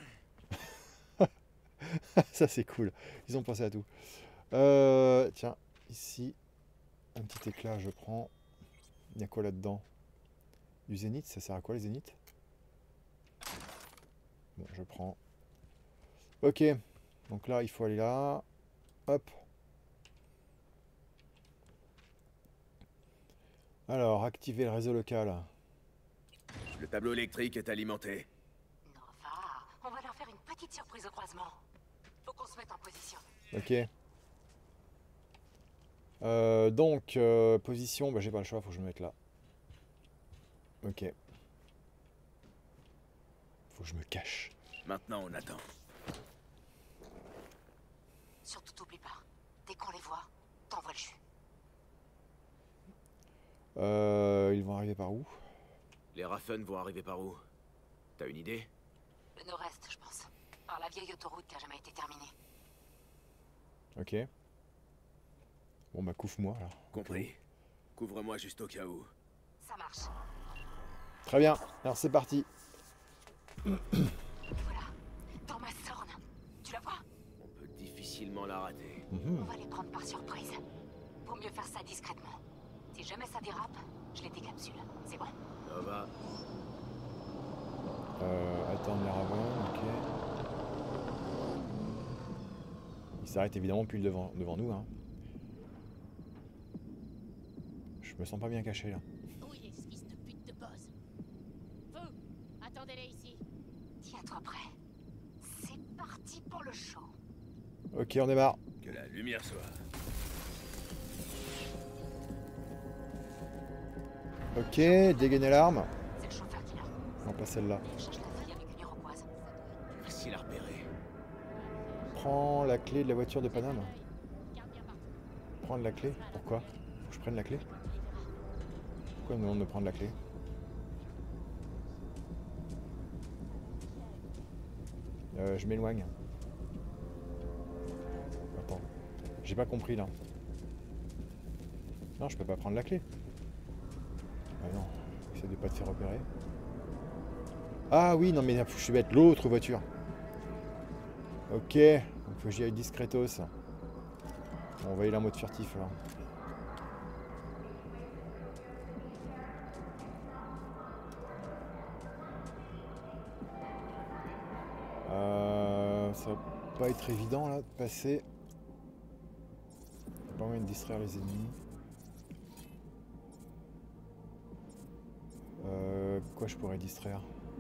Ça c'est cool. Ils ont pensé à tout. Euh, tiens, ici, un petit éclat, je prends. Il y a quoi là-dedans? Du zénith, ça sert à quoi les zéniths? Bon, je prends. Ok. Donc là, il faut aller là. Hop. Alors, activer le réseau local.
le tableau électrique est alimenté.
Nova, on va leur faire une petite surprise au croisement. Faut qu'on se mette en position.
Ok. Euh, donc, euh, position, bah, j'ai pas le choix, faut que je me mette là. Ok. Faut que je me cache.
Maintenant, on attend.
Surtout t'oublie pas. Dès qu'on les voit, t'envoies le jus.
Euh, ils vont arriver par où?
Les Raffen vont arriver par où? T'as une idée?
Le nord-est, je pense. Par la vieille autoroute qui a jamais été terminée.
Ok. Bon bah couvre-moi alors.
Compris. Couvre-moi juste au cas où.
Ça marche.
Très bien, alors c'est parti.
Voilà. Dans ma sorne. Tu la vois?
On peut difficilement la rater.
Mhm.
On va les prendre par surprise. Vaut mieux faire ça discrètement. Si jamais ça dérape, je les décapsule. C'est bon?
Nova,
Euh, attendre les ravins, ok. Ils s'arrêtent évidemment plus devant, devant nous. Hein. Je me sens pas bien caché là.
Oui, fils de pute de boss. Vous, attendez-les ici.
Tiens-toi prêt. C'est parti pour le show.
Ok, on démarre.
que la lumière soit.
Ok, dégainer l'arme.
C'est le chauffeur qui l'a.
Non, pas celle-là.
Il cherche la fille avec une iroquoise.
Facile à repérer.
Prends la clé de la voiture de Paname. Prendre la clé? Pourquoi? Faut que je prenne la clé? Pourquoi on me demande de prendre la clé? Euh, je m'éloigne. Attends. J'ai pas compris là. Non, je peux pas prendre la clé. Ah non, essaie de pas te faire repérer. Ah oui, non mais je suis bête, l'autre voiture. Ok, donc faut que j'y aille discretos. Bon, on va y aller en mode furtif là. Euh, ça va pas être évident là de passer. Pas moyen de distraire les ennemis. Euh, quoi je pourrais distraire?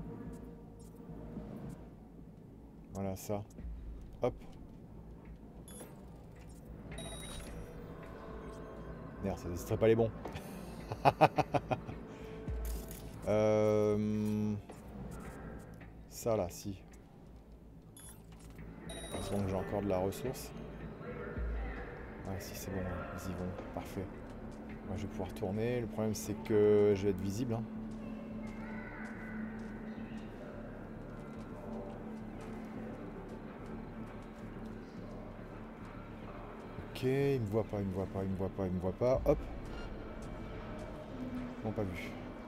Voilà ça. Hop. Merde, ça distrait pas les bons. euh, ça là, si. Tant que j'ai encore de la ressource. Ouais, si c'est bon, ils y vont. Parfait. Moi, je vais pouvoir tourner. Le problème, c'est que je vais être visible. Hein. Ok, il me voit pas, il me voit pas, il me voit pas, il me voit pas. Hop. Ils m'ont pas vu.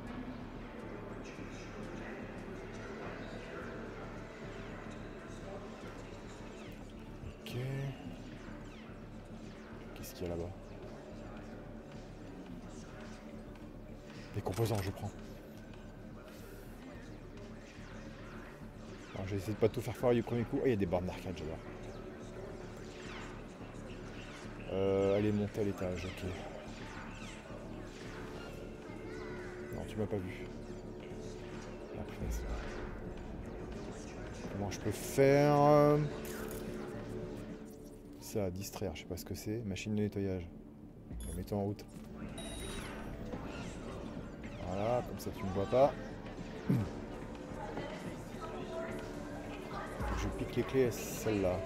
Ok. Qu'est-ce qu'il y a là-bas? Des composants, je prends. Alors, je vais essayer de pas tout faire foirer du premier coup. Ah, il y a des bornes d'arcade, j'adore. Euh, allez, monter à l'étage, ok. Non, tu m'as pas vu. Ah, punaise. Comment je peux faire? Ça, distraire, je sais pas ce que c'est. Machine de nettoyage. Mets-toi en route. Voilà, comme ça tu me vois pas. Je pique les clés à celle-là.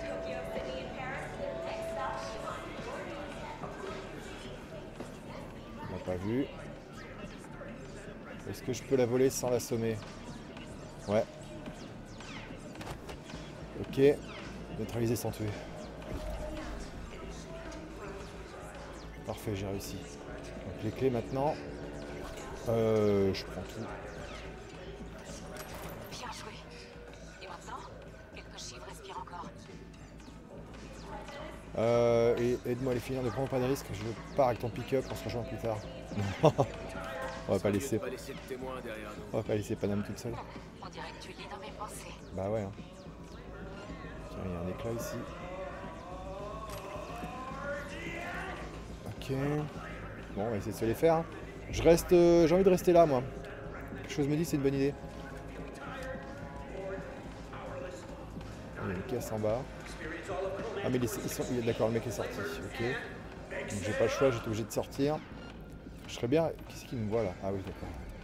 On n'a pas vu. Est-ce que je peux la voler sans l'assommer? Ouais. Ok. Neutraliser sans tuer. Parfait, j'ai réussi. Donc les clés maintenant. Euh, je prends tout.
Bien joué. Et maintenant, quelques chiffres, respire encore.
Euh, et aide-moi à les finir, ne prends pas de risque, je pars avec ton pick-up, on se rejoint plus tard. On va pas laisser.
Pas laisser de témoin derrière nous.
On va pas laisser Paname toute seule.
On dirait que tu lis dans mes pensées.
Bah ouais. Hein. Tiens, il y a un éclat ici. Ok. Bon, on va essayer de se les faire. Je reste. Euh, j'ai envie de rester là, moi. Quelque chose me dit c'est une bonne idée. Il y a une caisse en bas. Ah mais les, ils sont. D'accord, le mec est sorti. Ok. Donc j'ai pas le choix, j'étais obligé de sortir. Je serais bien. Qu'est-ce qui me voit là? Ah oui, d'accord.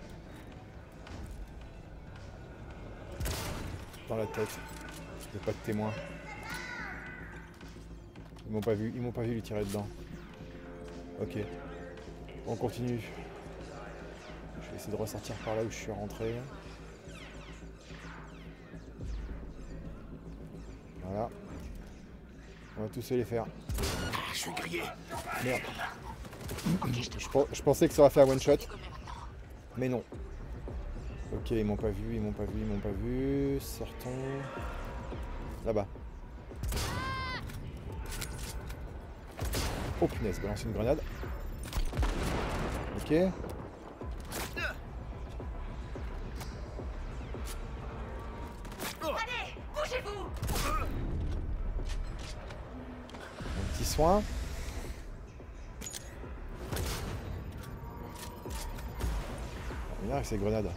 Dans la tête. Il n'y a pas de témoin. Ils m'ont pas vu. Ils m'ont pas vu lui tirer dedans. Ok. On continue. Je vais essayer de ressortir par là où je suis rentré. Voilà. On va tous se les faire.
Je suis grillé.
Merde. Je, je pensais que ça aurait fait un one shot. Mais non. Ok, ils m'ont pas vu, ils m'ont pas vu, ils m'ont pas vu. Sortons. Là-bas. Oh punaise, balance une grenade. Ok.
Allez, bougez-vous!
Un petit soin. On vient avec ces grenades.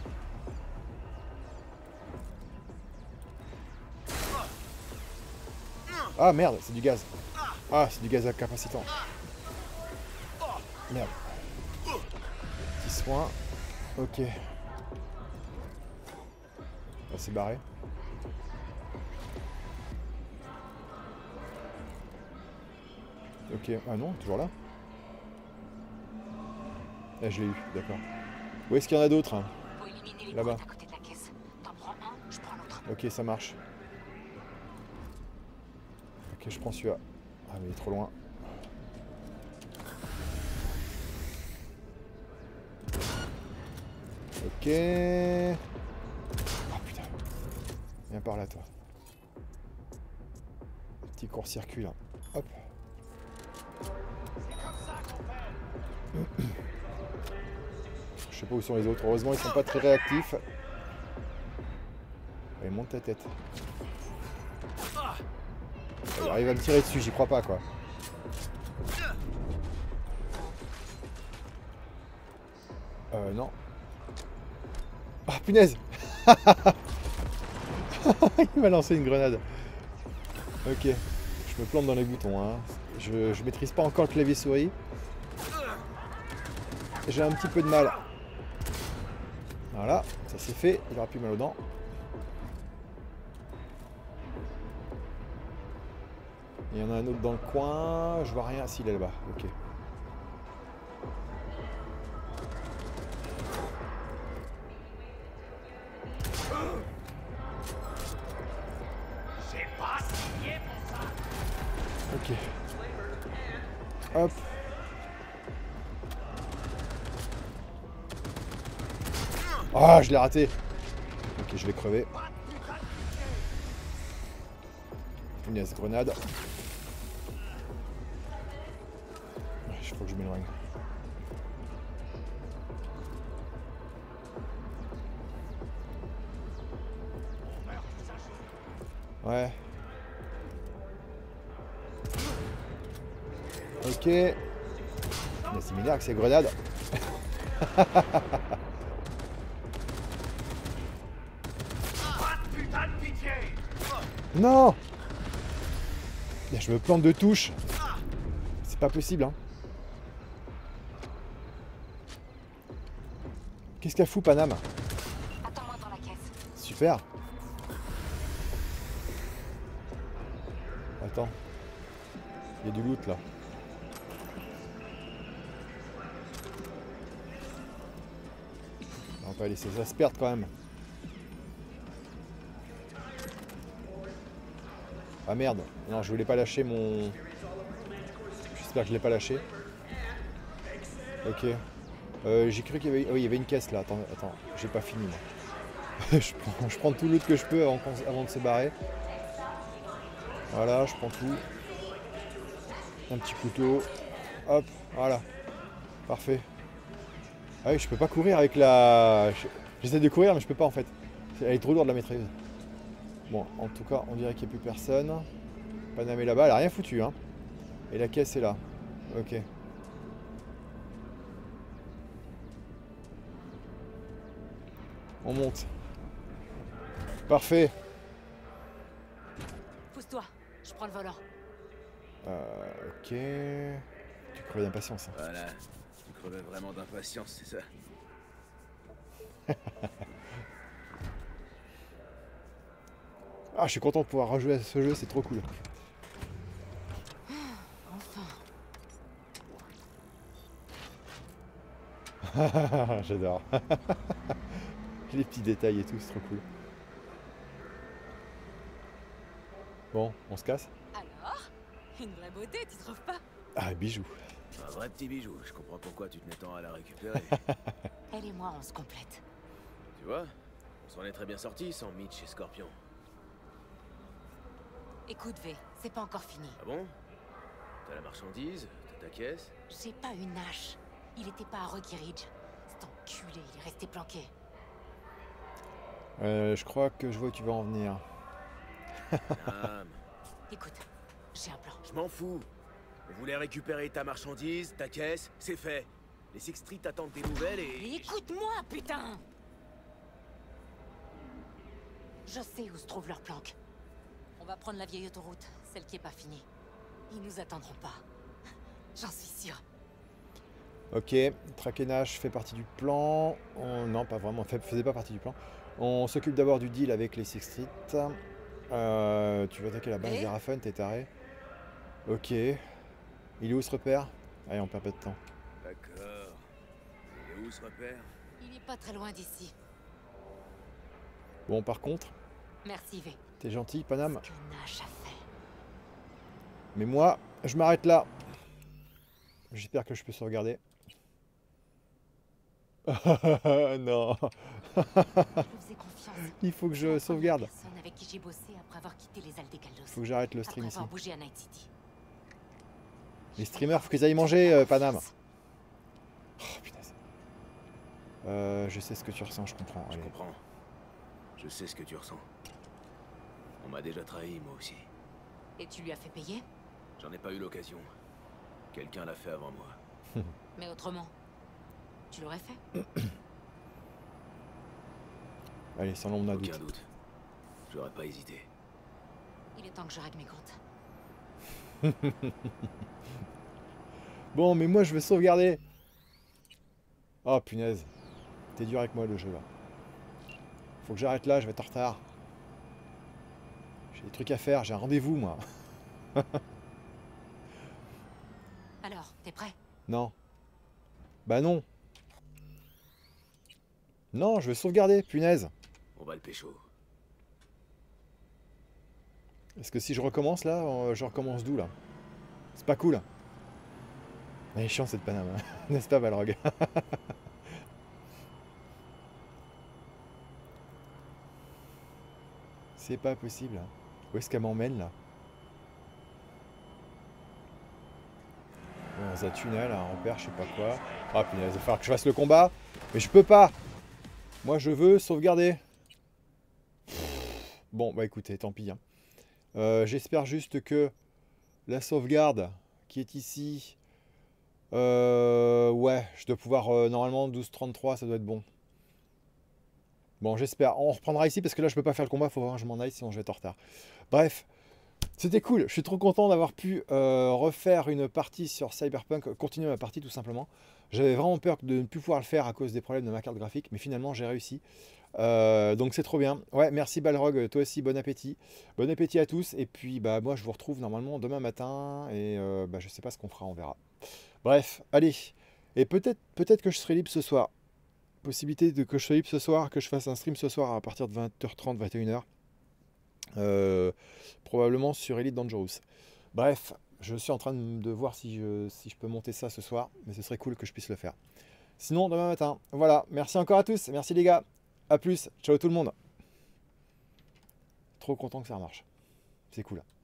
Ah merde, c'est du gaz. Ah, c'est du gaz incapacitant. Merde. Petit soin. Ok. On s'est barré. Ok, ah non, toujours là. Ah, je l'ai eu, d'accord. Où est-ce qu'il y en a d'autres hein? Là-bas. Ok, ça marche. Ok, je prends celui-là. Ah, mais il est trop loin. Ok. Oh putain. Viens par là, toi. Petit court-circuit là. Hop. Je sais pas où sont les autres. Heureusement, ils sont pas très réactifs. Allez, monte ta tête. Il arrive à me tirer dessus, j'y crois pas quoi. Euh, non. Ah, oh, punaise. Il m'a lancé une grenade. Ok. Je me plante dans les boutons. Hein. Je, je maîtrise pas encore le clavier souris. J'ai un petit peu de mal. Voilà, ça c'est fait. Il aura plus mal aux dents. Il y en a un autre dans le coin. Je vois rien. S'il est là-bas. Ok. Ok. Hop. Ah, je l'ai raté. Ok, je vais crever. Punaise, grenade. Il faut que je m'éloigne. Ouais. Ok. Mais c'est bizarre que ces grenades. Non. Je me plante de touche. C'est pas possible, hein. Qu'est-ce qu'elle fout, Paname?
Attends-moi dans la caisse.
Super. Attends. Il y a du loot, là. On va pas laisser ça se perdre, quand même. Ah merde, non, je voulais pas lâcher mon... J'espère que je l'ai pas lâché. Ok. Euh, j'ai cru qu'il y avait... Oh, il y avait une caisse là, attends, attends, j'ai pas fini moi. je, prends, je prends tout le loot que je peux avant, avant de se barrer. Voilà, je prends tout. Un petit couteau. Hop, voilà. Parfait. Ah oui, je peux pas courir avec la... J'essaie de courir mais je peux pas en fait. Elle est trop lourde la maîtrise. Bon, en tout cas, on dirait qu'il n'y a plus personne. Paname est là-bas, elle a rien foutu, hein. Et la caisse est là. Ok. On monte. Parfait.
Pousse-toi, je prends le volant.
Euh, ok. Tu crevais d'impatience. Hein.
Voilà, tu crevais vraiment d'impatience, c'est ça?
Ah, je suis content de pouvoir rejouer à ce jeu, c'est trop cool. Enfin. J'adore. Les petits détails et tout, c'est trop cool. Bon, on se casse?
Alors? Une vraie beauté, tu trouves pas?
Ah, bijou.
Un vrai petit bijou, je comprends pourquoi tu tenais tant à la récupérer.
Elle et moi, on se complète.
Tu vois, on s'en est très bien sortis sans Mitch et Scorpion.
Écoute, V, c'est pas encore fini.
Ah bon? T'as la marchandise, t'as ta caisse?
J'ai pas une hache. Il était pas à Rocky Ridge. Cet enculé, il est resté planqué.
Euh, je crois que je vois où tu vas en venir.
Ah,
écoute, j'ai un plan.
Je m'en fous. On voulait récupérer ta marchandise, ta caisse, c'est fait. Les Six Street attendent des nouvelles et...
Mais écoute-moi, putain! Je sais où se trouve leur planque. On va prendre la vieille autoroute, celle qui est pas finie. Ils nous attendront pas. J'en suis sûr.
Ok, traquenage fait partie du plan. On... Non, pas vraiment, fait... faisait pas partie du plan. On s'occupe d'abord du deal avec les Six Street. Euh, tu veux attaquer la base des Raffen, t'es taré. Ok. Il est où ce repère? Allez, on perd pas de temps.
D'accord. Il est où ce repère?
Il est pas très loin d'ici.
Bon, par contre...
Merci, V.
T'es gentil, Paname.
Ce que Nash a fait.
Mais moi, je m'arrête là. J'espère que je peux sauvegarder. Non.
Je me faisais confiance.
Il faut que je sauvegarde.
Personne avec qui j'ai bossé après avoir quitté les Aldecalos.
Faut que j'arrête le stream
après
ici.
avoir bougé à Night City.
Les streamers, faut qu'ils aillent manger, euh, Paname. Oh, putain. Euh, je sais ce que tu ressens, je comprends.
Je
Allez.
comprends. Je sais ce que tu ressens. On m'a déjà trahi, moi aussi.
Et tu lui as fait payer?
J'en ai pas eu l'occasion. Quelqu'un l'a fait avant moi.
Mais autrement, tu l'aurais fait?
Allez, sans l'ombre d'un doute.
Aucun doute. J'aurais pas hésité.
Il est temps que je règle mes comptes.
Bon, mais moi je veux sauvegarder. Oh punaise. T'es dur avec moi le jeu là. Faut que j'arrête là, je vais être en retard. J'ai des trucs à faire, j'ai un rendez-vous moi.
Alors, t'es prêt?
Non. Bah non. Non, je veux sauvegarder, punaise.
On va le pécho.
Est-ce que si je recommence là, euh, je recommence d'où là? C'est pas cool. Elle est chiant cette Paname, hein. N'est-ce pas Balrog? C'est pas possible. Où est-ce qu'elle m'emmène là? Dans un tunnel, un repère, je sais pas quoi. Ah punaise, il va falloir que je fasse le combat. Mais je peux pas. Moi je veux sauvegarder. Bon bah écoutez, tant pis. Hein. Euh, J'espère juste que la sauvegarde qui est ici... Euh, ouais, je dois pouvoir... Euh, normalement douze trente-trois, ça doit être bon. Bon, j'espère. On reprendra ici parce que là, je peux pas faire le combat. Il faut vraiment que je m'en aille, sinon je vais être en retard. Bref, c'était cool. Je suis trop content d'avoir pu euh, refaire une partie sur Cyberpunk, continuer ma partie tout simplement. J'avais vraiment peur de ne plus pouvoir le faire à cause des problèmes de ma carte graphique, mais finalement, j'ai réussi. Euh, donc c'est trop bien. Ouais, merci Balrog. Toi aussi, bon appétit. Bon appétit à tous. Et puis, bah, moi, je vous retrouve normalement demain matin. Et euh, bah, je sais pas ce qu'on fera, on verra. Bref, allez. Et peut-être peut-être que je serai libre ce soir. Possibilité de que je sois libre ce soir, que je fasse un stream ce soir à partir de vingt heures trente, vingt et une heures. Euh, probablement sur Elite Dangerous. Bref, je suis en train de, de voir si je, si je peux monter ça ce soir, mais ce serait cool que je puisse le faire. Sinon, demain matin. Voilà, merci encore à tous, merci les gars. A plus, ciao tout le monde. Trop content que ça marche. C'est cool.